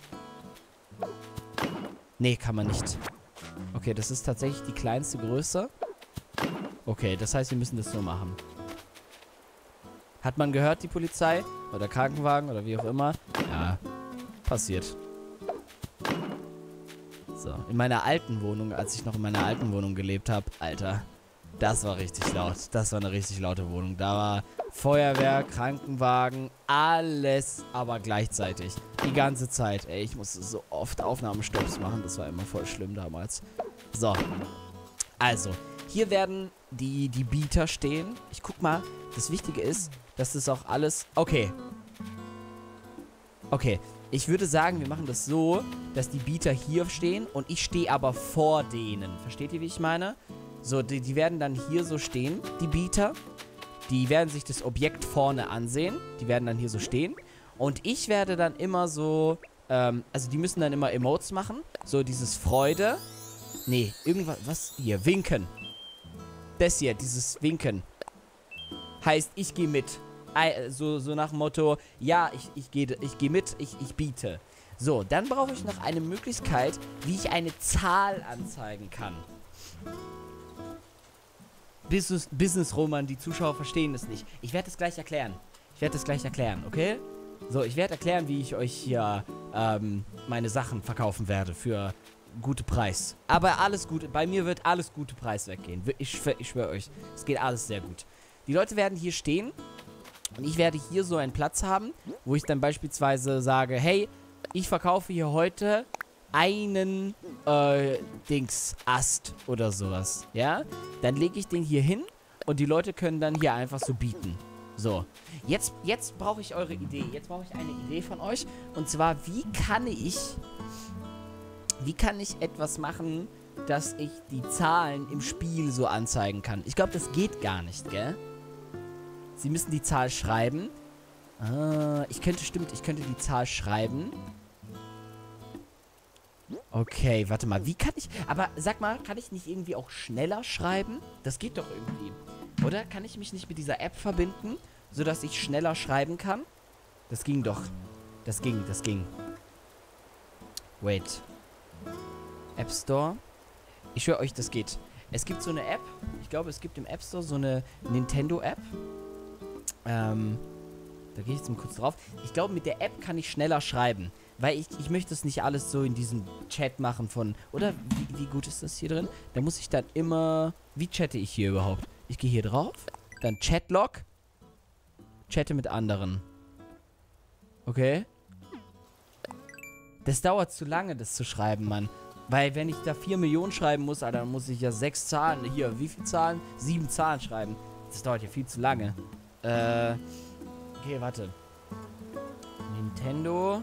Nee, kann man nicht. Okay, das ist tatsächlich die kleinste Größe. Okay, das heißt, wir müssen das so machen. Hat man gehört, die Polizei? Oder Krankenwagen oder wie auch immer? Ja, passiert. So, in meiner alten Wohnung, als ich noch in meiner alten Wohnung gelebt habe, Alter, das war richtig laut. Das war eine richtig laute Wohnung. Da war Feuerwehr, Krankenwagen, alles, aber gleichzeitig. Die ganze Zeit. Ey, ich musste so oft Aufnahmestopps machen. Das war immer voll schlimm damals. So. Also, hier werden die Bieter stehen. Ich guck mal. Das Wichtige ist, dass das auch alles... Okay. Okay. Ich würde sagen, wir machen das so, dass die Bieter hier stehen und ich stehe aber vor denen. Versteht ihr, wie ich meine? So, die werden dann hier so stehen, die Bieter. Die werden sich das Objekt vorne ansehen. Die werden dann hier so stehen. Und ich werde dann immer so, also die müssen dann immer Emotes machen. So dieses Freude. Nee, irgendwas, was? Hier, winken. Das hier, dieses Winken. Heißt, ich gehe mit. So nach dem Motto, ja, ich gehe mit, ich biete. So, dann brauche ich noch eine Möglichkeit, wie ich eine Zahl anzeigen kann. Business Roman, die Zuschauer verstehen es nicht. Ich werde es gleich erklären. Okay? So, ich werde erklären, wie ich euch hier meine Sachen verkaufen werde für gute Preis. Aber alles gut, bei mir wird alles gute Preis weggehen. Ich schwöre euch, es geht alles sehr gut. Die Leute werden hier stehen und ich werde hier so einen Platz haben, wo ich dann beispielsweise sage, hey, ich verkaufe hier heute einen Ast oder sowas, ja? Dann lege ich den hier hin und die Leute können dann hier einfach so bieten. So, jetzt brauche ich eure Idee. Jetzt brauche ich eine Idee von euch. Und zwar, wie kann ich etwas machen, dass ich die Zahlen im Spiel so anzeigen kann. Ich glaube, das geht gar nicht, gell? Sie müssen die Zahl schreiben. Ah, ich könnte die Zahl schreiben. Okay, warte mal, wie kann ich... Aber sag mal, kann ich nicht irgendwie auch schneller schreiben? Das geht doch irgendwie. Oder kann ich mich nicht mit dieser App verbinden, sodass ich schneller schreiben kann? Das ging doch. Das ging. Wait. App Store. Ich schwöre euch, das geht. Es gibt so eine App. Ich glaube, es gibt im App Store so eine Nintendo-App. Da gehe ich jetzt mal kurz drauf. Ich glaube, mit der App kann ich schneller schreiben. Weil ich möchte es nicht alles so in diesem Chat machen von... Oder wie gut ist das hier drin? Da muss ich dann immer... Wie chatte ich hier überhaupt? Ich gehe hier drauf. Dann Chatlog. Chatte mit anderen. Okay. Das dauert zu lange, das zu schreiben, Mann. Weil wenn ich da 4 Millionen schreiben muss, Alter, dann muss ich ja 6 Zahlen... Hier, wie viele Zahlen? 7 Zahlen schreiben. Das dauert ja viel zu lange. Okay, warte. Nintendo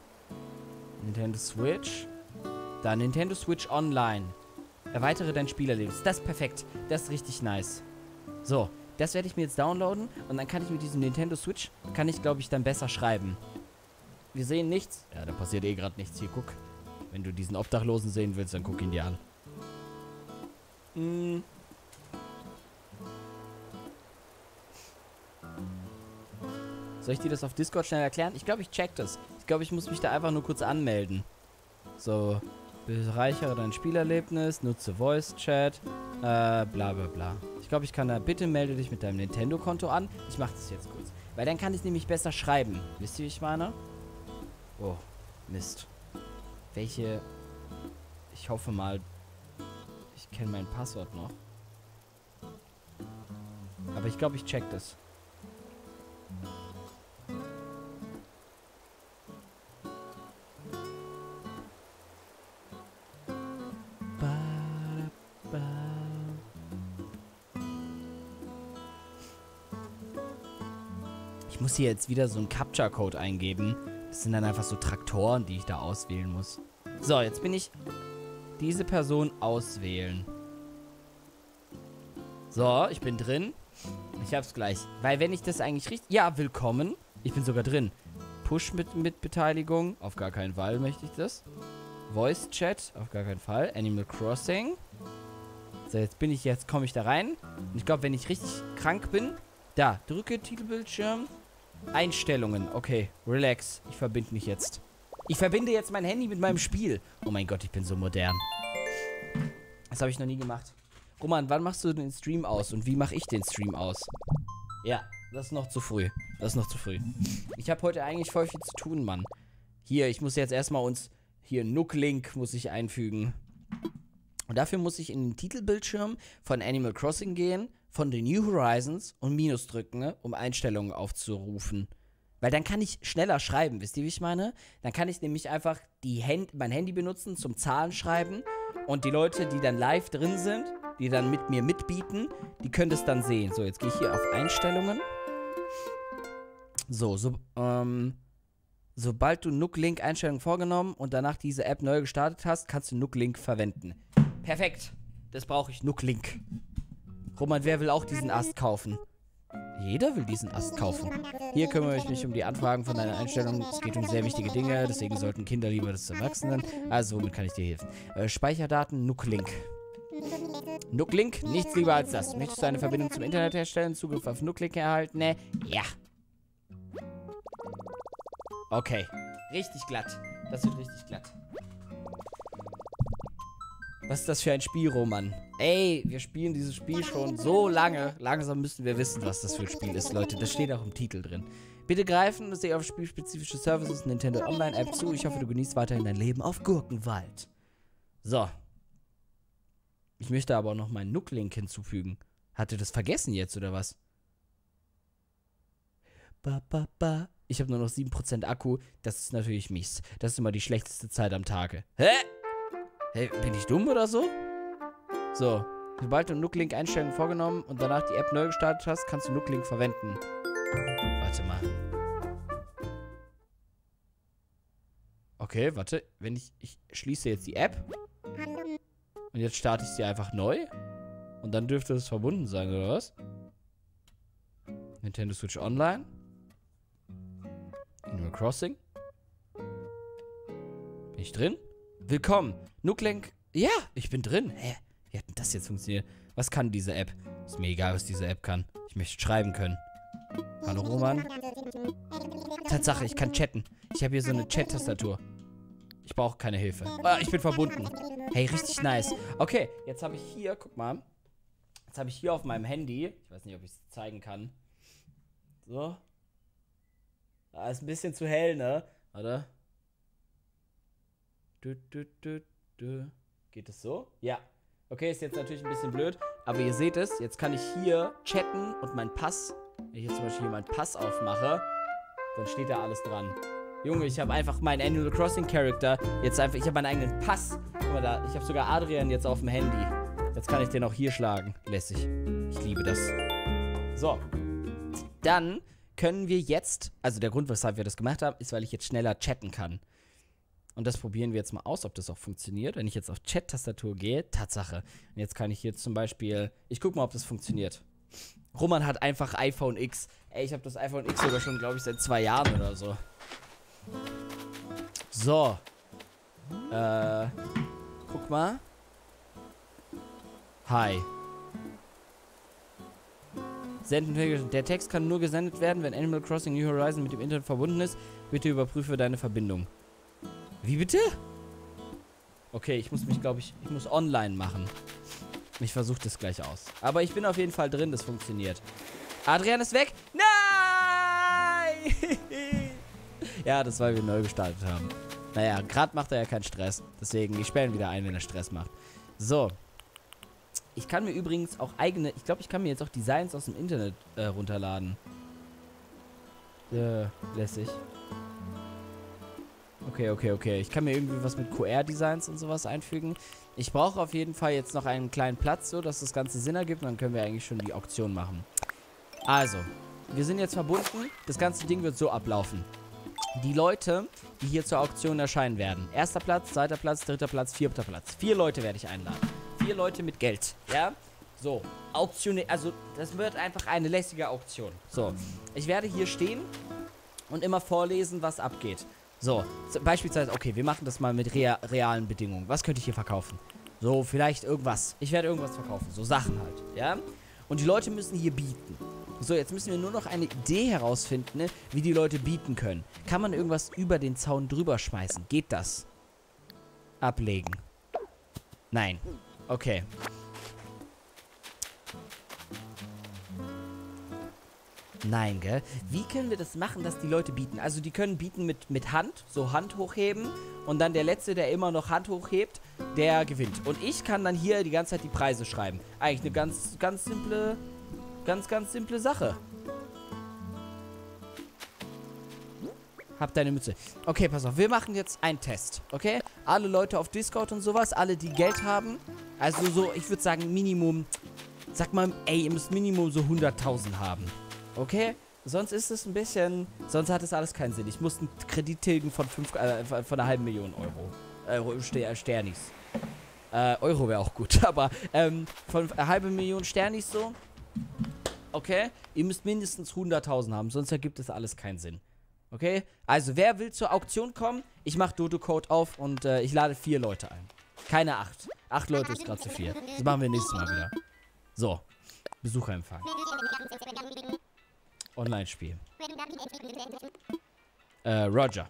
Switch. Da, Nintendo Switch Online. Erweitere dein Spielerlebnis. Das ist perfekt. Das ist richtig nice. So, das werde ich mir jetzt downloaden. Und dann kann ich mit diesem Nintendo Switch, glaube ich, dann besser schreiben. Wir sehen nichts. Ja, da passiert eh gerade nichts. Hier, guck. Wenn du diesen Obdachlosen sehen willst, dann guck ihn dir an. Soll ich dir das auf Discord schnell erklären? Ich glaube, ich check das. Ich glaube, ich muss mich da einfach nur kurz anmelden. So, bereichere dein Spielerlebnis, nutze Voice Chat, bla bla bla. Ich glaube, ich kann da, bitte melde dich mit deinem Nintendo-Konto an. Ich mache das jetzt kurz. Weil dann kann ich nämlich besser schreiben. Wisst ihr, wie ich meine? Oh, Mist. Welche... Ich hoffe mal, ich kenne mein Passwort noch. Aber ich glaube, ich check das. Ich muss hier jetzt wieder so einen Captcha-Code eingeben. Das sind dann einfach so Traktoren, die ich da auswählen muss. So, jetzt bin ich diese Person auswählen. So, ich bin drin. Ich hab's gleich. Weil wenn ich das eigentlich richtig... Ja, willkommen. Ich bin sogar drin. Push mit Beteiligung. Auf gar keinen Fall möchte ich das. Voice Chat. Auf gar keinen Fall. Animal Crossing. So, jetzt komme ich da rein. Und ich glaube, wenn ich richtig krank bin... Da, drücke Titelbildschirm. Einstellungen. Okay, relax. Ich verbinde mich jetzt. Ich verbinde jetzt mein Handy mit meinem Spiel. Oh mein Gott, ich bin so modern. Das habe ich noch nie gemacht. Roman, wann machst du den Stream aus? Und wie mache ich den Stream aus? Ja, das ist noch zu früh. Ich habe heute eigentlich voll viel zu tun, Mann. Hier, ich muss jetzt erstmal hier Nooklink muss ich einfügen. Und dafür muss ich in den Titelbildschirm von Animal Crossing gehen, von den New Horizons und Minus drücken, ne, um Einstellungen aufzurufen. Weil dann kann ich schneller schreiben, wisst ihr, wie ich meine? Dann kann ich nämlich einfach mein Handy benutzen zum Zahlenschreiben und die Leute, die dann live drin sind, die dann mit mir mitbieten, die können das dann sehen. So, jetzt gehe ich hier auf Einstellungen. Sobald du Nooklink-Einstellungen vorgenommen und danach diese App neu gestartet hast, kannst du Nooklink verwenden. Perfekt. Das brauche ich, Nooklink. Roman, wer will auch diesen Ast kaufen? Jeder will diesen Ast kaufen. Hier kümmere ich mich um die Anfragen von deiner Einstellung. Es geht um sehr wichtige Dinge, deswegen sollten Kinder lieber des Erwachsenen. Also, womit kann ich dir helfen? Speicherdaten, Nooklink. Nooklink, nichts lieber als das. Möchtest du eine Verbindung zum Internet herstellen? Zugriff auf Nooklink erhalten? Ne? Ja. Okay. Richtig glatt. Das wird richtig glatt. Was ist das für ein Spiel, Roman? Ey, wir spielen dieses Spiel schon so lange. Langsam müssen wir wissen, was das für ein Spiel ist, Leute. Das steht auch im Titel drin. Bitte greifen Sie auf spielspezifische Services Nintendo Online App zu. Ich hoffe, du genießt weiterhin dein Leben auf Gurkenwald. So. Ich möchte aber auch noch meinen Nooklink hinzufügen. Hat ihr das vergessen jetzt, oder was? Ich habe nur noch 7% Akku. Das ist natürlich mies. Das ist immer die schlechteste Zeit am Tage. Hä? Hey, bin ich dumm oder so? So, sobald du Nooklink-Einstellungen vorgenommen und danach die App neu gestartet hast, kannst du Nooklink verwenden. Warte mal. Okay, warte. Wenn ich schließe jetzt die App. Und jetzt starte ich sie einfach neu. Und dann dürfte es verbunden sein, oder was? Nintendo Switch Online. Animal Crossing. Bin ich drin? Willkommen. Nuklink. Ja, ich bin drin. Hä? Wie hat denn das jetzt funktioniert? Was kann diese App? Ist mir egal, was diese App kann. Ich möchte schreiben können. Hallo Roman. Tatsache, ich kann chatten. Ich habe hier so eine Chat-Tastatur. Ich brauche keine Hilfe. Ah, ich bin verbunden. Hey, richtig nice. Okay, jetzt habe ich hier, guck mal. Jetzt habe ich hier auf meinem Handy, ich weiß nicht, ob ich es zeigen kann. So. Ah, ist ein bisschen zu hell, ne? Warte. Geht es so? Ja. Okay, ist jetzt natürlich ein bisschen blöd, aber ihr seht es. Jetzt kann ich hier chatten und meinen Pass, wenn ich jetzt zum Beispiel hier meinen Pass aufmache, dann steht da alles dran. Junge, ich habe einfach meinen Animal Crossing Charakter jetzt einfach, ich habe meinen eigenen Pass. Guck mal da, ich habe sogar Adrian jetzt auf dem Handy. Jetzt kann ich den auch hier schlagen. Lässig. Ich liebe das. So. Dann können wir jetzt, also der Grund, weshalb wir das gemacht haben, ist, weil ich jetzt schneller chatten kann. Und das probieren wir jetzt mal aus, ob das auch funktioniert. Wenn ich jetzt auf Chat-Tastatur gehe, Tatsache. Und jetzt kann ich hier zum Beispiel, ich guck mal, ob das funktioniert. Roman hat einfach iPhone X. Ey, ich habe das iPhone X sogar schon, glaube ich, seit 2 Jahren oder so. So. Guck mal. Hi. Senden. Der Text kann nur gesendet werden, wenn Animal Crossing New Horizons mit dem Internet verbunden ist. Bitte überprüfe deine Verbindung. Wie bitte? Okay, ich muss mich, glaube ich muss online machen. Ich versuche das gleich aus. Aber ich bin auf jeden Fall drin, das funktioniert. Adrian ist weg. Nein! Ja, das, weil wir neu gestartet haben. Naja, gerade macht er ja keinen Stress. Deswegen, ich sperre ihn wieder ein, wenn er Stress macht. So. Ich kann mir übrigens auch eigene... Ich glaube, ich kann mir jetzt auch Designs aus dem Internet runterladen. Lässig. Okay. Ich kann mir irgendwie was mit QR-Designs und sowas einfügen. Ich brauche auf jeden Fall jetzt noch einen kleinen Platz, so dass das Ganze Sinn ergibt. Und dann können wir eigentlich schon die Auktion machen. Also, wir sind jetzt verbunden. Das ganze Ding wird so ablaufen. Die Leute, die hier zur Auktion erscheinen werden. 1. Platz, 2. Platz, 3. Platz, 4. Platz. 4 Leute werde ich einladen. 4 Leute mit Geld. Ja? So, Auktion, also das wird einfach eine lässige Auktion. So, ich werde hier stehen und immer vorlesen, was abgeht. So, beispielsweise, okay, wir machen das mal mit realen Bedingungen. Was könnte ich hier verkaufen? So, vielleicht irgendwas. Ich werde irgendwas verkaufen. So Sachen halt, ja? Und die Leute müssen hier bieten. So, jetzt müssen wir nur noch eine Idee herausfinden, ne, wie die Leute bieten können. Kann man irgendwas über den Zaun drüber schmeißen? Geht das? Ablegen. Nein. Okay. Nein, gell? Wie können wir das machen, dass die Leute bieten? Also die können bieten mit Hand, so Hand hochheben. Und dann der Letzte, der immer noch Hand hochhebt, der gewinnt. Und ich kann dann hier die ganze Zeit die Preise schreiben. Eigentlich eine ganz simple Sache. Hab deine Mütze. Okay, pass auf. Wir machen jetzt einen Test, okay? Alle Leute auf Discord und sowas, alle, die Geld haben. Also so, ich würde sagen, Minimum, sag mal, ey, ihr müsst Minimum so 100.000 haben. Okay? Sonst ist es ein bisschen, sonst hat es alles keinen Sinn. Ich muss einen Kredit tilgen von 500.000 Euro. Sternis. Euro wäre auch gut, aber von 500.000 Sternis so. Okay? Ihr müsst mindestens 100.000 haben, sonst ergibt es alles keinen Sinn. Okay? Also, wer will zur Auktion kommen? Ich mache Dodo-Code auf und ich lade 4 Leute ein. Keine 8. 8 Leute ist gerade zu viel. Das machen wir nächstes Mal wieder. So. Besucherempfang. Online-Spiel. Roger.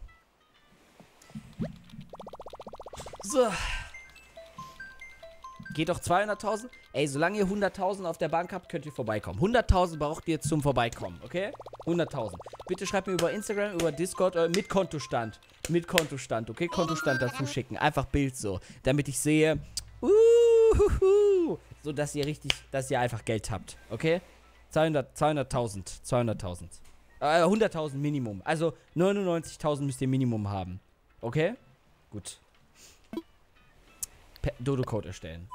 So. Geht doch 200.000? Ey, solange ihr 100.000 auf der Bank habt, könnt ihr vorbeikommen. 100.000 braucht ihr jetzt zum Vorbeikommen, okay? 100.000. Bitte schreibt mir über Instagram, über Discord, mit Kontostand. Mit Kontostand, okay? Kontostand dazu schicken. Einfach Bild so. Damit ich sehe, so, dass ihr einfach Geld habt, okay? 200.000. 100.000 Minimum. Also 99.000 müsst ihr Minimum haben. Okay? Gut. Dodo-Code erstellen.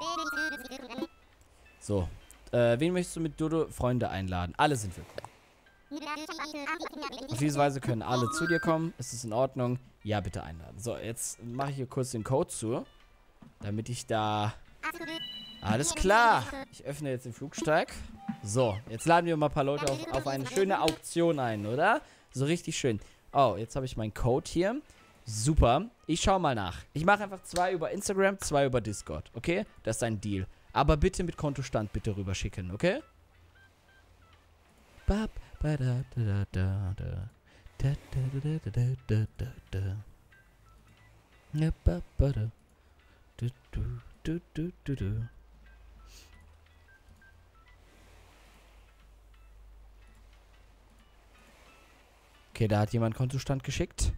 So. Wen möchtest du mit Dodo Freunde einladen? Alle sind willkommen. Auf diese Weise können alle zu dir kommen. Ist es in Ordnung? Ja, bitte einladen. So, jetzt mache ich hier kurz den Code zu. Damit ich da Alles klar. Ich öffne jetzt den Flugsteig. So, jetzt laden wir mal ein paar Leute auf eine schöne Auktion ein, oder? So richtig schön. Oh, jetzt habe ich meinen Code hier. Super. Ich schaue mal nach. Ich mache einfach 2 über Instagram, 2 über Discord, okay? Das ist ein Deal. Aber bitte mit Kontostand bitte rüberschicken, okay? Okay, da hat jemand Kontostand geschickt.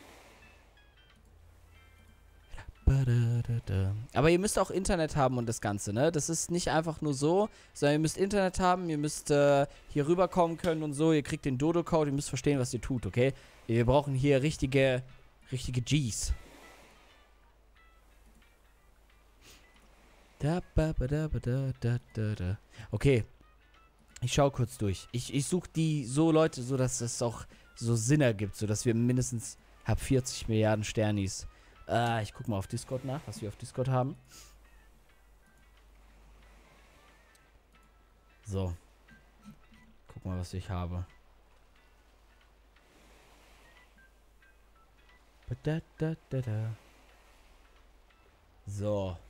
Aber ihr müsst auch Internet haben und das Ganze, ne? Das ist nicht einfach nur so, sondern ihr müsst Internet haben, ihr müsst hier rüberkommen können und so. Ihr kriegt den Dodo-Code, ihr müsst verstehen, was ihr tut, okay? Wir brauchen hier richtige Gs. Okay. Ich schau kurz durch. Ich suche die so Leute, so dass es auch so Sinn ergibt, so dass wir mindestens 40 Milliarden Sternis. Ich guck mal auf Discord nach, was wir auf Discord haben. So. Guck mal, was ich habe. So.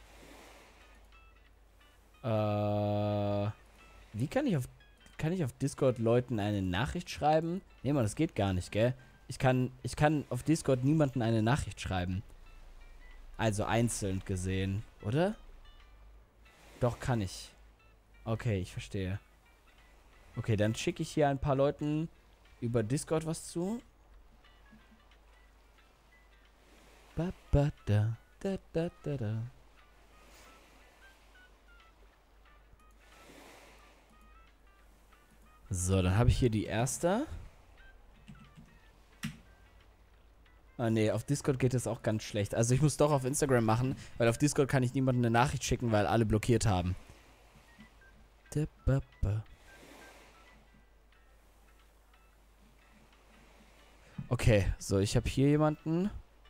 Wie kann ich auf Discord Leuten eine Nachricht schreiben? Nee, Mann, das geht gar nicht, gell? Ich kann auf Discord niemanden eine Nachricht schreiben. Also einzeln gesehen, oder? Doch, kann ich. Okay, ich verstehe. Okay, dann schicke ich hier ein paar Leuten über Discord was zu. So, dann habe ich hier die erste. Ah, nee, auf Discord geht es auch ganz schlecht. Also ich muss doch auf Instagram machen, weil auf Discord kann ich niemandem eine Nachricht schicken, weil alle blockiert haben. Okay, so, ich habe hier jemanden.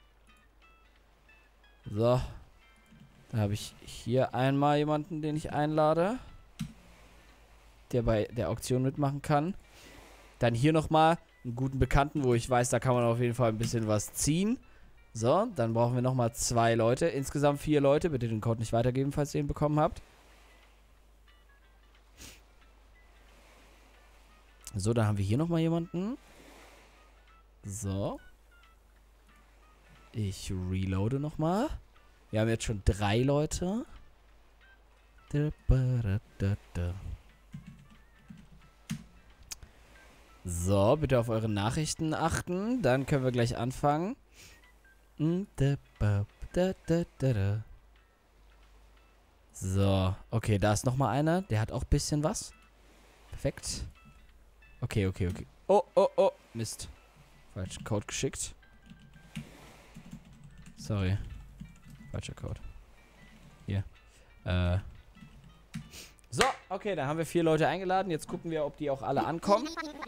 So. Dann habe ich hier einmal jemanden, den ich einlade. Der bei der Auktion mitmachen kann. Dann hier nochmal einen guten Bekannten, wo ich weiß, da kann man auf jeden Fall ein bisschen was ziehen. So, dann brauchen wir nochmal 2 Leute. Insgesamt 4 Leute. Bitte den Code nicht weitergeben, falls ihr ihn bekommen habt. So, dann haben wir hier nochmal jemanden. So. Ich reloade nochmal. Wir haben jetzt schon 3 Leute. So, bitte auf eure Nachrichten achten. Dann können wir gleich anfangen. So, okay, da ist nochmal einer. Der hat auch ein bisschen was. Perfekt. Okay. Oh, Mist. Falschen Code geschickt. Sorry. Falscher Code. Hier. So, okay, dann haben wir 4 Leute eingeladen. Jetzt gucken wir, ob die auch alle ankommen.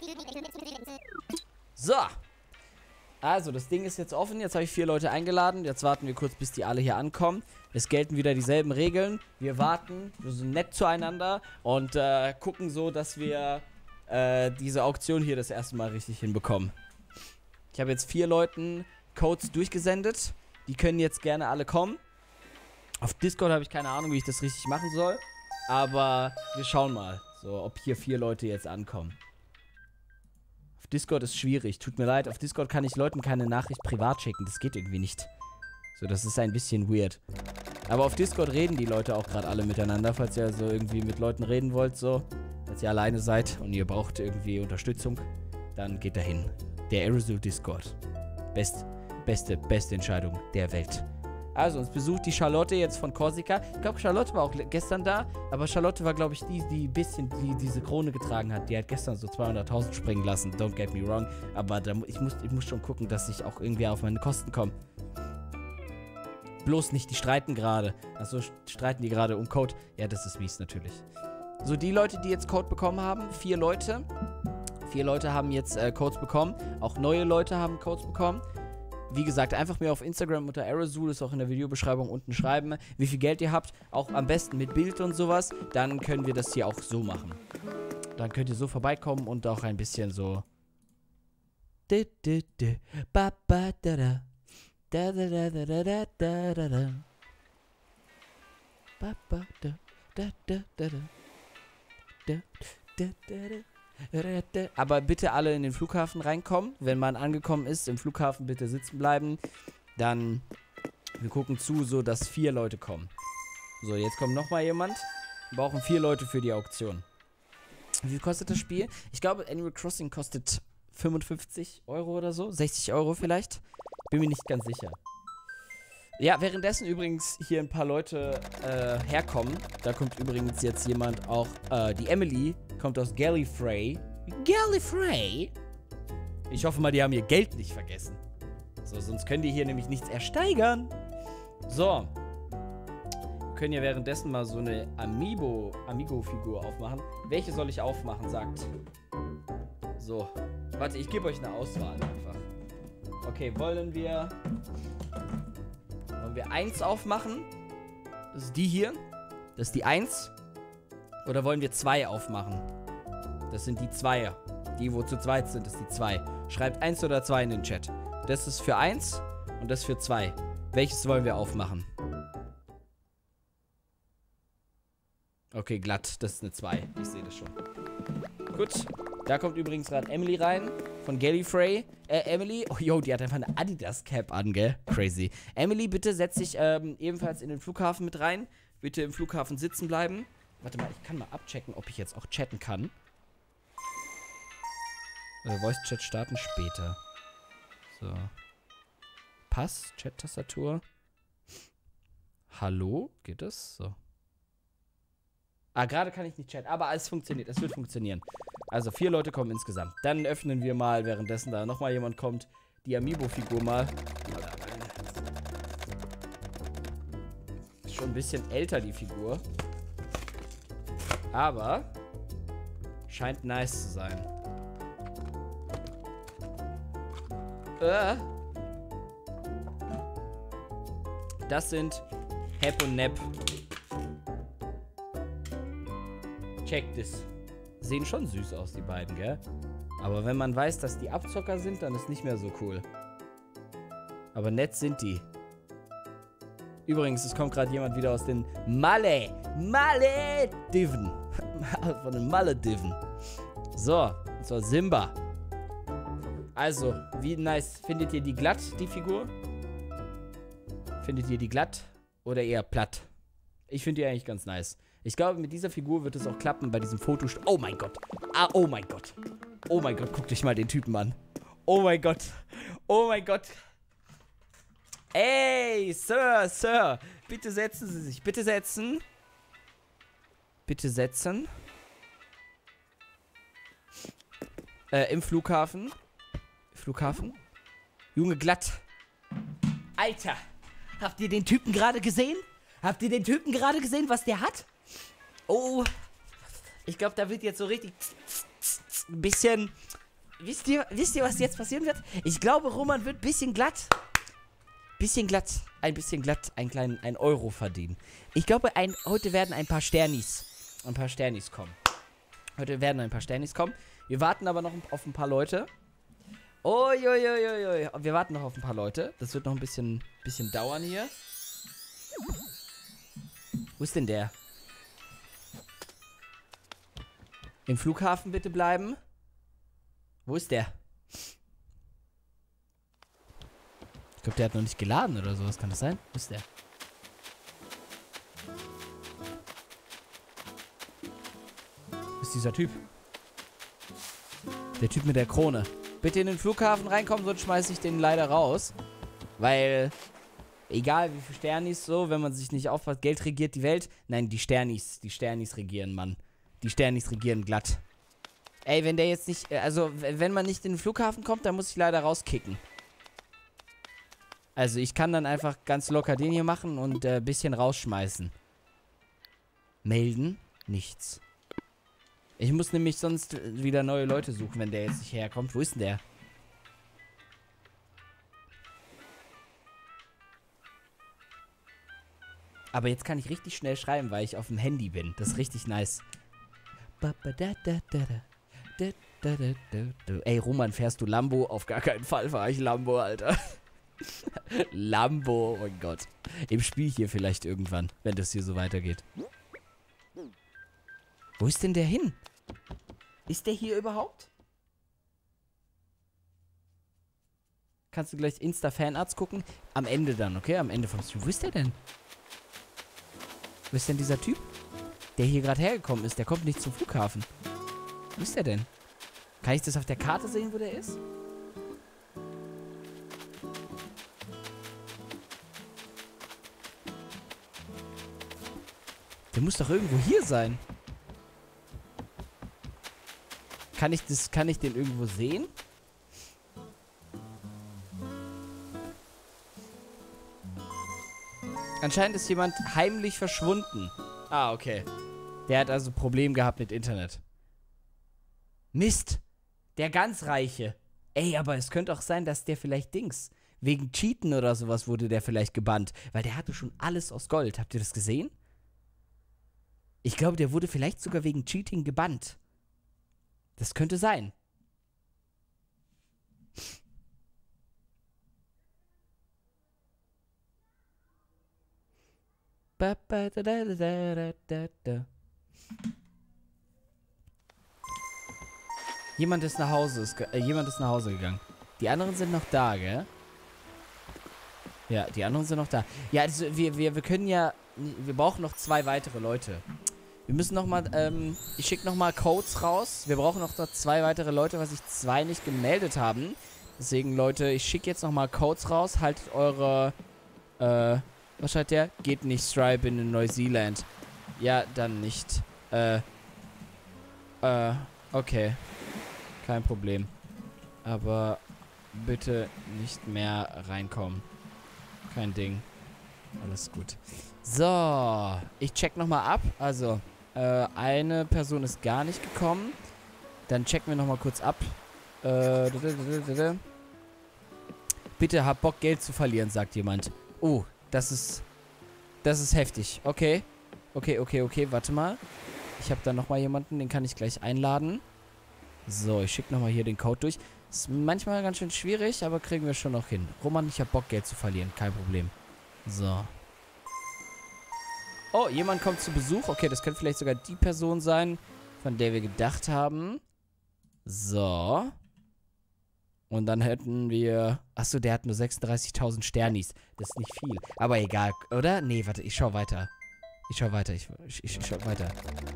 So. Also, das Ding ist jetzt offen. Jetzt habe ich 4 Leute eingeladen. Jetzt warten wir kurz, bis die alle hier ankommen. Es gelten wieder dieselben Regeln. Wir warten, wir sind nett zueinander und gucken so, dass wir diese Auktion hier das erste Mal richtig hinbekommen. Ich habe jetzt 4 Leuten Codes durchgesendet. Die können jetzt gerne alle kommen. Auf Discord habe ich keine Ahnung, wie ich das richtig machen soll. Aber wir schauen mal, so, ob hier 4 Leute jetzt ankommen. Auf Discord ist schwierig, tut mir leid. Auf Discord kann ich Leuten keine Nachricht privat schicken. Das geht irgendwie nicht. So, das ist ein bisschen weird. Aber auf Discord reden die Leute auch gerade alle miteinander, falls ihr so irgendwie mit Leuten reden wollt, so. Falls ihr alleine seid und ihr braucht irgendwie Unterstützung, dann geht dahin. Der Aerosol Discord. Beste Entscheidung der Welt. Also, uns besucht die Charlotte jetzt von Korsika. Ich glaube, Charlotte war auch gestern da. Aber Charlotte war, glaube ich, die diese Krone getragen hat. Die hat gestern so 200.000 springen lassen. Don't get me wrong. Aber ich muss schon gucken, dass ich auch irgendwie auf meine Kosten komme. Bloß nicht, die streiten gerade. Achso, streiten die gerade um Code? Ja, das ist mies natürlich. So, die Leute, die jetzt Code bekommen haben, 4 Leute. 4 Leute haben jetzt Codes bekommen. Auch neue Leute haben Codes bekommen. wie gesagt, einfach mir auf Instagram unter Aerosol, ist auch in der Videobeschreibung unten schreiben, wie viel Geld ihr habt. Auch am besten mit Bild und sowas. Dann können wir das hier auch so machen. Dann könnt ihr so vorbeikommen und auch ein bisschen so... Aber bitte alle in den Flughafen reinkommen. Wenn man angekommen ist, im Flughafen bitte sitzen bleiben. Dann, wir gucken zu, so dass 4 Leute kommen. So, jetzt kommt nochmal jemand. Wir brauchen 4 Leute für die Auktion. Wie viel kostet das Spiel? Ich glaube, Animal Crossing kostet 55 Euro oder so. 60 Euro vielleicht. Bin mir nicht ganz sicher. Ja, währenddessen übrigens hier ein paar Leute herkommen. Da kommt übrigens jetzt jemand auch, die Emily kommt aus Gallifrey. Gallifrey? Ich hoffe mal, die haben ihr Geld nicht vergessen. So, sonst können die hier nämlich nichts ersteigern. So. Wir können ja währenddessen mal so eine Amiibo-Figur aufmachen. Welche soll ich aufmachen, sagt. So. Warte, ich gebe euch eine Auswahl einfach. Okay, wollen wir 1 aufmachen? Das ist die hier. Das ist die 1. Oder wollen wir 2 aufmachen? Das sind die 2er. Die, wo zu zweit sind, ist die 2. Schreibt 1 oder 2 in den Chat. Das ist für 1 und das für 2. Welches wollen wir aufmachen? Okay, glatt. Das ist eine 2. Ich sehe das schon. Gut. Da kommt übrigens gerade Emily rein. Von Gallifrey. Emily. Oh, yo, die hat einfach eine Adidas-Cap an, gell? Crazy. Emily, bitte setz dich ebenfalls in den Flughafen mit rein. Bitte im Flughafen sitzen bleiben. Warte mal, ich kann mal abchecken, ob ich jetzt auch chatten kann. Voice-Chat starten später. So. Pass, Chat-Tastatur. Hallo? Geht das? So. Ah, gerade kann ich nicht chatten, aber es funktioniert. Es wird funktionieren. Also 4 Leute kommen insgesamt. Dann öffnen wir mal, währenddessen da nochmal jemand kommt, die Amiibo-Figur mal. Ist schon ein bisschen älter, die Figur. Aber scheint nice zu sein. Das sind Hep und Nep. Check this. Sehen schon süß aus, die beiden, gell? Aber wenn man weiß, dass die Abzocker sind, dann ist nicht mehr so cool. Aber nett sind die. Übrigens, es kommt gerade jemand wieder aus den Malediven. Von den Malediven. So, und zwar Simba. Also, wie nice. Findet ihr die glatt, die Figur? Findet ihr die glatt oder eher platt? Ich finde die eigentlich ganz nice. Ich glaube, mit dieser Figur wird es auch klappen bei diesem Foto. Oh mein Gott. Ah, oh mein Gott. Oh mein Gott, guckt euch mal den Typen an. Oh mein Gott. Oh mein Gott. Ey, Sir, Sir. Bitte setzen Sie sich. Bitte setzen. Bitte setzen. Im Flughafen. Flughafen. Junge, glatt. Alter. Habt ihr den Typen gerade gesehen? Habt ihr den Typen gerade gesehen, was der hat? Oh. Ich glaube, da wird jetzt so richtig ein bisschen... Wisst ihr, was jetzt passieren wird? Ich glaube, Roman wird ein bisschen glatt. Ein bisschen glatt, ein Euro verdienen. Ich glaube, heute werden ein paar Sternis kommen. Wir warten aber noch auf ein paar Leute. Wir warten noch auf ein paar Leute. Das wird noch ein bisschen dauern hier. Wo ist denn der? Im Flughafen bitte bleiben. Wo ist der? Ich glaube, der hat noch nicht geladen oder sowas. Kann das sein? Wo ist der? Wo ist dieser Typ? Der Typ mit der Krone. Bitte in den Flughafen reinkommen, sonst schmeiße ich den leider raus. Weil, egal wie viele Sternis so, wenn man sich nicht aufpasst, Geld regiert die Welt. Nein, die Sternis regieren, Mann. Die Sternis regieren glatt. Ey, wenn der jetzt nicht, also, wenn man nicht in den Flughafen kommt, dann muss ich leider rauskicken. Also, ich kann dann einfach ganz locker den hier machen und ein bisschen rausschmeißen. Melden? Nichts. Ich muss nämlich sonst wieder neue Leute suchen, wenn der jetzt nicht herkommt. Wo ist denn der? Aber jetzt kann ich richtig schnell schreiben, weil ich auf dem Handy bin. Das ist richtig nice. Ey, Roman, fährst du Lambo? Auf gar keinen Fall fahre ich Lambo, Alter. Lambo, oh mein Gott. Im Spiel hier vielleicht irgendwann, wenn das hier so weitergeht. Wo ist denn der hin? Ist der hier überhaupt? Kannst du gleich Insta-Fanarts gucken? Am Ende dann, okay? Am Ende vom Stream. Wo ist der denn? Wo ist denn dieser Typ? Der hier gerade hergekommen ist. Der kommt nicht zum Flughafen. Wo ist der denn? Kann ich das auf der Karte sehen, wo der ist? Der muss doch irgendwo hier sein. Kann ich den irgendwo sehen? Anscheinend ist jemand heimlich verschwunden. Ah, okay. Der hat also ein Problem gehabt mit Internet. Mist. Der ganz Reiche. Ey, aber es könnte auch sein, dass der vielleicht wegen Cheaten oder sowas wurde der vielleicht gebannt. Weil der hatte schon alles aus Gold. Habt ihr das gesehen? Ich glaube, der wurde vielleicht sogar wegen Cheating gebannt. Das könnte sein. Jemand ist nach Hause gegangen. Die anderen sind noch da, gell? Ja, die anderen sind noch da. Ja, also wir können ja... Wir brauchen noch 2 weitere Leute. Wir müssen nochmal... ich schicke nochmal Codes raus. Wir brauchen noch 2 weitere Leute, weil sich 2 nicht gemeldet haben. Deswegen, Leute, ich schicke jetzt nochmal Codes raus. Haltet eure... was schreibt der? Geht nicht Stripe in Neuseeland. Ja, dann nicht. Okay. Kein Problem. Aber bitte nicht mehr reinkommen. Kein Ding. Alles gut. So. Ich check nochmal ab. Also, eine Person ist gar nicht gekommen. Dann checken wir nochmal kurz ab. Bitte hab Bock, Geld zu verlieren, sagt jemand. Oh, das ist heftig. Okay. Okay. Warte mal. Ich habe da nochmal jemanden, den kann ich gleich einladen. So, ich schicke nochmal hier den Code durch. Ist manchmal ganz schön schwierig, aber kriegen wir schon noch hin. Roman, ich habe Bock, Geld zu verlieren. Kein Problem. So. Oh, jemand kommt zu Besuch. Okay, das könnte vielleicht sogar die Person sein, von der wir gedacht haben. So. Und dann hätten wir... Achso, der hat nur 36.000 Sternis. Das ist nicht viel. Aber egal, oder? Nee, warte, ich schau weiter. Ich schau weiter. Ich schau weiter.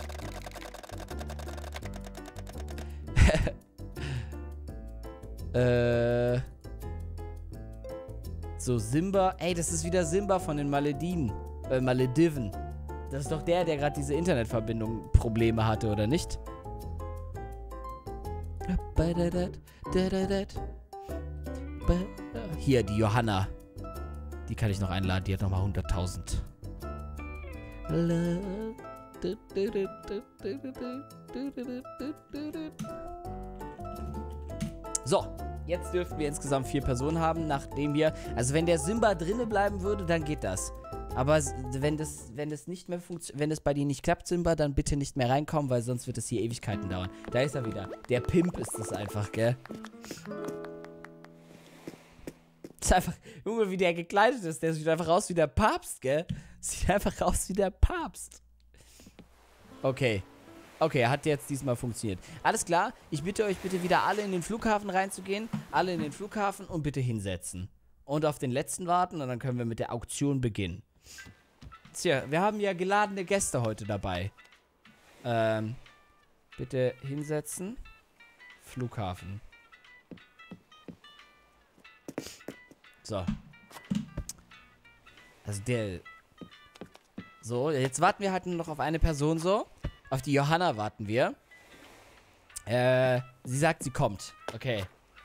So, Simba. Ey, das ist wieder Simba von den Malediven. Das ist doch der gerade diese Internetverbindung Probleme hatte, oder nicht? Hier, die Johanna. Die kann ich noch einladen. Die hat nochmal 100.000. So, jetzt dürften wir insgesamt 4 Personen haben, nachdem wir... Also wenn der Simba drinne bleiben würde, dann geht das. Aber wenn das nicht mehr funktioniert, wenn es bei dir nicht klappt, Simba, dann bitte nicht mehr reinkommen, weil sonst wird es hier Ewigkeiten dauern. Da ist er wieder. Der Pimp ist es einfach, gell? Das ist einfach, Junge, wie der gekleidet ist. Der sieht einfach aus wie der Papst, gell? Sieht einfach aus wie der Papst. Okay. Okay, hat jetzt diesmal funktioniert. Alles klar, ich bitte euch bitte wieder alle in den Flughafen reinzugehen. Alle in den Flughafen und bitte hinsetzen. Und auf den letzten warten und dann können wir mit der Auktion beginnen. Tja, wir haben ja geladene Gäste heute dabei. Bitte hinsetzen. Flughafen. So. Also der... So, jetzt warten wir halt nur noch auf eine Person so. Auf die Johanna warten wir. Sie sagt, sie kommt. Okay.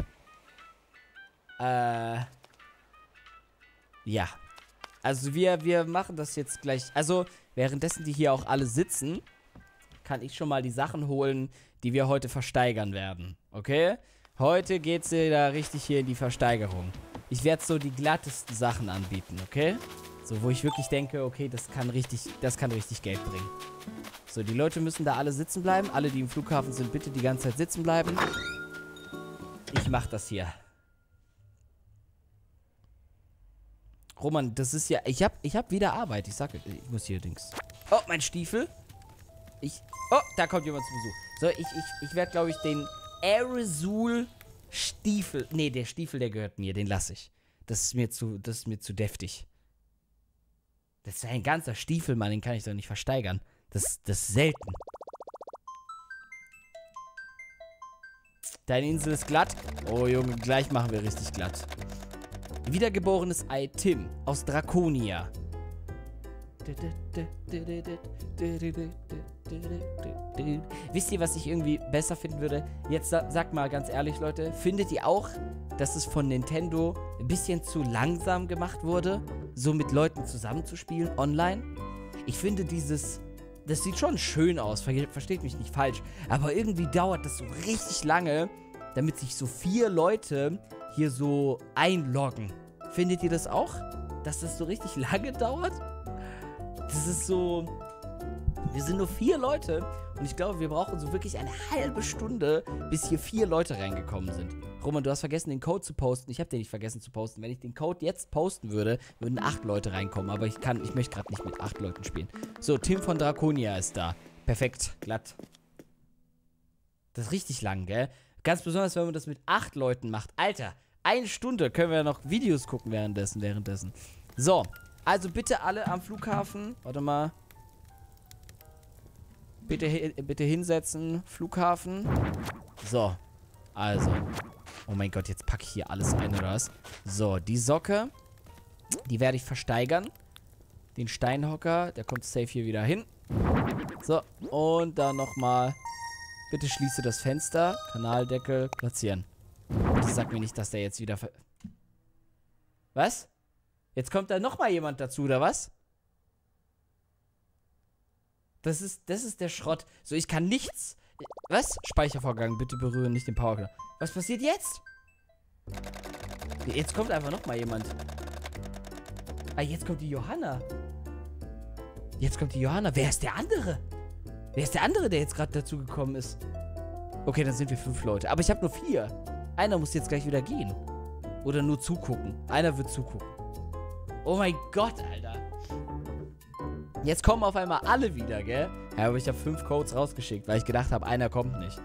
Ja. Also wir machen das jetzt gleich. Also, währenddessen die hier auch alle sitzen, kann ich schon mal die Sachen holen, die wir heute versteigern werden. Okay? Heute geht's da richtig hier in die Versteigerung. Ich werde so die glattesten Sachen anbieten, okay? So, wo ich wirklich denke, okay, das kann richtig Geld bringen. So, die Leute müssen da alle sitzen bleiben. Alle, die im Flughafen sind, bitte die ganze Zeit sitzen bleiben. Ich mach das hier. Roman, das ist ja... Ich hab wieder Arbeit. Ich sag, ich muss hier Dings... Oh, mein Stiefel. Oh, da kommt jemand zu Besuch. So, ich werde, glaube ich, den Aerosol-Stiefel... Nee, der Stiefel, der gehört mir. Den lasse ich. Das ist mir zu deftig. Das ist ein ganzer Stiefel, Mann. Den kann ich doch nicht versteigern. Das ist selten. Deine Insel ist glatt. Oh, Junge, gleich machen wir richtig glatt. Wiedergeborenes Ei Tim aus Draconia. Wisst ihr, was ich irgendwie besser finden würde? Jetzt sagt mal ganz ehrlich, Leute. Findet ihr auch, dass es von Nintendo ein bisschen zu langsam gemacht wurde, so mit Leuten zusammenzuspielen online? Ich finde das sieht schon schön aus, versteht mich nicht falsch, aber irgendwie dauert das so richtig lange, damit sich so 4 Leute hier so einloggen. Findet ihr das auch? Dass das so richtig lange dauert? Das ist so... Wir sind nur 4 Leute und ich glaube, wir brauchen so wirklich eine halbe Stunde, bis hier 4 Leute reingekommen sind. Roman, du hast vergessen, den Code zu posten. Ich habe den nicht vergessen zu posten. Wenn ich den Code jetzt posten würde, würden 8 Leute reinkommen. Aber ich möchte gerade nicht mit 8 Leuten spielen. So, Tim von Draconia ist da. Perfekt, glatt. Das ist richtig lang, gell? Ganz besonders, wenn man das mit 8 Leuten macht. Alter, 1 Stunde können wir noch Videos gucken währenddessen. So, also bitte alle am Flughafen. Warte mal. Bitte hinsetzen, Flughafen. So, also. Oh mein Gott, jetzt packe ich hier alles ein, oder was? So, die Socke, die werde ich versteigern. Den Steinhocker, der kommt safe hier wieder hin. So, und dann nochmal. Bitte schließe das Fenster. Kanaldeckel platzieren. Bitte sag mir nicht, dass der jetzt wieder... Was? Jetzt kommt da nochmal jemand dazu, oder was? Das ist der Schrott. So, ich kann nichts... Was? Speichervorgang. Bitte berühren nicht den Powerknopf. Was passiert jetzt? Jetzt kommt einfach nochmal jemand. Ah, jetzt kommt die Johanna. Wer ist der andere? Wer ist der andere, der jetzt gerade dazu gekommen ist? Okay, dann sind wir 5 Leute. Aber ich habe nur 4. Einer muss jetzt gleich wieder gehen. Oder nur zugucken. Einer wird zugucken. Oh mein Gott, Alter. Jetzt kommen auf einmal alle wieder, gell? Ja, aber ich habe 5 Codes rausgeschickt, weil ich gedacht habe, einer kommt nicht.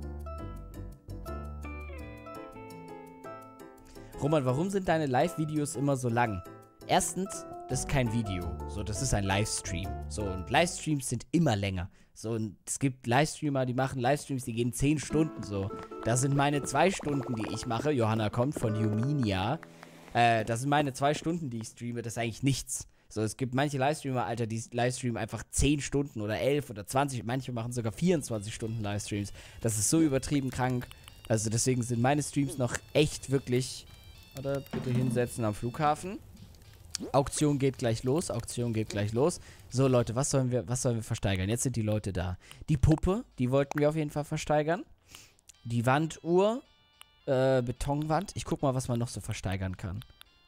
Roman, warum sind deine Live-Videos immer so lang? Erstens, das ist kein Video. So, das ist ein Livestream. So, und Livestreams sind immer länger. So, und es gibt Livestreamer, die machen Livestreams, die gehen 10 Stunden so. Das sind meine 2 Stunden, die ich mache. Johanna kommt von Juminia. Das sind meine 2 Stunden, die ich streame. Das ist eigentlich nichts. So, es gibt manche Livestreamer, Alter, die livestreamen einfach 10 Stunden oder 11 oder 20. Manche machen sogar 24 Stunden Livestreams. Das ist so übertrieben krank. Also deswegen sind meine Streams noch echt wirklich... Oder bitte hinsetzen am Flughafen. Auktion geht gleich los. So, Leute, was sollen wir versteigern? Jetzt sind die Leute da. Die Puppe, die wollten wir auf jeden Fall versteigern. Die Wanduhr. Betonwand. Ich guck mal, was man noch so versteigern kann.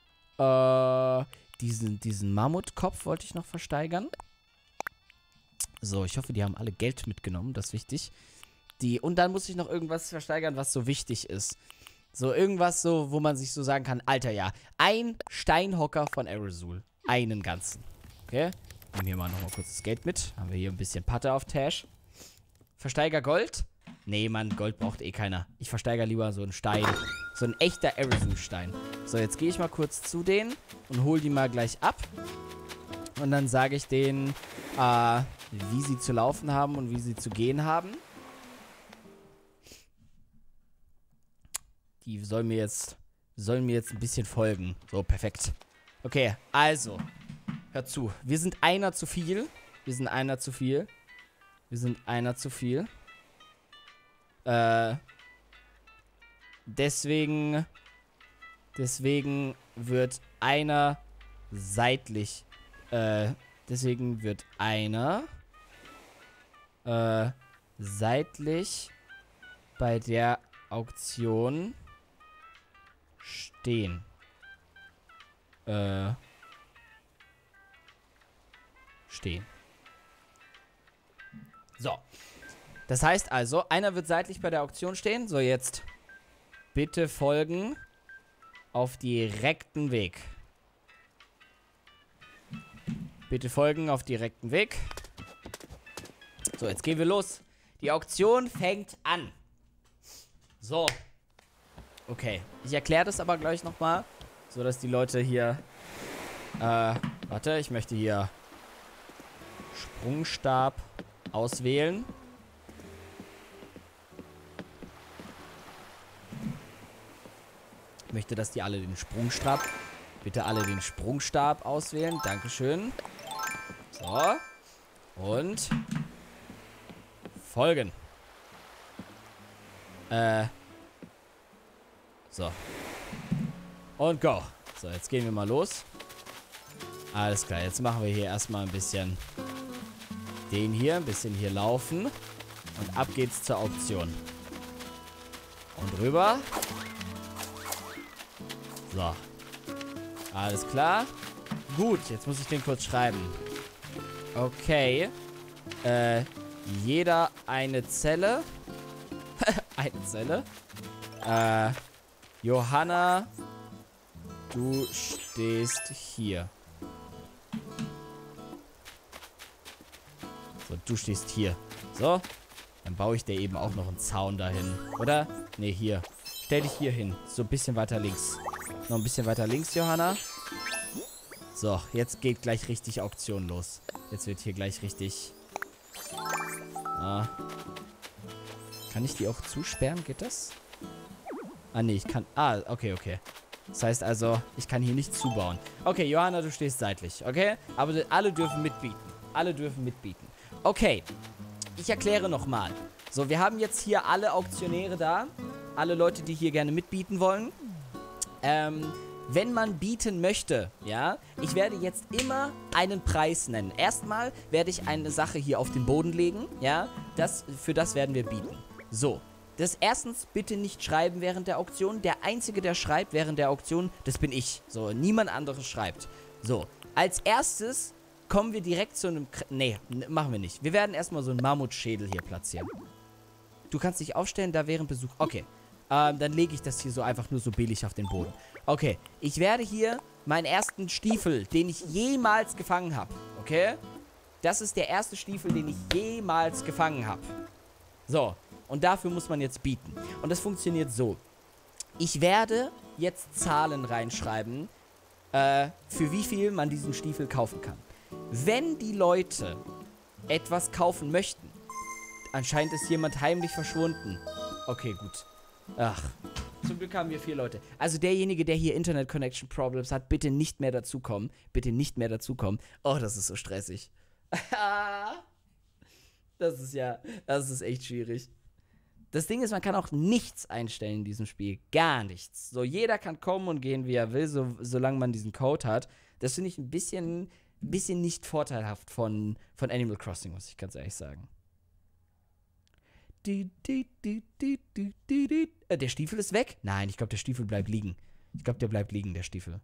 Diesen Mammutkopf wollte ich noch versteigern. So, ich hoffe, die haben alle Geld mitgenommen. Das ist wichtig. Und dann muss ich noch irgendwas versteigern, was so wichtig ist. So, irgendwas so, wo man sich so sagen kann, Alter, ja, ein Steinhocker von Aerosol. Einen ganzen. Okay? Nehmen hier mal nochmal kurz das Geld mit. Haben wir hier ein bisschen Patte auf Tash. Versteiger Gold? Nee, Mann, Gold braucht eh keiner. Ich versteigere lieber so einen Stein. So ein echter Aerosol-Stein. So, jetzt gehe ich mal kurz zu denen und hole die mal gleich ab. Und dann sage ich denen, wie sie zu laufen haben und wie sie zu gehen haben. Die sollen mir jetzt ein bisschen folgen. So, perfekt. Okay, also. Hört zu. Wir sind einer zu viel. Deswegen wird einer seitlich. Seitlich bei der Auktion stehen. stehen. So. Das heißt also, einer wird seitlich bei der Auktion stehen. So, jetzt bitte folgen auf direkten Weg. Bitte folgen auf direkten Weg. So, jetzt gehen wir los. Die Auktion fängt an. So. Okay. Ich erkläre das aber gleich nochmal, so dass die Leute hier... warte, ich möchte hier Sprungstab auswählen. Ich möchte, dass die alle den Sprungstab... Bitte alle den Sprungstab auswählen. Dankeschön. So. Und... folgen. So. Und go. So, jetzt gehen wir mal los. Alles klar, jetzt machen wir hier erstmal ein bisschen den hier, ein bisschen hier laufen. Und ab geht's zur Auktion. Und rüber. So. Alles klar. Gut, jetzt muss ich den kurz schreiben. Okay. Jeder eine Zelle. Eine Zelle. Johanna, du stehst hier. So, du stehst hier. So. Dann baue ich dir eben auch noch einen Zaun dahin. Oder? Ne, hier. Stell dich hier hin. So ein bisschen weiter links. Noch ein bisschen weiter links, Johanna. So, jetzt geht gleich richtig Auktion los. Jetzt wird hier gleich richtig... Kann ich die auch zusperren? Geht das? Ah, nee, ich kann... Ah, okay, okay. Das heißt also, ich kann hier nicht zubauen. Okay, Johanna, du stehst seitlich, okay? Aber alle dürfen mitbieten. Alle dürfen mitbieten. Okay, ich erkläre nochmal. So, wir haben jetzt hier alle Auktionäre da. Alle Leute, die hier gerne mitbieten wollen. Wenn man bieten möchte, ja, ich werde jetzt immer einen Preis nennen. Erstmal werde ich eine Sache hier auf den Boden legen, ja, für das werden wir bieten. So, das erstens bitte nicht schreiben während der Auktion. Der Einzige, der schreibt während der Auktion, das bin ich. So, niemand anderes schreibt. So, als erstes kommen wir direkt zu einem... Nee, machen wir nicht. Wir werden erstmal so einen Mammutschädel hier platzieren. Du kannst dich aufstellen, da während Besuch... Okay, dann lege ich das hier so einfach nur so billig auf den Boden. Okay, ich werde hier meinen ersten Stiefel, den ich jemals gefangen habe. Okay? Das ist der erste Stiefel, den ich jemals gefangen habe. So, und dafür muss man jetzt bieten. Und das funktioniert so. Ich werde jetzt Zahlen reinschreiben, für wie viel man diesen Stiefel kaufen kann. Wenn die Leute etwas kaufen möchten, anscheinend ist jemand heimlich verschwunden. Okay, gut. Ach, zum Glück haben wir 4 Leute. Also derjenige, der hier Internet-Connection-Problems hat, bitte nicht mehr dazukommen. Bitte nicht mehr dazukommen. Oh, das ist so stressig. Das ist echt schwierig. Das Ding ist, man kann auch nichts einstellen in diesem Spiel. Gar nichts. So, jeder kann kommen und gehen, wie er will, solange man diesen Code hat. Das finde ich ein bisschen nicht vorteilhaft von Animal Crossing, muss ich ganz ehrlich sagen. Der Stiefel ist weg? Nein, ich glaube, der Stiefel bleibt liegen. Ich glaube, der bleibt liegen, der Stiefel.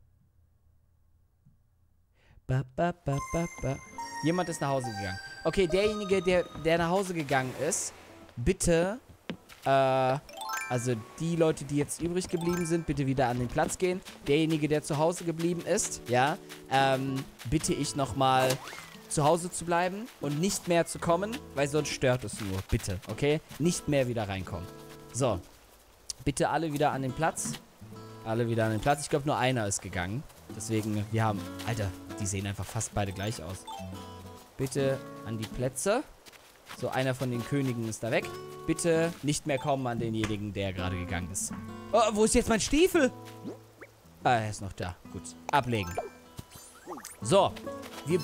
Jemand ist nach Hause gegangen. Okay, derjenige, der nach Hause gegangen ist, bitte, also die Leute, die jetzt übrig geblieben sind, bitte wieder an den Platz gehen. Derjenige, der zu Hause geblieben ist, ja, bitte ich nochmal zu Hause zu bleiben und nicht mehr zu kommen, weil sonst stört es nur. Bitte, okay? Nicht mehr wieder reinkommen. So. Bitte alle wieder an den Platz. Alle wieder an den Platz. Ich glaube, nur einer ist gegangen. Deswegen, wir haben... Alter, die sehen einfach fast beide gleich aus. Bitte an die Plätze. So, einer von den Königen ist da weg. Bitte nicht mehr kommen an denjenigen, der gerade gegangen ist. Oh, wo ist jetzt mein Stiefel? Ah, er ist noch da. Gut. Ablegen. So. Wir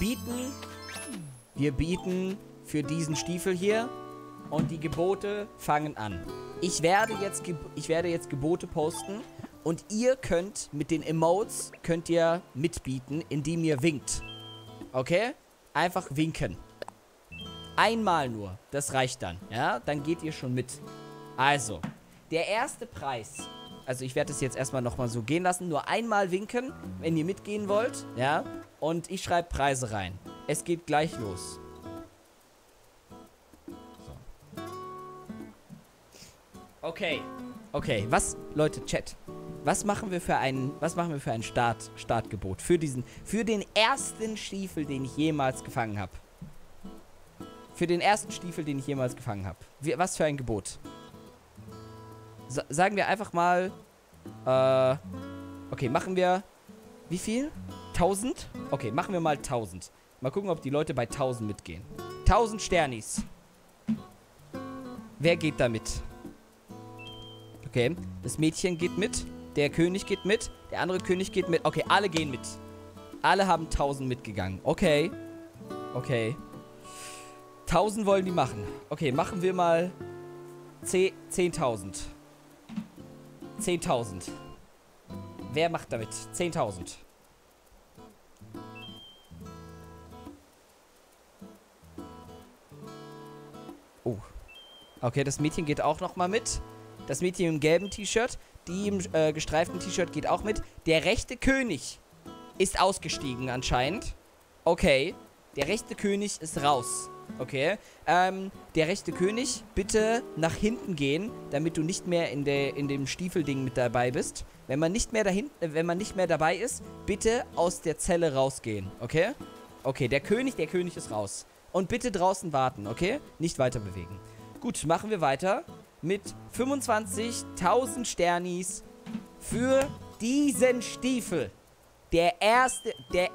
bieten für diesen Stiefel hier und die Gebote fangen an. Ich werde jetzt Gebote posten und ihr könnt mit den Emotes mitbieten, indem ihr winkt. Okay? Einfach winken. Einmal nur. Das reicht dann. Ja? Dann geht ihr schon mit. Also, der erste Preis. Also ich werde das jetzt erstmal nochmal so gehen lassen. Nur einmal winken, wenn ihr mitgehen wollt. Ja? Und ich schreibe Preise rein. Es geht gleich los. So. Okay. Okay, Leute, Chat. Was machen wir für ein Startgebot? Für den ersten Stiefel, den ich jemals gefangen habe. Für den ersten Stiefel, den ich jemals gefangen habe. Was für ein Gebot? Sagen wir einfach mal, okay, machen wir, wie viel? 1000? Okay, machen wir mal 1000. Mal gucken, ob die Leute bei 1000 mitgehen. 1000 Sternis. Wer geht da mit? Okay, das Mädchen geht mit. Der König geht mit. Der andere König geht mit. Okay, alle gehen mit. Alle haben 1000 mitgegangen. Okay. Okay. 1000 wollen die machen. Okay, machen wir mal 10.000. 10.000. Wer macht damit? 10.000. Oh. Okay, das Mädchen geht auch nochmal mit. Das Mädchen im gelben T-Shirt. Die im gestreiften T-Shirt geht auch mit. Der rechte König ist ausgestiegen anscheinend. Okay. Der rechte König ist raus. Okay. Der rechte König, bitte nach hinten gehen, damit du nicht mehr in dem Stiefelding mit dabei bist. Wenn man nicht mehr dabei ist, bitte aus der Zelle rausgehen. Okay? Okay, der König ist raus. Und bitte draußen warten, okay? Nicht weiter bewegen. Gut, machen wir weiter mit 25.000 Sternis für diesen Stiefel. Der erste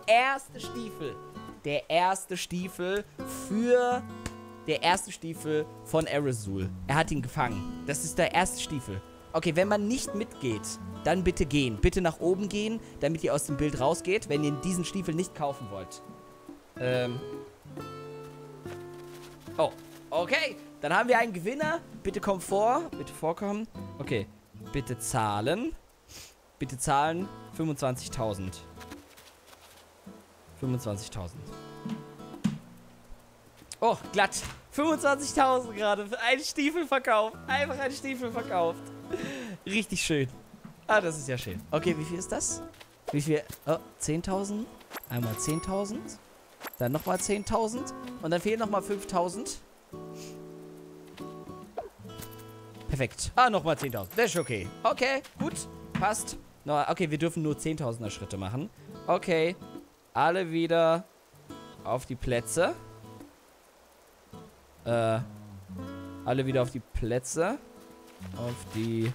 Stiefel von Errezul. Er hat ihn gefangen. Das ist der erste Stiefel. Okay, wenn man nicht mitgeht, dann bitte gehen. Bitte nach oben gehen, damit ihr aus dem Bild rausgeht, wenn ihr diesen Stiefel nicht kaufen wollt. Oh, okay. Dann haben wir einen Gewinner. Bitte komm vor. Bitte vorkommen. Okay. Bitte zahlen. Bitte zahlen 25.000. 25.000. Oh, glatt. 25.000 gerade. Ein Stiefel verkauft. Einfach ein Stiefel verkauft. Richtig schön. Ah, das ist ja schön. Okay, wie viel ist das? Wie viel? Oh, 10.000. Einmal 10.000. Dann nochmal 10.000. Und dann fehlen nochmal 5.000. Perfekt. Ah, nochmal 10.000. Das ist okay. Okay, gut. Passt. No, okay, wir dürfen nur 10.000er Schritte machen. Okay. Alle wieder auf die Plätze. Alle wieder auf die Plätze. Auf die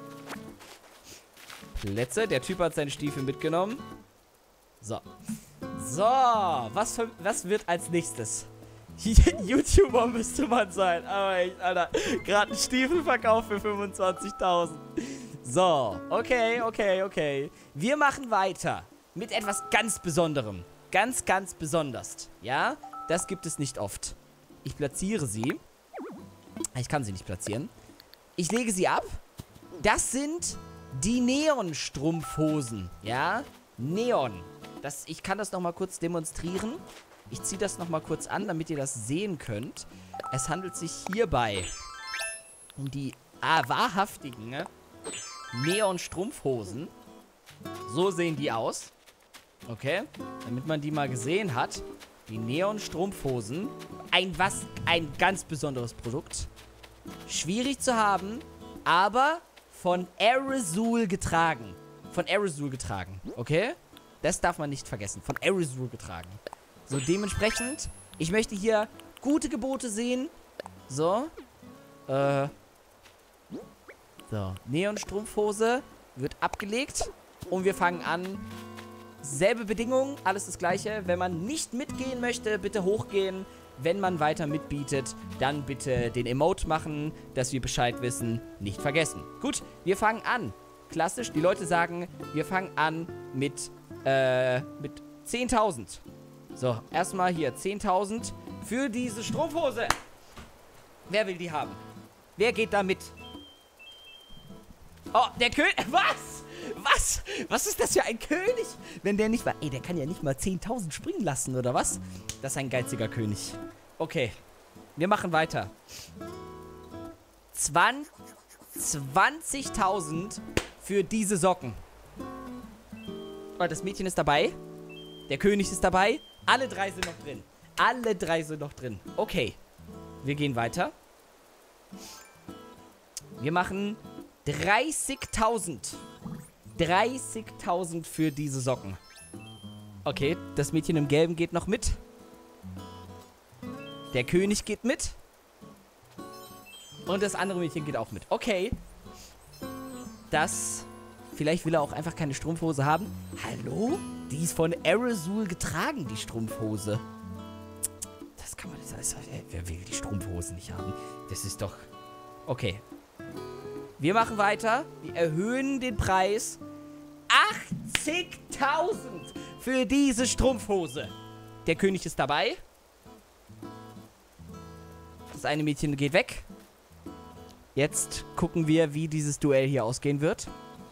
Plätze. Der Typ hat seine Stiefel mitgenommen. So. So. Was wird als nächstes? YouTuber müsste man sein. Aber echt, Alter. Gerade ein Stiefelverkauf für 25.000. So. Okay, okay, okay. Wir machen weiter mit etwas ganz Besonderem. Ganz, ganz besonders. Ja? Das gibt es nicht oft. Ich platziere sie. Ich kann sie nicht platzieren. Ich lege sie ab. Das sind die Neon-Strumpfhosen. Ja? Neon. Ich kann das nochmal kurz demonstrieren. Ich ziehe das nochmal kurz an, damit ihr das sehen könnt. Es handelt sich hierbei um die wahrhaftigen Neon-Strumpfhosen. So sehen die aus. Okay? Damit man die mal gesehen hat. Die Neon-Strumpfhosen. Ein ganz besonderes Produkt. Schwierig zu haben, aber von Errezul getragen. Von Errezul getragen. Okay? Das darf man nicht vergessen. Von Errezul getragen. So, dementsprechend, ich möchte hier gute Gebote sehen. So. So, Neon-Strumpfhose wird abgelegt. Und wir fangen an. Selbe Bedingungen, alles das Gleiche. Wenn man nicht mitgehen möchte, bitte hochgehen. Wenn man weiter mitbietet, dann bitte den Emote machen, dass wir Bescheid wissen. Nicht vergessen. Gut, wir fangen an. Klassisch, die Leute sagen, wir fangen an mit 10.000. So, erstmal hier 10.000 für diese Strumpfhose. Wer will die haben? Wer geht da mit? Oh, der König. Was? Was? Was ist das für ein König? Wenn der nicht war. Ey, der kann ja nicht mal 10.000 springen lassen, oder was? Das ist ein geiziger König. Okay. Wir machen weiter. 20.000 für diese Socken. Oh, das Mädchen ist dabei. Der König ist dabei. Alle drei sind noch drin. Alle 3 sind noch drin. Okay. Wir gehen weiter. Wir machen 30.000. 30.000 für diese Socken. Okay, das Mädchen im Gelben geht noch mit. Der König geht mit. Und das andere Mädchen geht auch mit. Okay. Vielleicht will er auch einfach keine Strumpfhose haben. Hallo? Die ist von Aerosol getragen, die Strumpfhose. Das kann man nicht sagen. Wer will die Strumpfhose nicht haben? Das ist doch... Okay. Wir machen weiter. Wir erhöhen den Preis. 80.000 für diese Strumpfhose. Der König ist dabei. Das eine Mädchen geht weg. Jetzt gucken wir, wie dieses Duell hier ausgehen wird.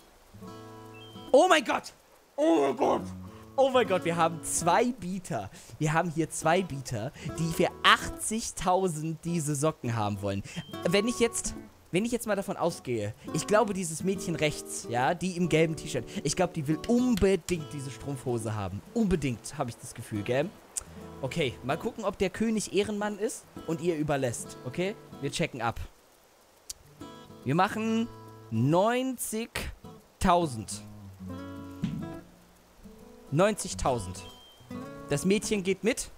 Oh mein Gott! Oh mein Gott! Oh mein Gott, wir haben 2 Bieter. Wir haben hier 2 Bieter, die für 80.000 diese Socken haben wollen. Wenn ich jetzt mal davon ausgehe, ich glaube, dieses Mädchen rechts, ja, die im gelben T-Shirt, ich glaube, die will unbedingt diese Strumpfhose haben. Unbedingt, habe ich das Gefühl, gell? Okay, mal gucken, ob der König Ehrenmann ist und ihr überlässt, okay? Wir checken ab. Wir machen 90.000. 90.000. Das Mädchen geht mit.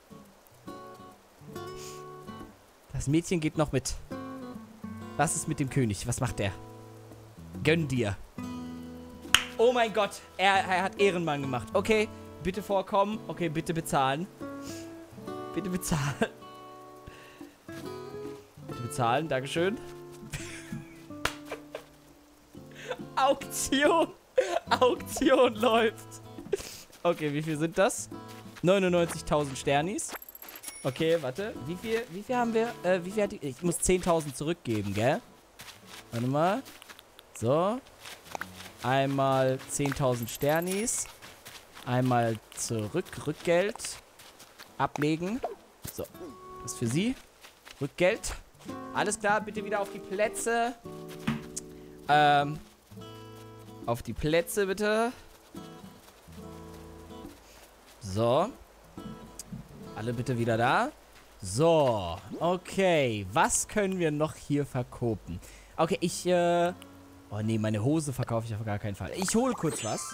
Das Mädchen geht noch mit. Was ist mit dem König? Was macht der? Gönn dir. Oh mein Gott. Er hat Ehrenmann gemacht. Okay, bitte vorkommen. Okay, bitte bezahlen. Bitte bezahlen. Bitte bezahlen. Dankeschön. Auktion. Auktion läuft. Okay, wie viel sind das? 99.000 Sternis. Okay, warte. Wie viel haben wir? Ich muss 10.000 zurückgeben, gell? Warte mal. So. Einmal 10.000 Sternis. Einmal zurück. Rückgeld. Ablegen. So. Das ist für Sie. Rückgeld. Alles klar, bitte wieder auf die Plätze. Auf die Plätze, bitte. So. Alle bitte wieder da. So. Okay. Was können wir noch hier verkaufen? Okay, oh nee, meine Hose verkaufe ich auf gar keinen Fall. Ich hole kurz was.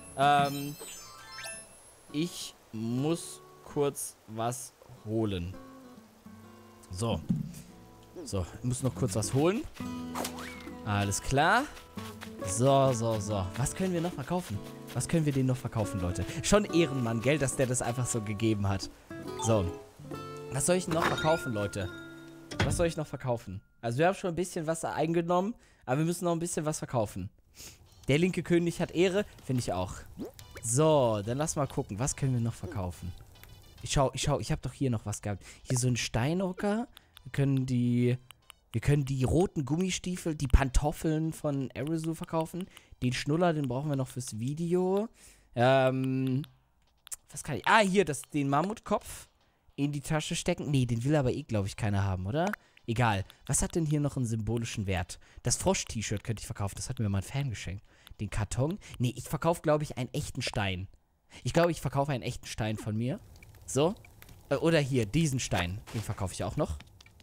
Ich muss kurz was holen. So. So, ich muss noch kurz was holen. Alles klar. So. Was können wir noch verkaufen? Was können wir denen noch verkaufen, Leute? Schon Ehrenmann, gell, dass der das einfach so gegeben hat. So. Was soll ich noch verkaufen, Leute? Was soll ich noch verkaufen? Also wir haben schon ein bisschen was eingenommen, aber wir müssen noch ein bisschen was verkaufen. Der linke König hat Ehre, finde ich auch. So, dann lass mal gucken. Was können wir noch verkaufen? Ich habe doch hier noch was gehabt. Hier so ein Steinhocker. Wir können die roten Gummistiefel, die Pantoffeln von Aerosol verkaufen. Den Schnuller, den brauchen wir noch fürs Video. Was kann ich? Hier, den Mammutkopf in die Tasche stecken. Nee, den will aber glaube ich, keiner haben, oder? Egal. Was hat denn hier noch einen symbolischen Wert? Das Frosch-T-Shirt könnte ich verkaufen. Das hat mir mal ein Fan geschenkt. Den Karton. Nee, ich verkaufe, glaube ich, einen echten Stein. Ich glaube, ich verkaufe einen echten Stein von mir. So. Oder hier, diesen Stein. Den verkaufe ich auch noch.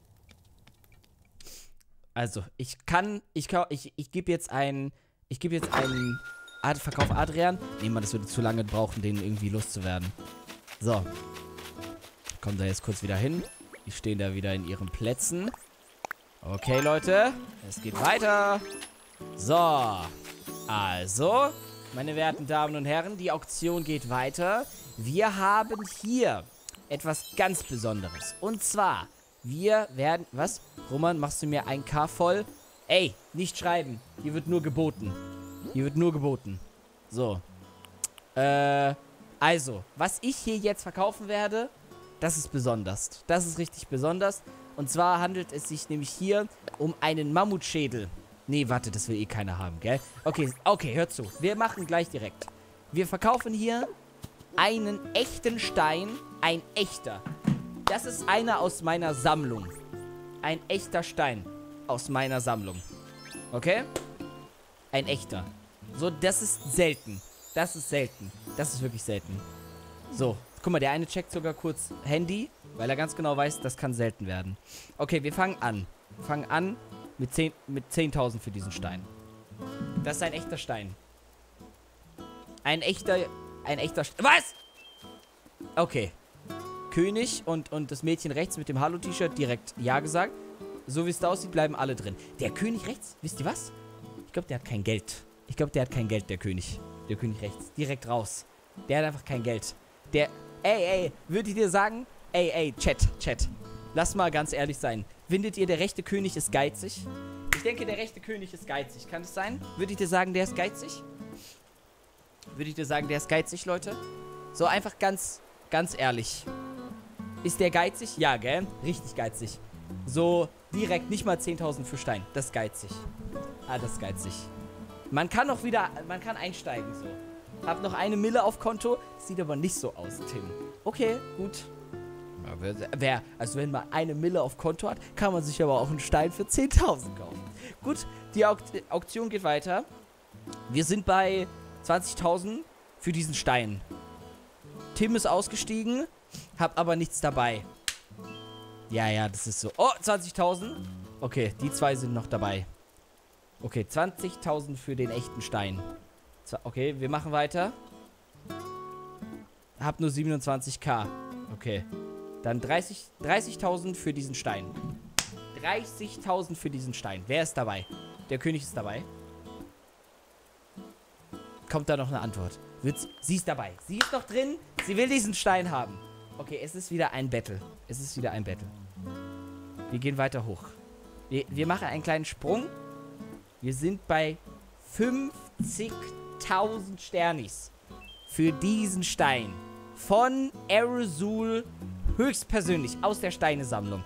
Also, ich gebe jetzt einen Verkauf Adrian. Nee, man, das würde zu lange brauchen, den irgendwie loszuwerden. So. Kommen da jetzt kurz wieder hin. Die stehen da wieder in ihren Plätzen. Okay, Leute. Es geht weiter. So. Also, meine werten Damen und Herren, die Auktion geht weiter. Wir haben hier etwas ganz Besonderes. Und zwar, wir werden... Was? Roman, machst du mir ein K voll? Ey, nicht schreiben. Hier wird nur geboten. Hier wird nur geboten. So. Also, was ich hier jetzt verkaufen werde, das ist besonders. Das ist richtig besonders. Und zwar handelt es sich nämlich hier um einen Mammutschädel. Nee, warte, das will eh keiner haben, gell? Okay, hört zu. Wir machen gleich direkt. Wir verkaufen hier einen echten Stein. Ein echter. Das ist einer aus meiner Sammlung. Ein echter Stein aus meiner Sammlung. Okay? Ein echter. So, das ist selten. Das ist selten. Das ist wirklich selten. So, Guck mal, der eine checkt sogar kurz Handy, weil er ganz genau weiß, das kann selten werden. Okay, wir fangen an. Wir fangen an mit 10.000 für diesen Stein. Das ist ein echter Stein. Ein echter Stein. Was? Okay. König und das Mädchen rechts mit dem Hallo-T-Shirt direkt Ja gesagt. So wie es da aussieht, bleiben alle drin. Der König rechts, wisst ihr was? Ich glaube, der hat kein Geld. Ich glaube, der hat kein Geld, der König. Der König rechts. Direkt raus. Der hat einfach kein Geld. Der... Ey, würde ich dir sagen... Ey, Chat. Lass mal ganz ehrlich sein. Findet ihr, der rechte König ist geizig? Ich denke, der rechte König ist geizig. Kann das sein? Würde ich dir sagen, der ist geizig? Würde ich dir sagen, der ist geizig, Leute? So einfach ganz ehrlich. Ist der geizig? Ja, gell? Richtig geizig. So direkt nicht mal 10.000 für Stein. Das ist geizig. Das ist geizig. Man kann einsteigen so. Hab noch 1 Mille auf Konto. Sieht aber nicht so aus, Tim. Okay, gut. Also wenn man 1 Mille auf Konto hat, kann man sich aber auch einen Stein für 10.000 kaufen. Gut, die Auktion geht weiter. Wir sind bei 20.000 für diesen Stein. Tim ist ausgestiegen, hab aber nichts dabei. Ja, das ist so. Oh, 20.000. Okay, die 2 sind noch dabei. Okay, 20.000 für den echten Stein. Okay, wir machen weiter. Hab nur 27.000. Okay. Dann 30.000 für diesen Stein. 30.000 für diesen Stein. Wer ist dabei? Der König ist dabei. Kommt da noch eine Antwort? Sie ist dabei. Sie ist noch drin. Sie will diesen Stein haben. Okay, es ist wieder ein Battle. Wir gehen weiter hoch. Wir machen einen kleinen Sprung. Wir sind bei 50.000 Sternis für diesen Stein. Von Aerosol höchstpersönlich aus der Steinesammlung.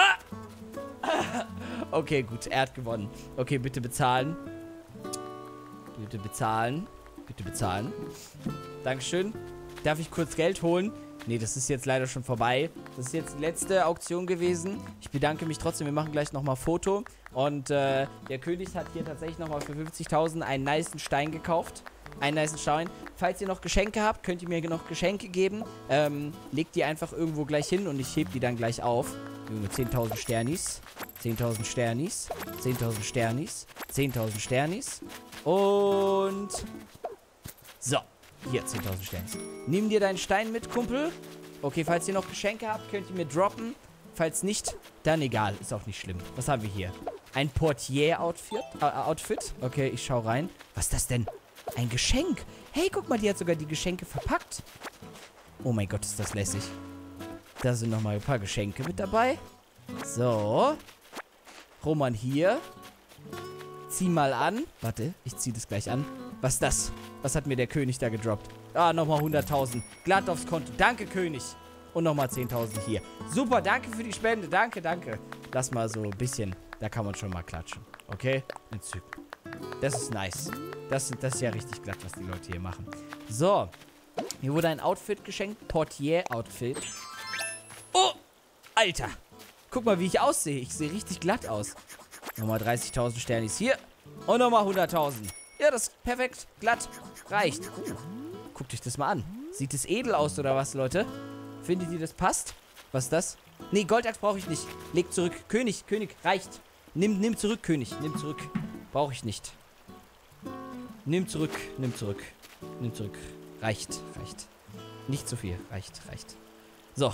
Okay, gut, er hat gewonnen. Okay, bitte bezahlen. Bitte bezahlen. Dankeschön. Darf ich kurz Geld holen? Nee, das ist jetzt leider schon vorbei. Das ist jetzt die letzte Auktion gewesen. Ich bedanke mich trotzdem. Wir machen gleich nochmal Foto. Und der König hat hier tatsächlich nochmal für 50.000 einen nicen Stein gekauft. Einen nicen Stein. Falls ihr noch Geschenke habt, könnt ihr mir noch Geschenke geben. Legt die einfach irgendwo gleich hin und ich heb die dann gleich auf. Junge, 10.000 Sternis. 10.000 Sternis. 10.000 Sternis. 10.000 Sternis. Und... So. Hier, 10.000 Sternis. Nimm dir deinen Stein mit, Kumpel. Okay, falls ihr noch Geschenke habt, könnt ihr mir droppen. Falls nicht, dann egal. Ist auch nicht schlimm. Was haben wir hier? Ein Portier-Outfit. Okay, ich schau rein. Was ist das denn? Ein Geschenk. Hey, guck mal, die hat sogar die Geschenke verpackt. Oh mein Gott, ist das lässig. Da sind nochmal ein paar Geschenke mit dabei. So. Roman hier. Zieh mal an. Warte, ich zieh das gleich an. Was ist das? Was hat mir der König da gedroppt? Nochmal 100.000. Glatt aufs Konto. Danke, König. Und nochmal 10.000 hier. Super, danke für die Spende. Danke. Lass mal so ein bisschen. Da kann man schon mal klatschen. Okay? Entzücken. Das ist nice. Das ist ja richtig glatt, was die Leute hier machen. So. Mir wurde ein Outfit geschenkt. Portier-Outfit. Oh! Alter. Guck mal, wie ich aussehe. Ich sehe richtig glatt aus. Nochmal 30.000 Sternis hier. Und nochmal 100.000. Ja, das ist perfekt. Glatt. Reicht. Guckt euch das mal an. Sieht es edel aus, oder was, Leute? Findet ihr, das passt? Was ist das? Nee, Goldachs brauche ich nicht. Leg zurück. König, reicht. Nimm zurück, König. Nimm zurück. Brauche ich nicht. Nimm zurück. Reicht. Nicht zu viel. Reicht. So.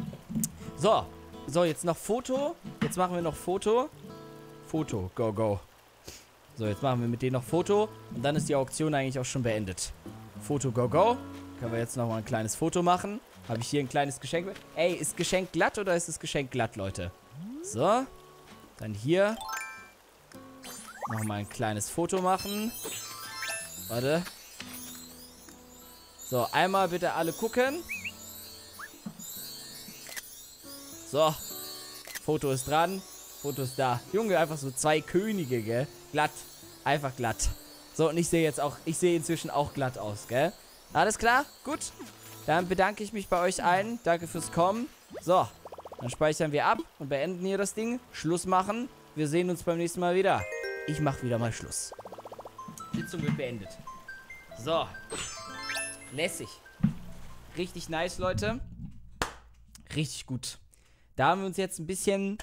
So, jetzt noch Foto. Jetzt machen wir noch Foto. Foto. Go. So, jetzt machen wir mit denen noch Foto. Und dann ist die Auktion eigentlich auch schon beendet. Foto, go. Können wir jetzt nochmal ein kleines Foto machen. Habe ich hier ein kleines Geschenk mit. Ey, ist Geschenk glatt oder ist das Geschenk glatt, Leute? So. Dann hier. Nochmal ein kleines Foto machen. Warte. So, einmal bitte alle gucken. So. Foto ist dran. Foto ist da. Junge, einfach so 2 Könige, gell? Glatt. Einfach glatt. So, und ich sehe inzwischen auch glatt aus, gell? Alles klar? Gut. Dann bedanke ich mich bei euch allen. Danke fürs Kommen. So. Dann speichern wir ab und beenden hier das Ding. Schluss machen. Wir sehen uns beim nächsten Mal wieder. Ich mache wieder mal Schluss. Sitzung wird beendet. So. Lässig. Richtig nice, Leute. Richtig gut. Da haben wir uns jetzt ein bisschen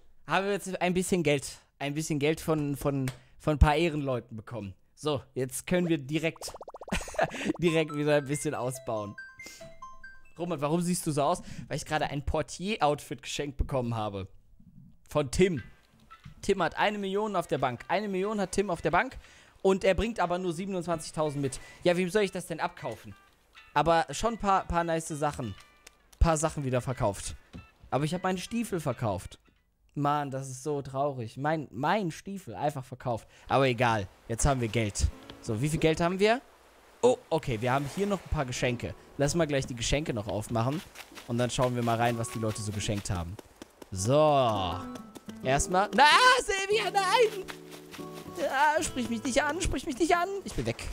Geld von ein paar Ehrenleuten bekommen. So, jetzt können wir direkt wieder ein bisschen ausbauen. Roman, warum siehst du so aus? Weil ich gerade ein Portier-Outfit geschenkt bekommen habe. Von Tim. Tim hat 1 Million auf der Bank. 1 Million hat Tim auf der Bank. Und er bringt aber nur 27.000 mit. Ja, wem soll ich das denn abkaufen? Aber schon ein paar nice Sachen. Paar Sachen wieder verkauft. Aber ich habe meinen Stiefel verkauft. Mann, das ist so traurig. Mein Stiefel einfach verkauft. Aber egal, jetzt haben wir Geld. So, wie viel Geld haben wir? Oh, okay, wir haben hier noch ein paar Geschenke. Lass mal gleich die Geschenke noch aufmachen. Und dann schauen wir mal rein, was die Leute so geschenkt haben. So. Erstmal. Na, Silvia, nein! Ja, sprich mich nicht an, sprich mich nicht an. Ich bin weg.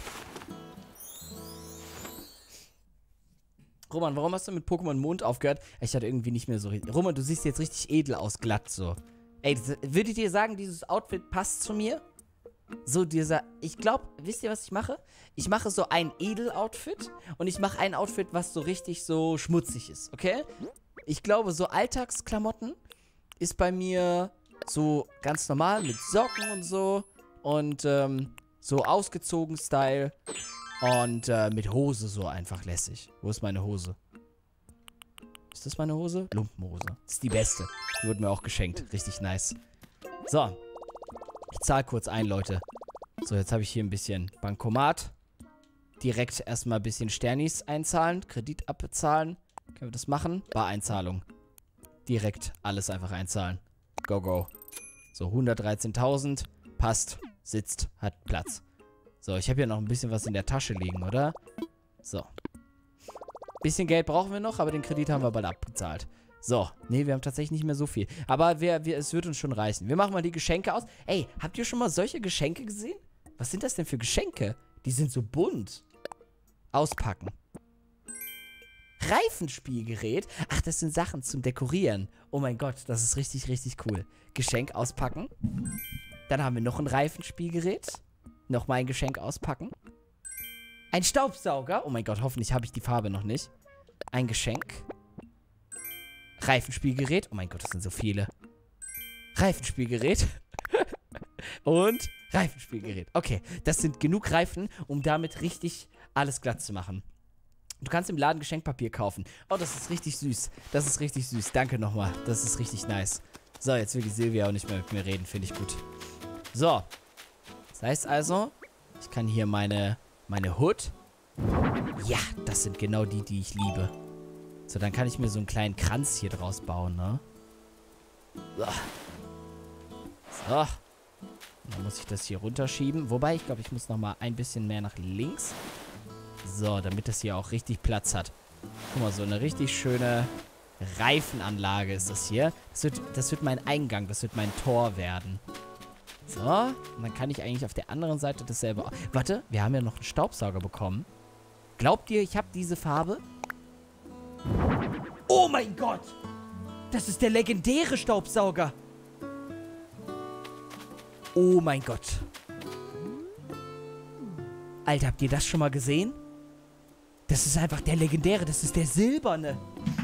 Roman, warum hast du mit Pokémon Mond aufgehört? Ich hatte irgendwie nicht mehr so richtig. Roman, du siehst jetzt richtig edel aus, glatt so. Ey, würdet ihr sagen, dieses Outfit passt zu mir? So ich glaube, wisst ihr, was ich mache? Ich mache so ein Edel-Outfit und ich mache ein Outfit, was so richtig so schmutzig ist, okay? Ich glaube, so Alltagsklamotten ist bei mir so ganz normal mit Socken und so und so ausgezogen Style und mit Hose so einfach lässig. Wo ist meine Hose? Ist das meine Hose? Lumpenhose. Das ist die beste. Die wurde mir auch geschenkt. Richtig nice. So. Ich zahle kurz ein, Leute. So, jetzt habe ich hier ein bisschen Bankomat. Direkt erstmal ein bisschen Sternis einzahlen. Kredit abbezahlen. Können wir das machen? Bareinzahlung. Direkt alles einfach einzahlen. Go, go. So, 113.000. Passt. Sitzt. Hat Platz. So, ich habe hier noch ein bisschen was in der Tasche liegen, oder? So. Bisschen Geld brauchen wir noch, aber den Kredit haben wir bald abbezahlt. So, nee, wir haben tatsächlich nicht mehr so viel. Aber es wird uns schon reichen. Wir machen mal die Geschenke aus. Ey, habt ihr schon mal solche Geschenke gesehen? Was sind das denn für Geschenke? Die sind so bunt. Auspacken. Reifenspielgerät. Ach, das sind Sachen zum Dekorieren. Oh mein Gott, das ist richtig, richtig cool. Geschenk auspacken. Dann haben wir noch ein Reifenspielgerät. Nochmal ein Geschenk auspacken. Ein Staubsauger. Oh mein Gott, hoffentlich habe ich die Farbe noch nicht. Ein Geschenk. Reifenspielgerät. Oh mein Gott, das sind so viele. Reifenspielgerät. Und Reifenspielgerät. Okay, das sind genug Reifen, um damit richtig alles glatt zu machen. Du kannst im Laden Geschenkpapier kaufen. Oh, das ist richtig süß. Das ist richtig süß. Danke nochmal. Das ist richtig nice. So, jetzt will die Silvia auch nicht mehr mit mir reden. Finde ich gut. So. Das heißt also, ich kann hier meine Hood. Ja, das sind genau die ich liebe. So, dann kann ich mir so einen kleinen Kranz hier draus bauen, ne? So. So. Dann muss ich das hier runterschieben. Wobei, ich glaube, ich muss nochmal ein bisschen mehr nach links. So, damit das hier auch richtig Platz hat. Guck mal, so eine richtig schöne Reifenanlage ist das hier. Das wird mein Eingang, das wird mein Tor werden. So, und dann kann ich eigentlich auf der anderen Seite dasselbe... Warte, wir haben ja noch einen Staubsauger bekommen. Glaubt ihr, ich habe diese Farbe? Oh mein Gott! Das ist der legendäre Staubsauger! Oh mein Gott. Alter, habt ihr das schon mal gesehen? Das ist einfach der legendäre, das ist der silberne.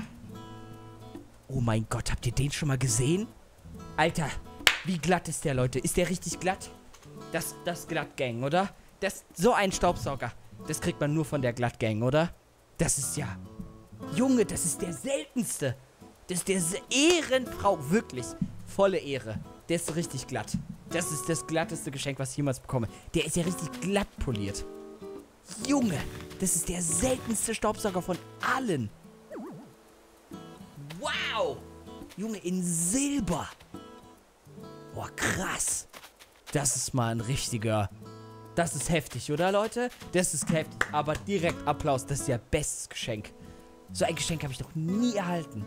Oh mein Gott, habt ihr den schon mal gesehen? Alter, wie glatt ist der, Leute? Ist der richtig glatt? Das Glattgang, oder? So ein Staubsauger. Das kriegt man nur von der Glattgang, oder? Das ist ja... Junge, das ist der seltenste. Das ist der Ehrenfrau. Wirklich. Volle Ehre. Der ist richtig glatt. Das ist das glatteste Geschenk, was ich jemals bekomme. Der ist ja richtig glatt poliert. Junge, das ist der seltenste Staubsauger von allen. Wow. Junge, in Silber. Boah, krass. Das ist mal ein richtiger... Das ist heftig, oder, Leute? Das ist heftig. Aber direkt Applaus. Das ist ja bestes Geschenk. So ein Geschenk habe ich noch nie erhalten.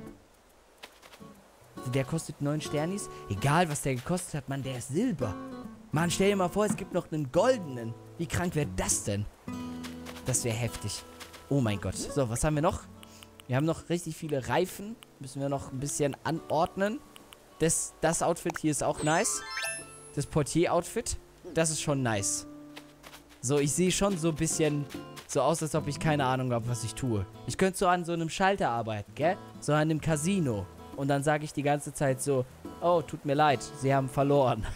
Der kostet 9 Sternis. Egal, was der gekostet hat, Mann, der ist Silber. Mann, stell dir mal vor, es gibt noch einen goldenen. Wie krank wäre das denn? Das wäre heftig. Oh mein Gott. So, was haben wir noch? Wir haben noch richtig viele Reifen. Müssen wir noch ein bisschen anordnen. Das Outfit hier ist auch nice. Das Portier-Outfit. Das ist schon nice. So, ich sehe schon so ein bisschen So aus, als ob ich keine Ahnung habe, was ich tue. Ich könnte so an so einem Schalter arbeiten, gell? So an einem Casino. Und dann sage ich die ganze Zeit so, oh, tut mir leid, Sie haben verloren.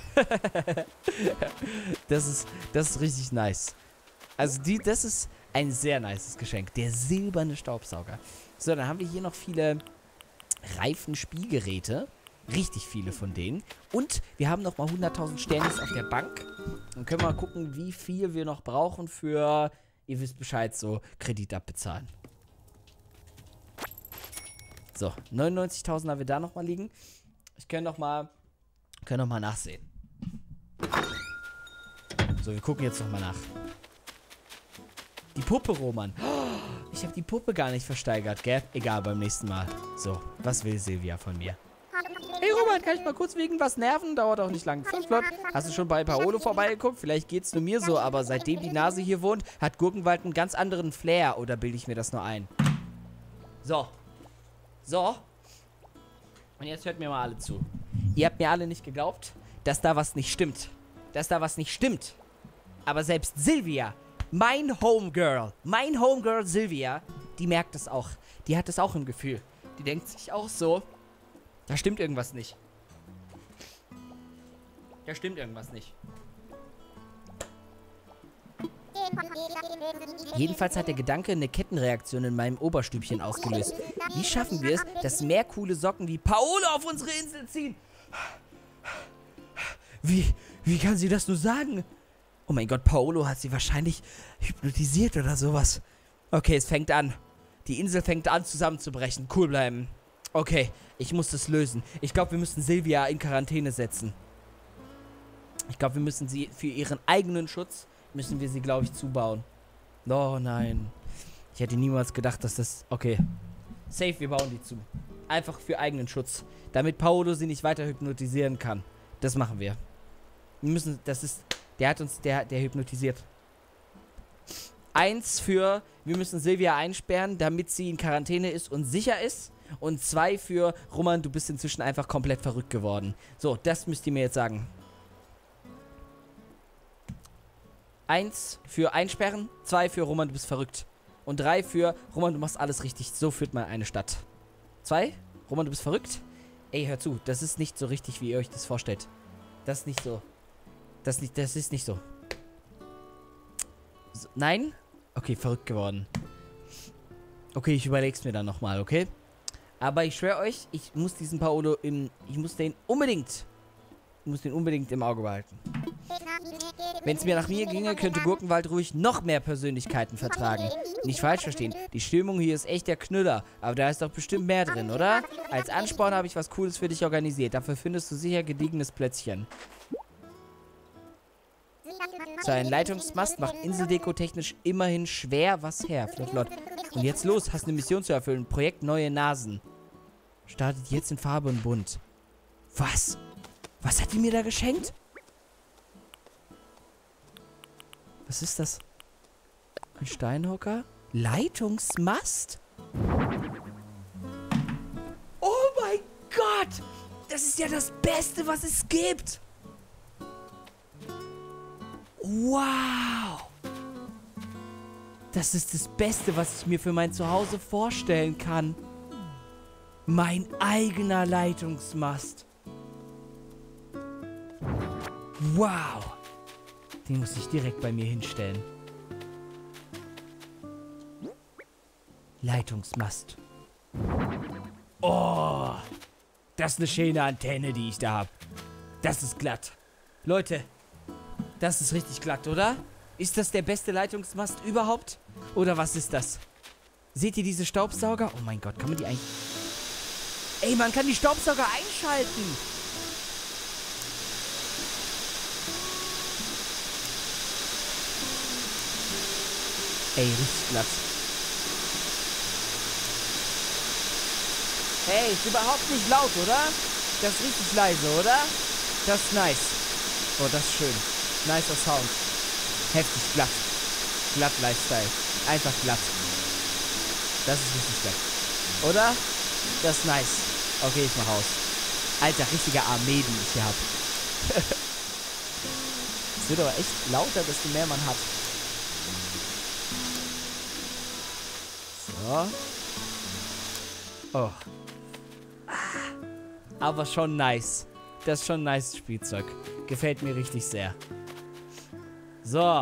Das ist richtig nice. Also das ist ein sehr nices Geschenk. Der silberne Staubsauger. So, dann haben wir hier noch viele Reifenspielgeräte. Richtig viele von denen. Und wir haben nochmal 100.000 Sternis auf der Bank. Dann können wir mal gucken, wie viel wir noch brauchen für, ihr wisst Bescheid, so Kredit abbezahlen. So, 99.000 haben wir da nochmal liegen. Ich kann nochmal nachsehen. So, wir gucken jetzt nochmal nach. Die Puppe, Roman. Oh, ich habe die Puppe gar nicht versteigert, gell? Egal, beim nächsten Mal. So, was will Silvia von mir? Hey Roman, kann ich mal kurz wegen was nerven? Dauert auch nicht lang. 5 Flott. Hast du schon bei Paolo vorbeigeguckt? Vielleicht geht's nur mir so, aber seitdem die Nase hier wohnt, hat Gurkenwald einen ganz anderen Flair. Oder bilde ich mir das nur ein? So. So. Und jetzt hört mir mal alle zu. Ihr habt mir alle nicht geglaubt, dass da was nicht stimmt. Aber selbst Silvia, mein Homegirl Silvia, die merkt es auch. Die hat es auch im Gefühl. Die denkt sich auch so, da stimmt irgendwas nicht. Jedenfalls hat der Gedanke eine Kettenreaktion in meinem Oberstübchen ausgelöst. Wie schaffen wir es, dass mehr coole Socken wie Paolo auf unsere Insel ziehen? Wie kann sie das nur sagen? Oh mein Gott, Paolo hat sie wahrscheinlich hypnotisiert oder sowas. Okay, es fängt an. Die Insel fängt an zusammenzubrechen. Cool bleiben. Okay, ich muss das lösen. Ich glaube, wir müssen Silvia in Quarantäne setzen. Ich glaube, wir müssen sie für ihren eigenen Schutz müssen wir sie, glaube ich, zubauen. Oh nein. Ich hätte niemals gedacht, dass das... Okay. Safe, wir bauen die zu. Einfach für eigenen Schutz. Damit Paolo sie nicht weiter hypnotisieren kann. Das machen wir. Wir müssen... Das ist... Der hat uns... Der hypnotisiert. 1 für... Wir müssen Silvia einsperren, damit sie in Quarantäne ist und sicher ist. Und 2 für... Roman, du bist inzwischen einfach komplett verrückt geworden. So, das müsst ihr mir jetzt sagen. 1 für einsperren, 2 für Roman, du bist verrückt. Und 3 für Roman, du machst alles richtig. So führt man eine Stadt. 2, Roman, du bist verrückt. Ey, hör zu, das ist nicht so richtig, wie ihr euch das vorstellt. Das ist nicht so. Das ist nicht so. Nein? Okay, verrückt geworden. Okay, ich überleg's mir dann nochmal, okay? Aber ich schwöre euch, ich muss diesen Paolo ich muss den unbedingt im Auge behalten. Wenn es mir nach mir ginge, könnte Gurkenwald ruhig noch mehr Persönlichkeiten vertragen. Nicht falsch verstehen, die Stimmung hier ist echt der Knüller, aber da ist doch bestimmt mehr drin, oder? Als Ansporn habe ich was Cooles für dich organisiert, dafür findest du sicher gediegenes Plätzchen. So ein Leitungsmast macht Inseldeko technisch immerhin schwer was her, flott. Und jetzt los, hast eine Mission zu erfüllen, Projekt Neue Nasen. Startet jetzt in Farbe und bunt. Was? Was hat die mir da geschenkt? Was ist das? Ein Steinhocker? Leitungsmast? Oh mein Gott! Das ist ja das Beste, was es gibt! Wow! Das ist das Beste, was ich mir für mein Zuhause vorstellen kann. Mein eigener Leitungsmast. Wow! Den muss ich direkt bei mir hinstellen. Leitungsmast. Oh! Das ist eine schöne Antenne, die ich da habe. Das ist glatt. Leute, das ist richtig glatt, oder? Ist das der beste Leitungsmast überhaupt? Oder was ist das? Seht ihr diese Staubsauger? Oh mein Gott, kann man die eigentlich... Ey, man kann die Staubsauger einschalten! Ey, richtig glatt. Hey, ist überhaupt nicht laut, oder? Das ist richtig leise, oder? Das ist nice. Oh, das ist schön. Nicer Sound. Heftig glatt. Glatt Lifestyle. Einfach glatt. Das ist richtig glatt. Oder? Das ist nice. Okay, ich mach aus. Alter, richtiger Armee, die ich hier hab. Es wird aber echt lauter, desto mehr man hat. So. Oh. Aber schon nice. Das ist schon ein nice Spielzeug. Gefällt mir richtig sehr. So.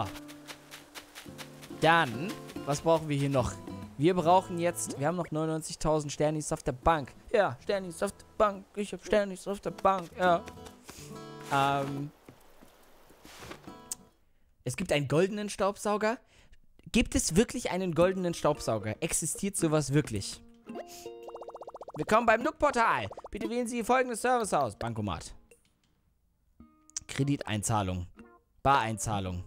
Dann, was brauchen wir hier noch? Wir brauchen jetzt, wir haben noch 99.000 Sternis auf der Bank. Ja, Sternis auf der Bank. Ich habe Sternis auf der Bank, ja. Es gibt einen goldenen Staubsauger. Gibt es wirklich einen goldenen Staubsauger? Existiert sowas wirklich? Willkommen beim Nook-Portal. Bitte wählen Sie folgendes Service aus. Bankomat. Krediteinzahlung. Bareinzahlung.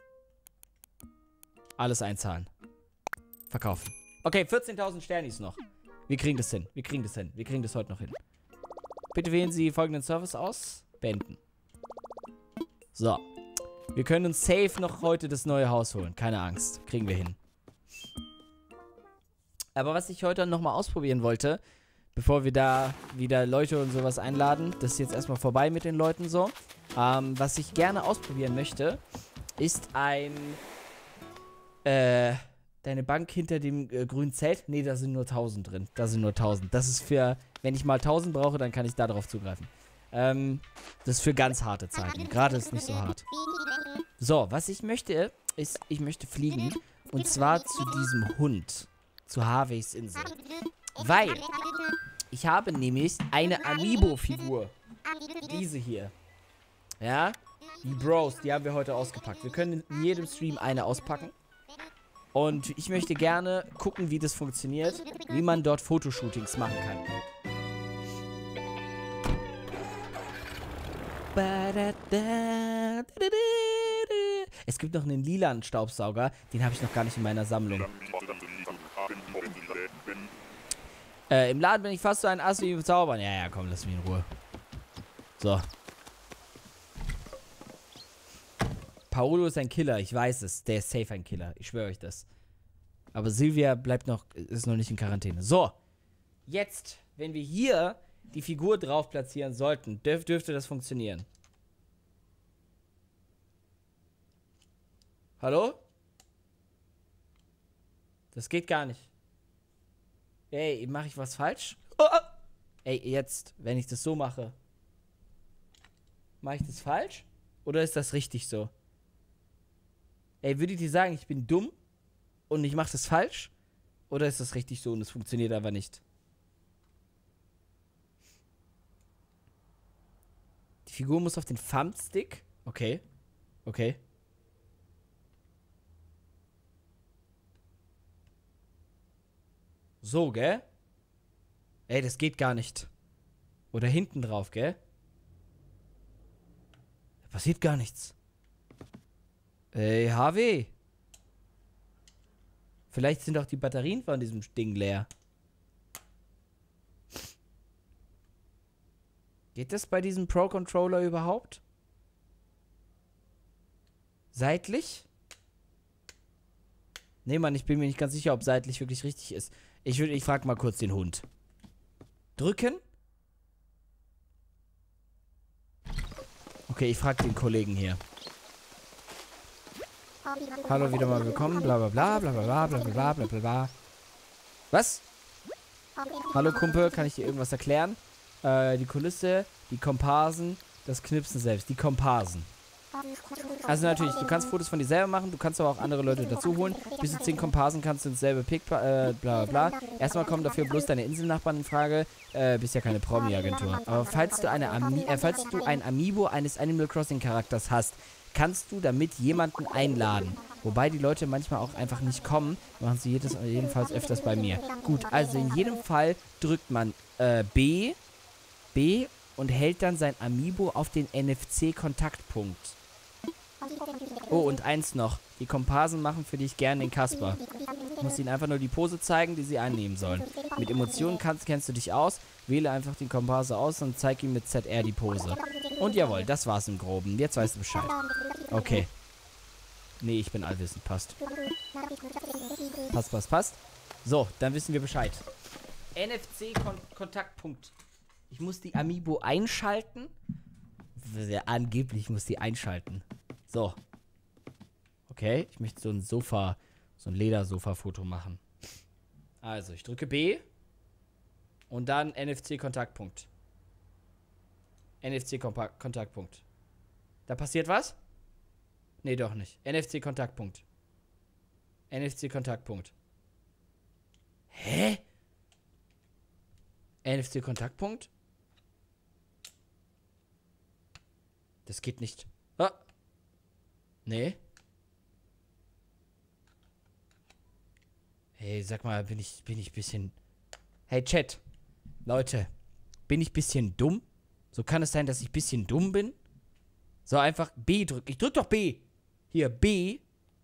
Alles einzahlen. Verkaufen. Okay, 14.000 Sternis noch. Wir kriegen das hin. Wir kriegen das hin. Wir kriegen das heute noch hin. Bitte wählen Sie folgenden Service aus. Beenden. So. Wir können uns safe noch heute das neue Haus holen. Keine Angst. Kriegen wir hin. Aber was ich heute nochmal ausprobieren wollte, bevor wir da wieder Leute und sowas einladen, das ist jetzt erstmal vorbei mit den Leuten so. Was ich gerne ausprobieren möchte, ist ein... Deine Bank hinter dem grünen Zelt? Nee, da sind nur 1000 drin. Da sind nur 1000. Das ist für... Wenn ich mal 1000 brauche, dann kann ich da drauf zugreifen. Das ist für ganz harte Zeiten. Gerade ist nicht so hart. So, was ich möchte, ist, ich möchte fliegen. Und zwar zu diesem Hund. Zu Harveys Insel. Weil ich habe nämlich eine Amiibo-Figur. Diese hier. Ja? Die Bros, die haben wir heute ausgepackt. Wir können in jedem Stream eine auspacken. Und ich möchte gerne gucken, wie das funktioniert. Wie man dort Fotoshootings machen kann. Es gibt noch einen lilanen Staubsauger. Den habe ich noch gar nicht in meiner Sammlung. Im Laden bin ich fast so ein Ass wie im Zaubern. Ja, komm, lass mich in Ruhe. So. Paolo ist ein Killer, ich weiß es. Der ist safe ein Killer. Ich schwöre euch das. Aber Silvia ist noch nicht in Quarantäne. So. Jetzt, wenn wir hier die Figur drauf platzieren sollten, dürfte das funktionieren. Hallo? Das geht gar nicht. Ey, mache ich was falsch? Oh, oh. Ey, jetzt, wenn ich das so mache. Mache ich das falsch? Oder ist das richtig so? Ey, würdet ihr sagen, ich bin dumm und ich mache das falsch? Oder ist das richtig so und es funktioniert aber nicht? Die Figur muss auf den Thumbstick. Okay. Okay. So, gell? Ey, das geht gar nicht. Oder hinten drauf, gell? Da passiert gar nichts. Ey, HW. Vielleicht sind auch die Batterien von diesem Ding leer. Geht das bei diesem Pro-Controller überhaupt? Seitlich? Nee, Mann, ich bin mir nicht ganz sicher, ob seitlich wirklich richtig ist. Ich frage mal kurz den Hund. Drücken? Okay, ich frage den Kollegen hier. Hallo, wieder mal willkommen, bla bla bla bla bla bla bla bla bla bla bla. Was? Hallo Kumpel, kann ich dir irgendwas erklären? Die Kulisse, die Komparsen, das Knipsen selbst, die Komparsen. Also natürlich, du kannst Fotos von dir selber machen, du kannst aber auch andere Leute dazu holen. Bis zu 10 Komparsen kannst du ins selbe Pick, bla bla bla. Erstmal kommen dafür bloß deine Inselnachbarn in Frage. Bist ja keine Promi-Agentur. Aber falls du ein Amiibo eines Animal Crossing Charakters hast, kannst du damit jemanden einladen. Wobei die Leute manchmal auch einfach nicht kommen. Machen sie jedenfalls öfters bei mir. Gut, also in jedem Fall drückt man B und hält dann sein Amiibo auf den NFC-Kontaktpunkt. Oh, und eins noch. Die Komparsen machen für dich gern den Kasper. Du musst ihnen einfach nur die Pose zeigen, die sie einnehmen sollen. Mit Emotionen kennst du dich aus. Wähle einfach den Komparse aus und zeig ihm mit ZR die Pose. Und jawohl, das war's im Groben. Jetzt weißt du Bescheid. Okay. Nee, ich bin allwissend. Passt. Passt. So, dann wissen wir Bescheid. NFC-Kontaktpunkt. Ich muss die Amiibo einschalten. Angeblich muss die einschalten. So. Okay, ich möchte so ein Ledersofa-Foto machen. Also, ich drücke B. Und dann NFC-Kontaktpunkt. NFC-Kontaktpunkt. Da passiert was? Nee, doch nicht. NFC-Kontaktpunkt. NFC-Kontaktpunkt. Hä? NFC-Kontaktpunkt? Das geht nicht. Ah. Nee. Hey, sag mal, bin ich bisschen... Hey, Chat. Leute. Bin ich bisschen dumm? So kann es sein, dass ich bisschen dumm bin? So, einfach B drücken. Ich drück doch B. Hier, B.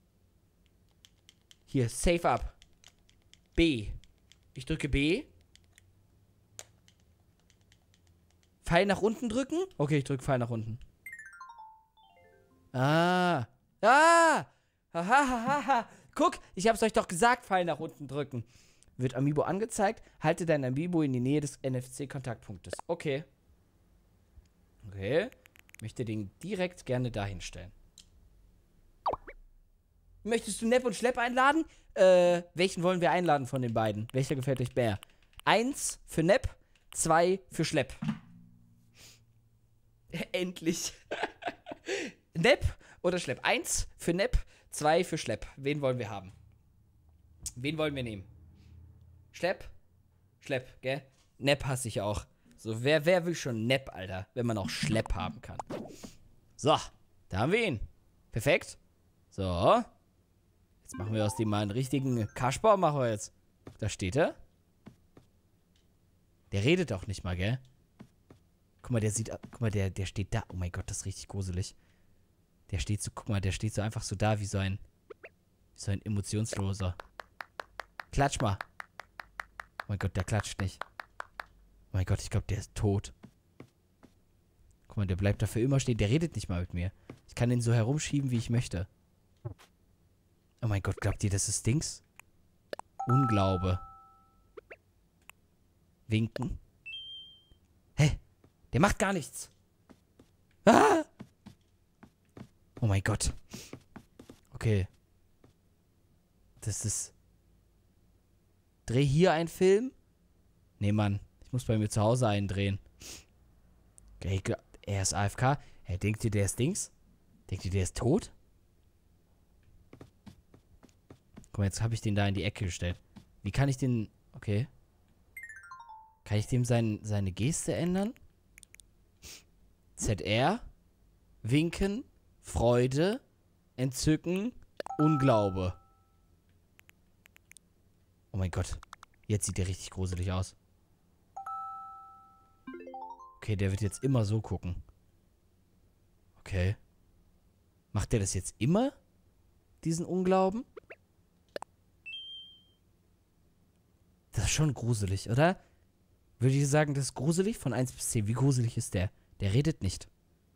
Hier, Save Up. B. Ich drücke B. Pfeil nach unten drücken? Okay, ich drücke Pfeil nach unten. Ah. Ah. Hahaha. Guck, ich hab's euch doch gesagt, Pfeil nach unten drücken. Wird Amiibo angezeigt? Halte dein Amiibo in die Nähe des NFC-Kontaktpunktes. Okay. Okay. Möchte den direkt gerne dahin stellen. Möchtest du Nepp und Schlepp einladen? Welchen wollen wir einladen von den beiden? Welcher gefällt euch mehr? 1 für Nepp, 2 für Schlepp. Endlich. Nepp oder Schlepp? 1 für Nepp, 2 für Schlepp. Wen wollen wir haben? Wen wollen wir nehmen? Schlepp? Schlepp, gell? Nepp hasse ich auch. So, wer will schon Nepp, Alter? Wenn man auch Schlepp haben kann. So, da haben wir ihn. Perfekt. So. Jetzt machen wir aus dem mal einen richtigen Kaschbau, machen wir jetzt. Da steht er. Der redet auch nicht mal, gell? Guck mal, der steht da. Oh mein Gott, das ist richtig gruselig. Der steht so, guck mal, der steht so einfach so da wie so ein emotionsloser. Klatsch mal. Oh mein Gott, der klatscht nicht. Oh mein Gott, ich glaube, der ist tot. Guck mal, der bleibt da für immer stehen. Der redet nicht mal mit mir. Ich kann den so herumschieben, wie ich möchte. Oh mein Gott, glaubt ihr, das ist Dings? Unglaube. Winken. Hä? Der macht gar nichts. Ah! Oh mein Gott. Okay. Das ist... Dreh hier einen Film? Nee, Mann. Ich muss bei mir zu Hause einen drehen. Okay, er ist AFK. Hey, denkt ihr, der ist Dings? Denkt ihr, der ist tot? Guck mal, jetzt habe ich den da in die Ecke gestellt. Wie kann ich den... Okay. Kann ich dem seine Geste ändern? ZR. Winken. Freude. Entzücken. Unglaube. Oh mein Gott. Jetzt sieht der richtig gruselig aus. Okay, der wird jetzt immer so gucken. Okay. Macht der das jetzt immer? Diesen Unglauben? Das ist schon gruselig, oder? Würde ich sagen, das ist gruselig? Von 1 bis 10. Wie gruselig ist der? Der redet nicht.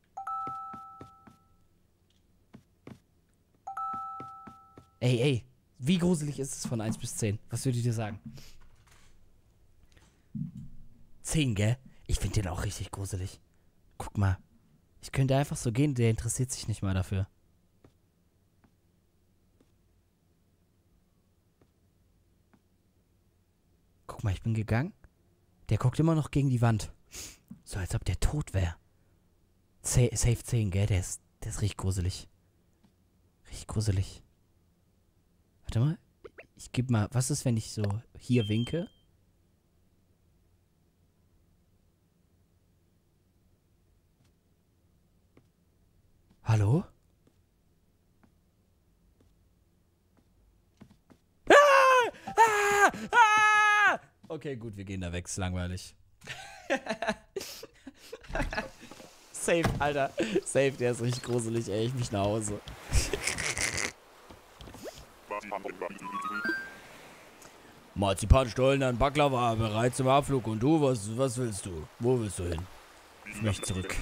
Ey. Wie gruselig ist es von 1 bis 10? Was würdet ihr sagen? 10, gell? Ich finde den auch richtig gruselig. Guck mal. Ich könnte einfach so gehen, der interessiert sich nicht mal dafür. Guck mal, ich bin gegangen. Der guckt immer noch gegen die Wand. So, als ob der tot wäre. Safe 10, gell? Der ist richtig gruselig. Richtig gruselig. Warte mal. Ich gebe mal... Was ist, wenn ich so hier winke? Hallo? Okay, gut, wir gehen da weg. Ist langweilig. Safe, Alter. Safe, der ist richtig gruselig, ey. Ich mich nach Hause. Marzipanstollen an Baklava bereit zum Abflug. Und du, was willst du? Wo willst du hin? Ich möchte zurück.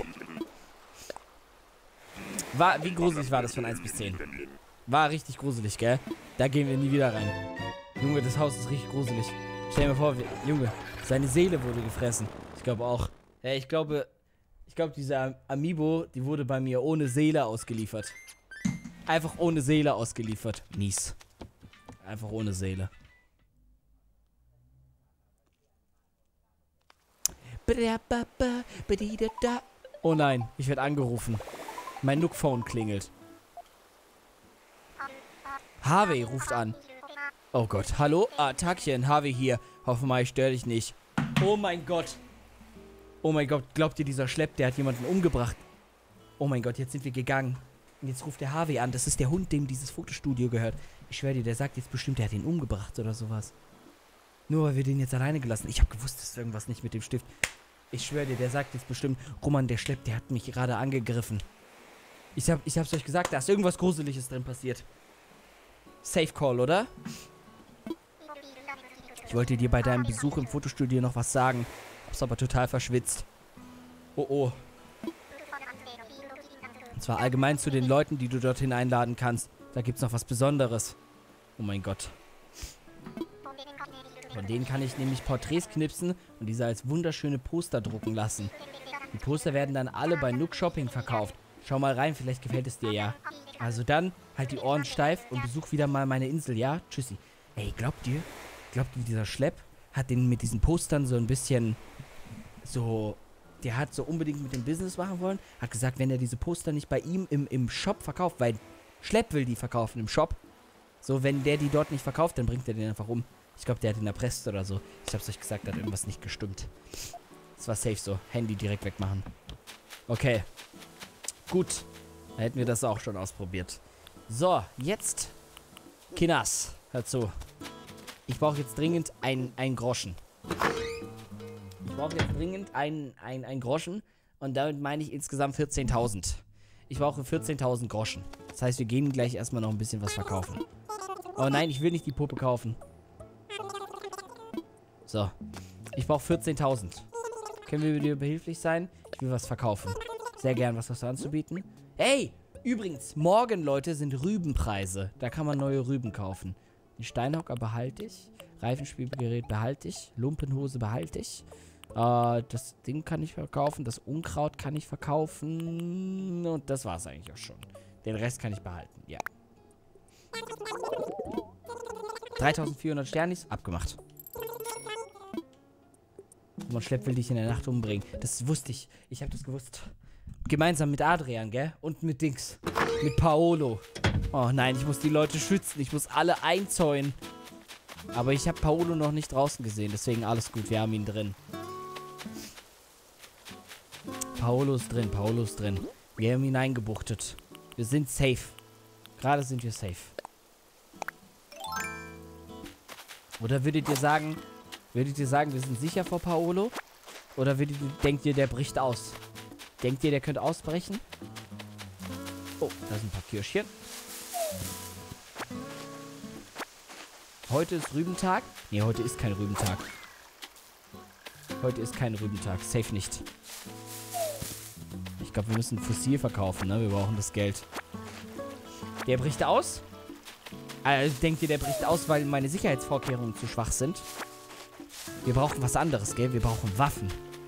Wie gruselig war das von 1 bis 10? War richtig gruselig, gell? Da gehen wir nie wieder rein. Junge, das Haus ist richtig gruselig. Stell dir mal vor, Junge, seine Seele wurde gefressen. Ich glaube auch. Ja, ich glaube, dieser Amiibo, die wurde bei mir ohne Seele ausgeliefert. Einfach ohne Seele ausgeliefert. Mies. Einfach ohne Seele. Oh nein, ich werde angerufen. Mein Nook-Phone klingelt. Harvey ruft an. Oh Gott, hallo? Ah, Tagchen, Harvey hier. Hoffe mal, ich störe dich nicht. Oh mein Gott. Oh mein Gott, glaubt ihr, dieser Schlepp, der hat jemanden umgebracht? Oh mein Gott, jetzt sind wir gegangen. Und jetzt ruft der Harvey an. Das ist der Hund, dem dieses Fotostudio gehört. Ich schwöre dir, der sagt jetzt bestimmt, der hat ihn umgebracht oder sowas. Nur weil wir den jetzt alleine gelassen. Ich habe gewusst, es ist irgendwas nicht mit dem Stift. Ich schwöre dir, der sagt jetzt bestimmt, Roman, der Schlepp, der hat mich gerade angegriffen. Ich hab's euch gesagt, da ist irgendwas Gruseliges drin passiert. Safe Call, oder? Ich wollte dir bei deinem Besuch im Fotostudio noch was sagen. Hab's aber total verschwitzt. Oh oh. Und zwar allgemein zu den Leuten, die du dorthin einladen kannst. Da gibt's noch was Besonderes. Oh mein Gott. Von denen kann ich nämlich Porträts knipsen und diese als wunderschöne Poster drucken lassen. Die Poster werden dann alle bei Nook Shopping verkauft. Schau mal rein, vielleicht gefällt es dir ja. Also dann, halt die Ohren steif und besuch wieder mal meine Insel, ja? Tschüssi. Ey, glaubt ihr, dieser Schlepp hat den mit diesen Postern so ein bisschen so... Der hat so unbedingt mit dem Business machen wollen. Hat gesagt, wenn er diese Poster nicht bei ihm im Shop verkauft, weil Schlepp will die verkaufen im Shop. So, wenn der die dort nicht verkauft, dann bringt er den einfach um. Ich glaube, der hat ihn erpresst oder so. Ich hab's euch gesagt, da hat irgendwas nicht gestimmt. Das war safe so. Handy direkt wegmachen. Okay. Gut. Da hätten wir das auch schon ausprobiert. So, jetzt. Kinas, hört zu. Ich brauche jetzt dringend ein Groschen. Ich brauche jetzt dringend ein Groschen. Und damit meine ich insgesamt 14.000. Ich brauche 14.000 Groschen. Das heißt, wir gehen gleich erstmal noch ein bisschen was verkaufen. Oh nein, ich will nicht die Puppe kaufen. So. Ich brauche 14.000. Können wir dir behilflich sein? Ich will was verkaufen. Sehr gern, was hast du anzubieten? Hey! Übrigens, morgen, Leute, sind Rübenpreise. Da kann man neue Rüben kaufen. Den Steinhocker behalte ich. Reifenspielgerät behalte ich. Lumpenhose behalte ich. Das Ding kann ich verkaufen. Das Unkraut kann ich verkaufen. Und das war's eigentlich auch schon. Den Rest kann ich behalten, ja. 3.400 Sternis, abgemacht. Man Schlepp will dich in der Nacht umbringen. Das wusste ich. Ich habe das gewusst. Gemeinsam mit Adrian, gell? Und mit Dings. Mit Paolo. Oh nein, ich muss die Leute schützen. Ich muss alle einzäunen. Aber ich habe Paolo noch nicht draußen gesehen. Deswegen alles gut. Wir haben ihn drin. Paolo ist drin. Paolo ist drin. Wir haben ihn eingebuchtet. Wir sind safe. Gerade sind wir safe. Oder würdet ihr sagen, wir sind sicher vor Paolo? Oder denkt ihr, der bricht aus? Denkt ihr, der könnte ausbrechen? Oh, da sind ein paar Kirschchen. Heute ist Rübentag? Nee, heute ist kein Rübentag. Heute ist kein Rübentag. Safe nicht. Ich glaube, wir müssen Fossil verkaufen, ne? Wir brauchen das Geld. Der bricht aus? Denkt ihr, der bricht aus, weil meine Sicherheitsvorkehrungen zu schwach sind? Wir brauchen was anderes, gell? Wir brauchen Waffen.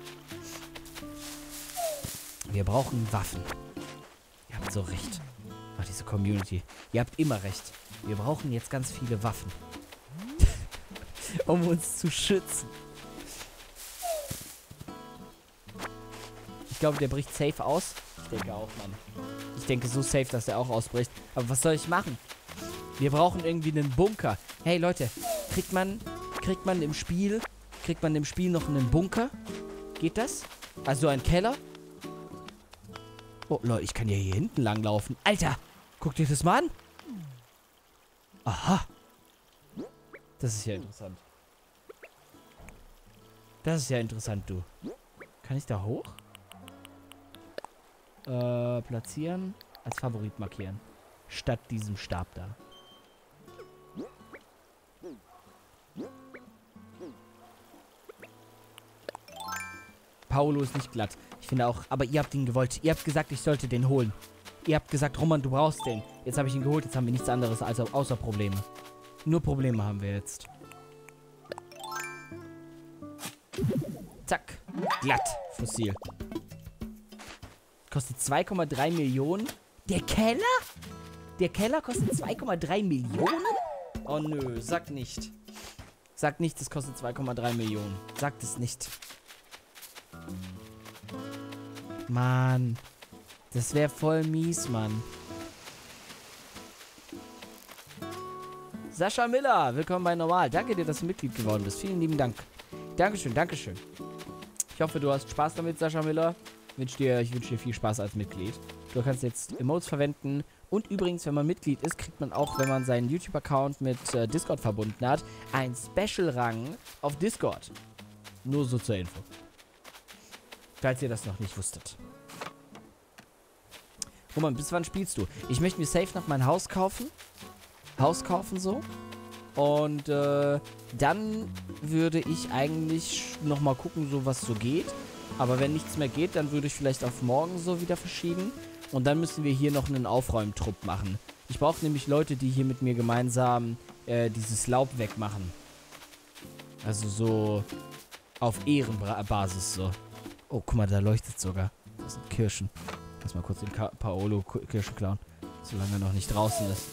Wir brauchen Waffen. Ihr habt so recht. Ach, diese Community. Ihr habt immer recht. Wir brauchen jetzt ganz viele Waffen. Um uns zu schützen. Ich glaube, der bricht safe aus. Ich denke auch, Mann. Ich denke so safe, dass der auch ausbricht. Aber was soll ich machen? Wir brauchen irgendwie einen Bunker. Hey, Leute. Kriegt man im Spiel noch einen Bunker? Geht das? Also ein Keller? Oh, Leute, ich kann ja hier hinten langlaufen. Alter, guckt euch das mal an. Aha. Das ist ja interessant. Das ist ja interessant, du. Kann ich da hoch? Platzieren. Als Favorit markieren. Statt diesem Stab da. Paolo ist nicht glatt. Ich finde auch, aber ihr habt ihn gewollt. Ihr habt gesagt, ich sollte den holen. Ihr habt gesagt, Roman, du brauchst den. Jetzt habe ich ihn geholt, jetzt haben wir nichts anderes außer Probleme. Nur Probleme haben wir jetzt. Zack. Glatt. Fossil. Kostet 2,3 Millionen. Der Keller? Der Keller kostet 2,3 Millionen? Oh nö, sag nicht. Sag nicht, es kostet 2,3 Millionen. Sagt es nicht. Mann. Das wäre voll mies, Mann. Sascha Miller, willkommen bei Normal. Danke dir, dass du Mitglied geworden bist. Vielen lieben Dank. Dankeschön, Dankeschön. Ich hoffe, du hast Spaß damit, Sascha Miller. Ich wünsche dir viel Spaß als Mitglied. Du kannst jetzt Emotes verwenden. Und übrigens, wenn man Mitglied ist, kriegt man auch, wenn man seinen YouTube-Account mit Discord verbunden hat, einen Special-Rang auf Discord. Nur so zur Info. Falls ihr das noch nicht wusstet. Roman, bis wann spielst du? Ich möchte mir safe noch mein Haus kaufen. So. Und dann würde ich eigentlich nochmal gucken, so was so geht. Aber wenn nichts mehr geht, dann würde ich vielleicht auf morgen so wieder verschieben. Und dann müssen wir hier noch einen Aufräumtrupp machen. Ich brauche nämlich Leute, die hier mit mir gemeinsam dieses Laub wegmachen. Also so auf Ehrenbasis so. Oh, guck mal, da leuchtet sogar. Das sind Kirschen. Lass mal kurz den Paolo-Kirschen klauen. Solange er noch nicht draußen ist.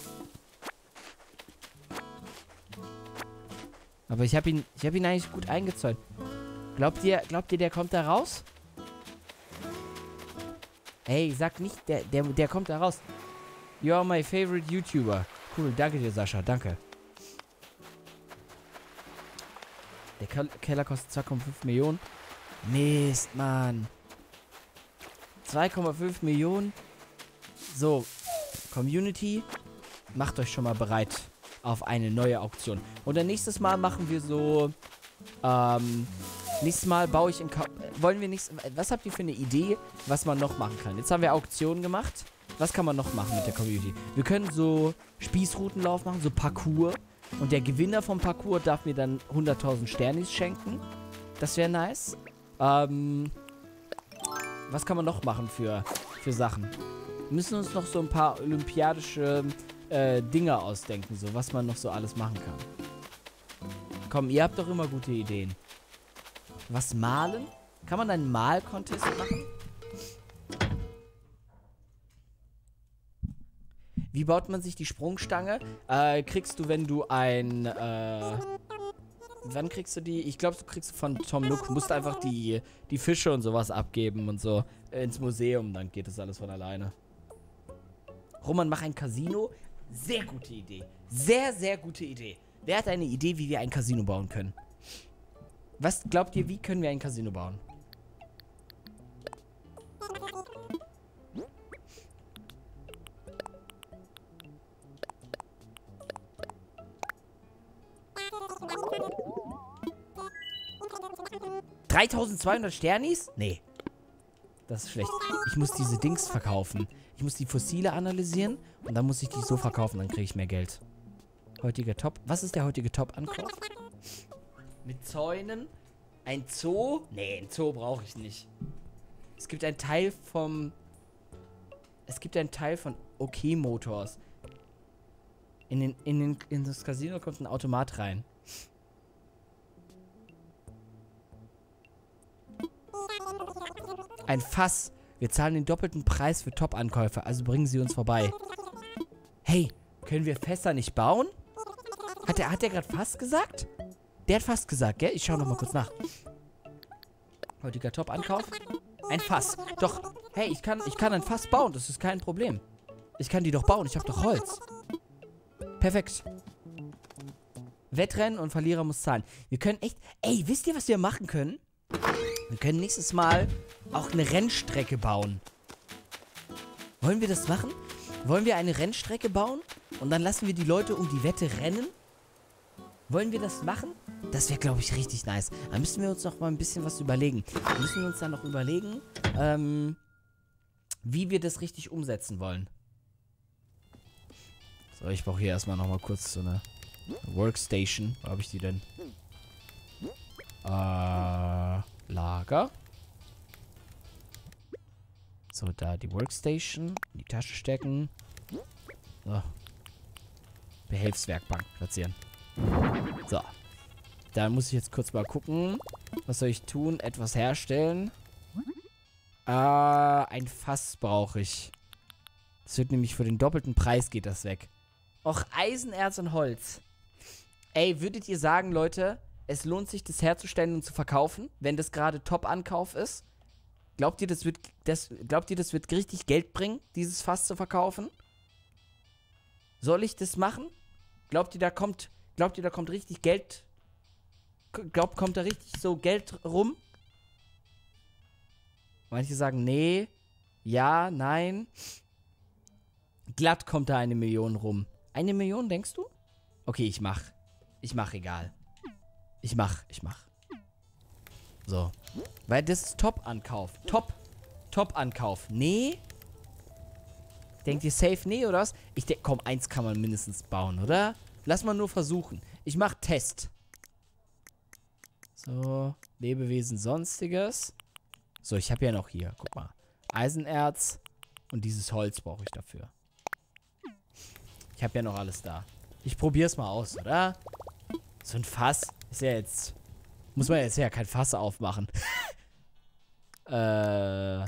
Aber ich hab ihn eigentlich gut eingezäunt. Glaubt ihr, der kommt da raus? Ey, sag nicht, der kommt da raus. You are my favorite YouTuber. Cool, danke dir, Sascha, danke. Der Keller kostet 2,5 Millionen. Mist, Mann. 2,5 Millionen. So, Community, macht euch schon mal bereit auf eine neue Auktion. Und dann nächstes Mal machen wir so, nächstes Mal baue ich was habt ihr für eine Idee, was man noch machen kann? Jetzt haben wir Auktionen gemacht. Was kann man noch machen mit der Community? Wir können so Spießrutenlauf machen, so Parcours. Und der Gewinner vom Parcours darf mir dann 100.000 Sternis schenken. Das wäre nice. Was kann man noch machen für Sachen? Wir müssen uns noch so ein paar olympiadische Dinge ausdenken, so was man noch so alles machen kann. Komm, ihr habt doch immer gute Ideen. Was malen? Kann man einen Mal-Contest machen? Wie baut man sich die Sprungstange? Kriegst du, wenn du wann kriegst du die? Ich glaube, du kriegst von Tom Nook. Du musst einfach die Fische und sowas abgeben und so ins Museum. Dann geht das alles von alleine. Roman, mach ein Casino. Sehr gute Idee. Sehr, sehr gute Idee. Wer hat eine Idee, wie wir ein Casino bauen können? Was glaubt ihr, wie können wir ein Casino bauen? $3.200 Sternis? Nee. Das ist schlecht. Ich muss diese Dings verkaufen. Ich muss die Fossile analysieren und dann muss ich die so verkaufen, dann kriege ich mehr Geld. Heutiger Top. Was ist der heutige Top-Ankauf? Mit Zäunen? Ein Zoo? Nee, ein Zoo brauche ich nicht. Es gibt einen Teil von OK Motors. In das Casino kommt ein Automat rein. Ein Fass. Wir zahlen den doppelten Preis für Top-Ankäufer, also bringen sie uns vorbei. Hey, können wir Fässer nicht bauen? Hat der gerade Fass gesagt? Der hat Fass gesagt, gell? Ich schaue nochmal kurz nach. Heutiger Top-Ankauf. Ein Fass. Doch, hey, ich kann ein Fass bauen, das ist kein Problem. Ich kann die doch bauen, ich habe doch Holz. Perfekt. Wettrennen und Verlierer muss zahlen. Wir können echt... Ey, wisst ihr, was wir machen können? Wir können nächstes Mal auch eine Rennstrecke bauen. Wollen wir das machen? Wollen wir eine Rennstrecke bauen? Und dann lassen wir die Leute um die Wette rennen? Wollen wir das machen? Das wäre, glaube ich, richtig nice. Da müssen wir uns noch mal ein bisschen was überlegen. Da müssen wir uns dann noch überlegen, wie wir das richtig umsetzen wollen. So, ich brauche hier erstmal noch mal kurz so eine Workstation. Wo habe ich die denn? Lager. So, da die Workstation. In die Tasche stecken. So. Behelfswerkbank platzieren. So. Da muss ich jetzt kurz mal gucken. Was soll ich tun? Etwas herstellen. Ein Fass brauche ich. Das wird nämlich für den doppelten Preis geht das weg. Och, Eisenerz und Holz. Ey, würdet ihr sagen, Leute, es lohnt sich, das herzustellen und zu verkaufen, wenn das gerade Top-Ankauf ist? Glaubt ihr, das wird richtig Geld bringen, dieses Fass zu verkaufen? Soll ich das machen? Glaubt ihr, da kommt richtig Geld? Kommt da richtig so Geld rum? Manche sagen, nee, ja, nein. Glatt kommt da 1 Million rum. 1 Million, denkst du? Okay, ich mach, egal. Ich mach. So. Weil das ist Top-Ankauf. Top-Ankauf. Nee. Denkt ihr safe nee, oder was? Ich denke, komm, 1 kann man mindestens bauen, oder? Lass mal nur versuchen. Ich mach Test. So. Lebewesen Sonstiges. So, ich habe ja noch hier, guck mal. Eisenerz und dieses Holz brauche ich dafür. Ich habe ja noch alles da. Ich probiere es mal aus, oder? So ein Fass ist ja jetzt... Muss man jetzt ja kein Fass aufmachen. So.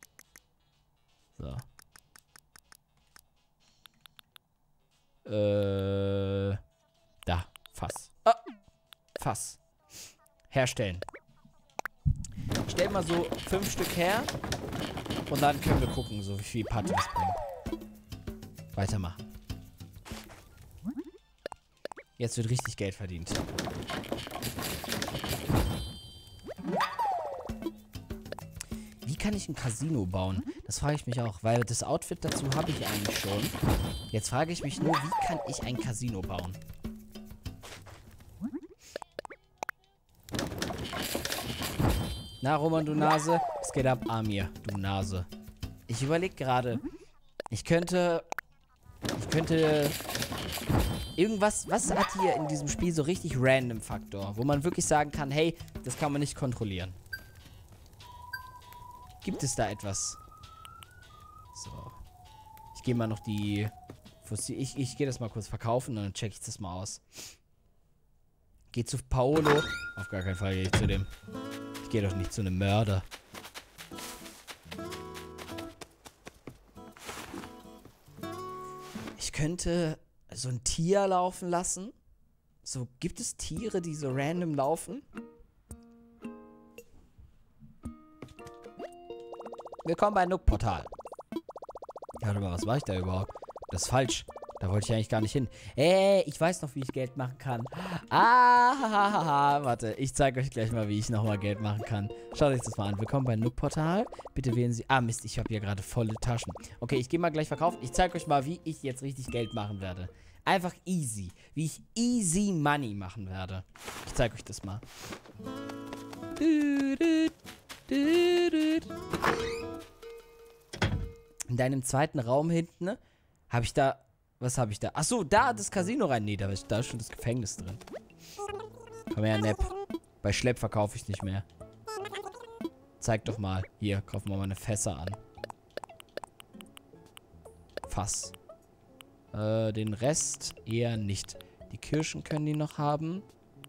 Da. Fass. Ah. Fass. Herstellen. Stell mal so 5 Stück her. Und dann können wir gucken, so wie viel Patte das bringt. Weitermachen. Jetzt wird richtig Geld verdient. Wie kann ich ein Casino bauen? Das frage ich mich auch, weil das Outfit dazu habe ich eigentlich schon. Jetzt frage ich mich nur, wie kann ich ein Casino bauen? Na, Roman, du Nase? Es geht ab, Amir, du Nase. Ich überlege gerade, ich könnte irgendwas, was hat hier in diesem Spiel so richtig random Faktor, wo man wirklich sagen kann, hey, das kann man nicht kontrollieren. Gibt es da etwas? So. Ich gehe mal noch die... Ich gehe das mal kurz verkaufen und dann check ich das mal aus. Geh zu Paolo. Auf gar keinen Fall gehe ich zu dem. Ich gehe doch nicht zu einem Mörder. Ich könnte so ein Tier laufen lassen. So, gibt es Tiere, die so random laufen? Willkommen bei Nook Portal. Warte mal, was mache ich da überhaupt? Das ist falsch. Da wollte ich eigentlich gar nicht hin. Ich weiß noch, wie ich Geld machen kann. Warte, ich zeige euch gleich mal, wie ich nochmal Geld machen kann. Schaut euch das mal an. Willkommen bei Nook Portal. Bitte wählen Sie... Ah, Mist, ich habe hier gerade volle Taschen. Okay, ich gehe mal gleich verkaufen. Ich zeige euch mal, wie ich jetzt richtig Geld machen werde. Einfach easy. Wie ich easy Money machen werde. Ich zeige euch das mal. In deinem zweiten Raum hinten habe ich da... Was habe ich da? Achso, da das Casino rein. Nee, da ist schon das Gefängnis drin. Komm her, Nepp. Bei Schlepp verkaufe ich nicht mehr. Zeig doch mal. Hier, kaufen wir mal eine Fässer an. Fass. Den Rest eher nicht. Die Kirschen können die noch haben.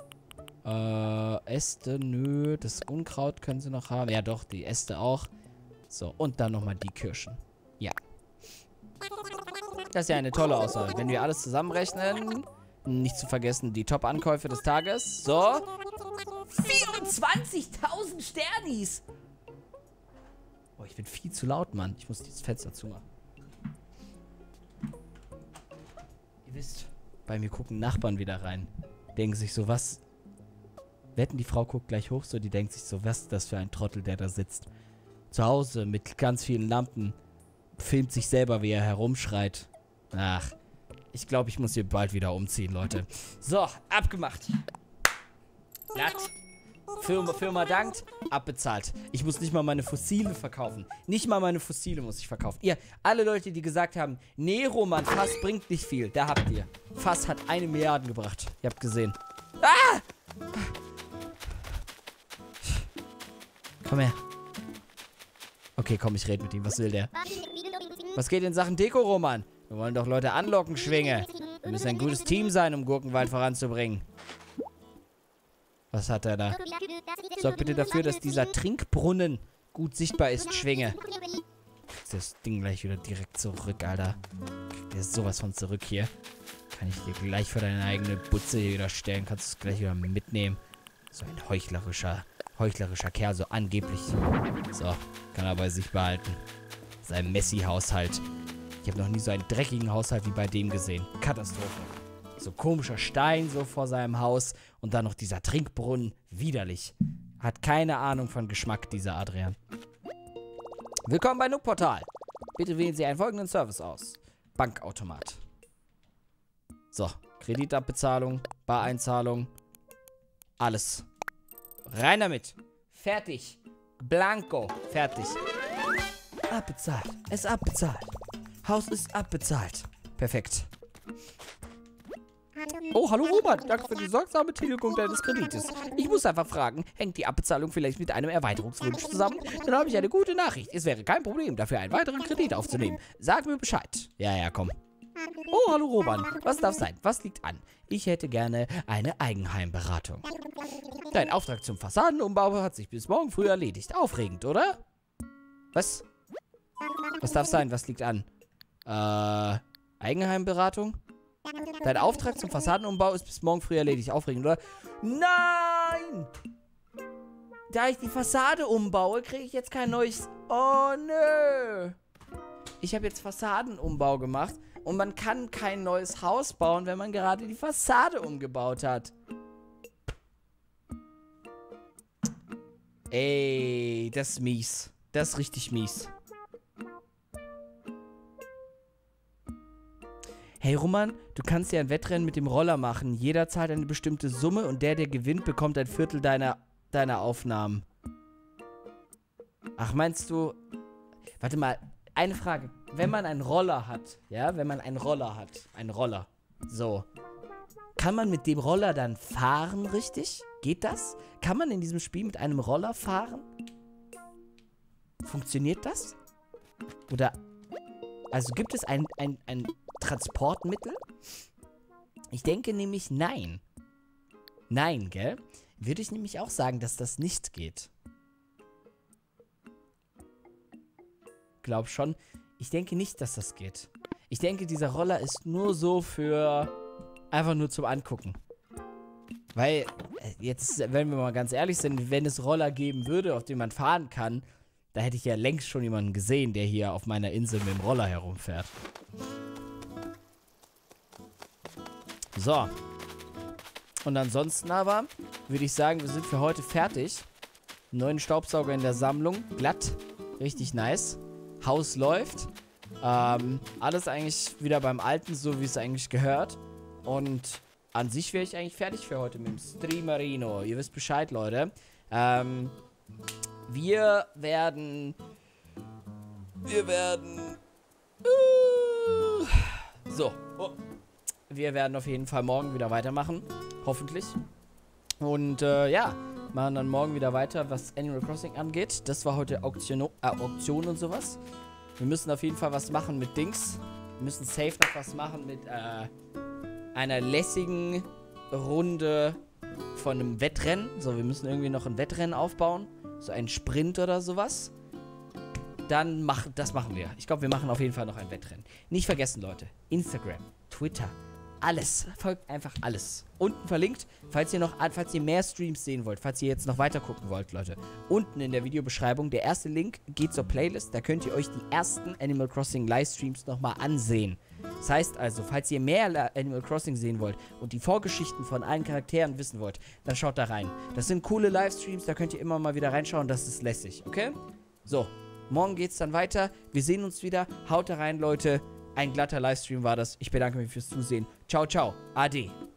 Äste, nö. Das Unkraut können sie noch haben. Ja doch, die Äste auch. So, und dann nochmal die Kirschen. Ja. Das ist ja eine tolle Aussage. Wenn wir alles zusammenrechnen, nicht zu vergessen die Top-Ankäufe des Tages. So. 24.000 Sternis. Oh, ich bin viel zu laut, Mann. Ich muss dieses Fenster zumachen. Ihr wisst, bei mir gucken Nachbarn wieder rein. Denken sich so, was? Wetten, die Frau guckt gleich hoch, so, die denkt sich so, was ist das für ein Trottel, der da sitzt? Zu Hause mit ganz vielen Lampen. Filmt sich selber, wie er herumschreit. Ach, ich glaube, ich muss hier bald wieder umziehen, Leute. So, abgemacht. Glatt. Firma dankt, abbezahlt. Ich muss nicht mal meine Fossile verkaufen. Nicht mal meine Fossile muss ich verkaufen. Ihr, alle Leute, die gesagt haben, nee, Roman, Fass bringt nicht viel. Da habt ihr. Fass hat 1 Milliarde gebracht. Ihr habt gesehen. Ah! Komm her. Okay, komm, ich rede mit ihm. Was will der? Was geht in Sachen Deko, Roman? Wir wollen doch Leute anlocken, Schwinge. Wir müssen ein gutes Team sein, um Gurkenwald voranzubringen. Was hat er da? Sorg bitte dafür, dass dieser Trinkbrunnen gut sichtbar ist, Schwinge. Kriegst das Ding gleich wieder direkt zurück, Alter. Kriegt dir sowas von zurück hier. Kann ich dir gleich vor deine eigene Butze hier wieder stellen. Kannst du es gleich wieder mitnehmen. So ein heuchlerischer Kerl, so angeblich. So, kann er bei sich behalten. Sein Messi-Haushalt. Ich habe noch nie so einen dreckigen Haushalt wie bei dem gesehen. Katastrophe. So komischer Stein so vor seinem Haus und dann noch dieser Trinkbrunnen. Widerlich. Hat keine Ahnung von Geschmack, dieser Adrian. Willkommen bei Nook Portal. Bitte wählen Sie einen folgenden Service aus. Bankautomat. So, Kreditabbezahlung, Bareinzahlung, alles. Rein damit. Fertig. Blanco. Fertig. Abbezahlt. Es ist abbezahlt. Haus ist abbezahlt. Perfekt. Oh, hallo Robert. Danke für die sorgsame Tilgung deines Kredites. Ich muss einfach fragen, hängt die Abbezahlung vielleicht mit einem Erweiterungswunsch zusammen? Dann habe ich eine gute Nachricht. Es wäre kein Problem, dafür einen weiteren Kredit aufzunehmen. Sag mir Bescheid. Ja, komm. Oh, hallo Roman. Was darf sein? Was liegt an? Ich hätte gerne eine Eigenheimberatung. Dein Auftrag zum Fassadenumbau hat sich bis morgen früh erledigt. Aufregend, oder? Was? Was darf sein? Was liegt an? Eigenheimberatung? Dein Auftrag zum Fassadenumbau ist bis morgen früh erledigt. Aufregend, oder? Nein! Da ich die Fassade umbaue, kriege ich jetzt kein neues... Oh, nö! Ich habe jetzt Fassadenumbau gemacht und man kann kein neues Haus bauen, wenn man gerade die Fassade umgebaut hat. Ey, das ist mies. Das ist richtig mies. Hey Roman, du kannst ja ein Wettrennen mit dem Roller machen. Jeder zahlt eine bestimmte Summe und der gewinnt, bekommt ein Viertel deiner Aufnahmen. Ach, meinst du... Warte mal, eine Frage. Wenn man einen Roller hat, ja, einen Roller, so. Kann man mit dem Roller dann fahren, richtig? Geht das? Kann man in diesem Spiel mit einem Roller fahren? Funktioniert das? Oder... Also gibt es ein Transportmittel? Ich denke nämlich nein. Nein, gell? Würde ich nämlich auch sagen, dass das nicht geht. Glaub schon. Ich denke nicht, dass das geht. Ich denke, dieser Roller ist nur so für... Einfach nur zum Angucken. Weil, jetzt, wenn wir mal ganz ehrlich sind, wenn es Roller geben würde, auf denen man fahren kann... Da hätte ich ja längst schon jemanden gesehen, der hier auf meiner Insel mit dem Roller herumfährt. So. Und ansonsten aber würde ich sagen, wir sind für heute fertig. Neuen Staubsauger in der Sammlung. Glatt. Richtig nice. Haus läuft. Alles eigentlich wieder beim Alten, so wie es eigentlich gehört. Und an sich wäre ich eigentlich fertig für heute mit dem Streamerino. Ihr wisst Bescheid, Leute. Wir werden... So. Oh. Wir werden auf jeden Fall morgen wieder weitermachen. Hoffentlich. Und ja, machen dann morgen wieder weiter, was Animal Crossing angeht. Das war heute Auktion und sowas. Wir müssen auf jeden Fall was machen mit Dings. Wir müssen safe noch was machen mit einer lässigen Runde von einem Wettrennen. So, wir müssen irgendwie noch ein Wettrennen aufbauen. So ein Sprint oder sowas. Das machen wir. Ich glaube, wir machen auf jeden Fall noch ein Wettrennen. Nicht vergessen, Leute. Instagram, Twitter, alles. Folgt einfach alles. Unten verlinkt, falls ihr mehr Streams sehen wollt, falls ihr jetzt noch weiter gucken wollt, Leute. Unten in der Videobeschreibung, der erste Link geht zur Playlist. Da könnt ihr euch die ersten Animal Crossing Livestreams nochmal ansehen. Das heißt also, falls ihr mehr Animal Crossing sehen wollt und die Vorgeschichten von allen Charakteren wissen wollt, dann schaut da rein. Das sind coole Livestreams, da könnt ihr immer mal wieder reinschauen, das ist lässig, okay? So, morgen geht's dann weiter. Wir sehen uns wieder. Haut da rein, Leute. Ein glatter Livestream war das. Ich bedanke mich fürs Zusehen. Ciao, ciao. Ade.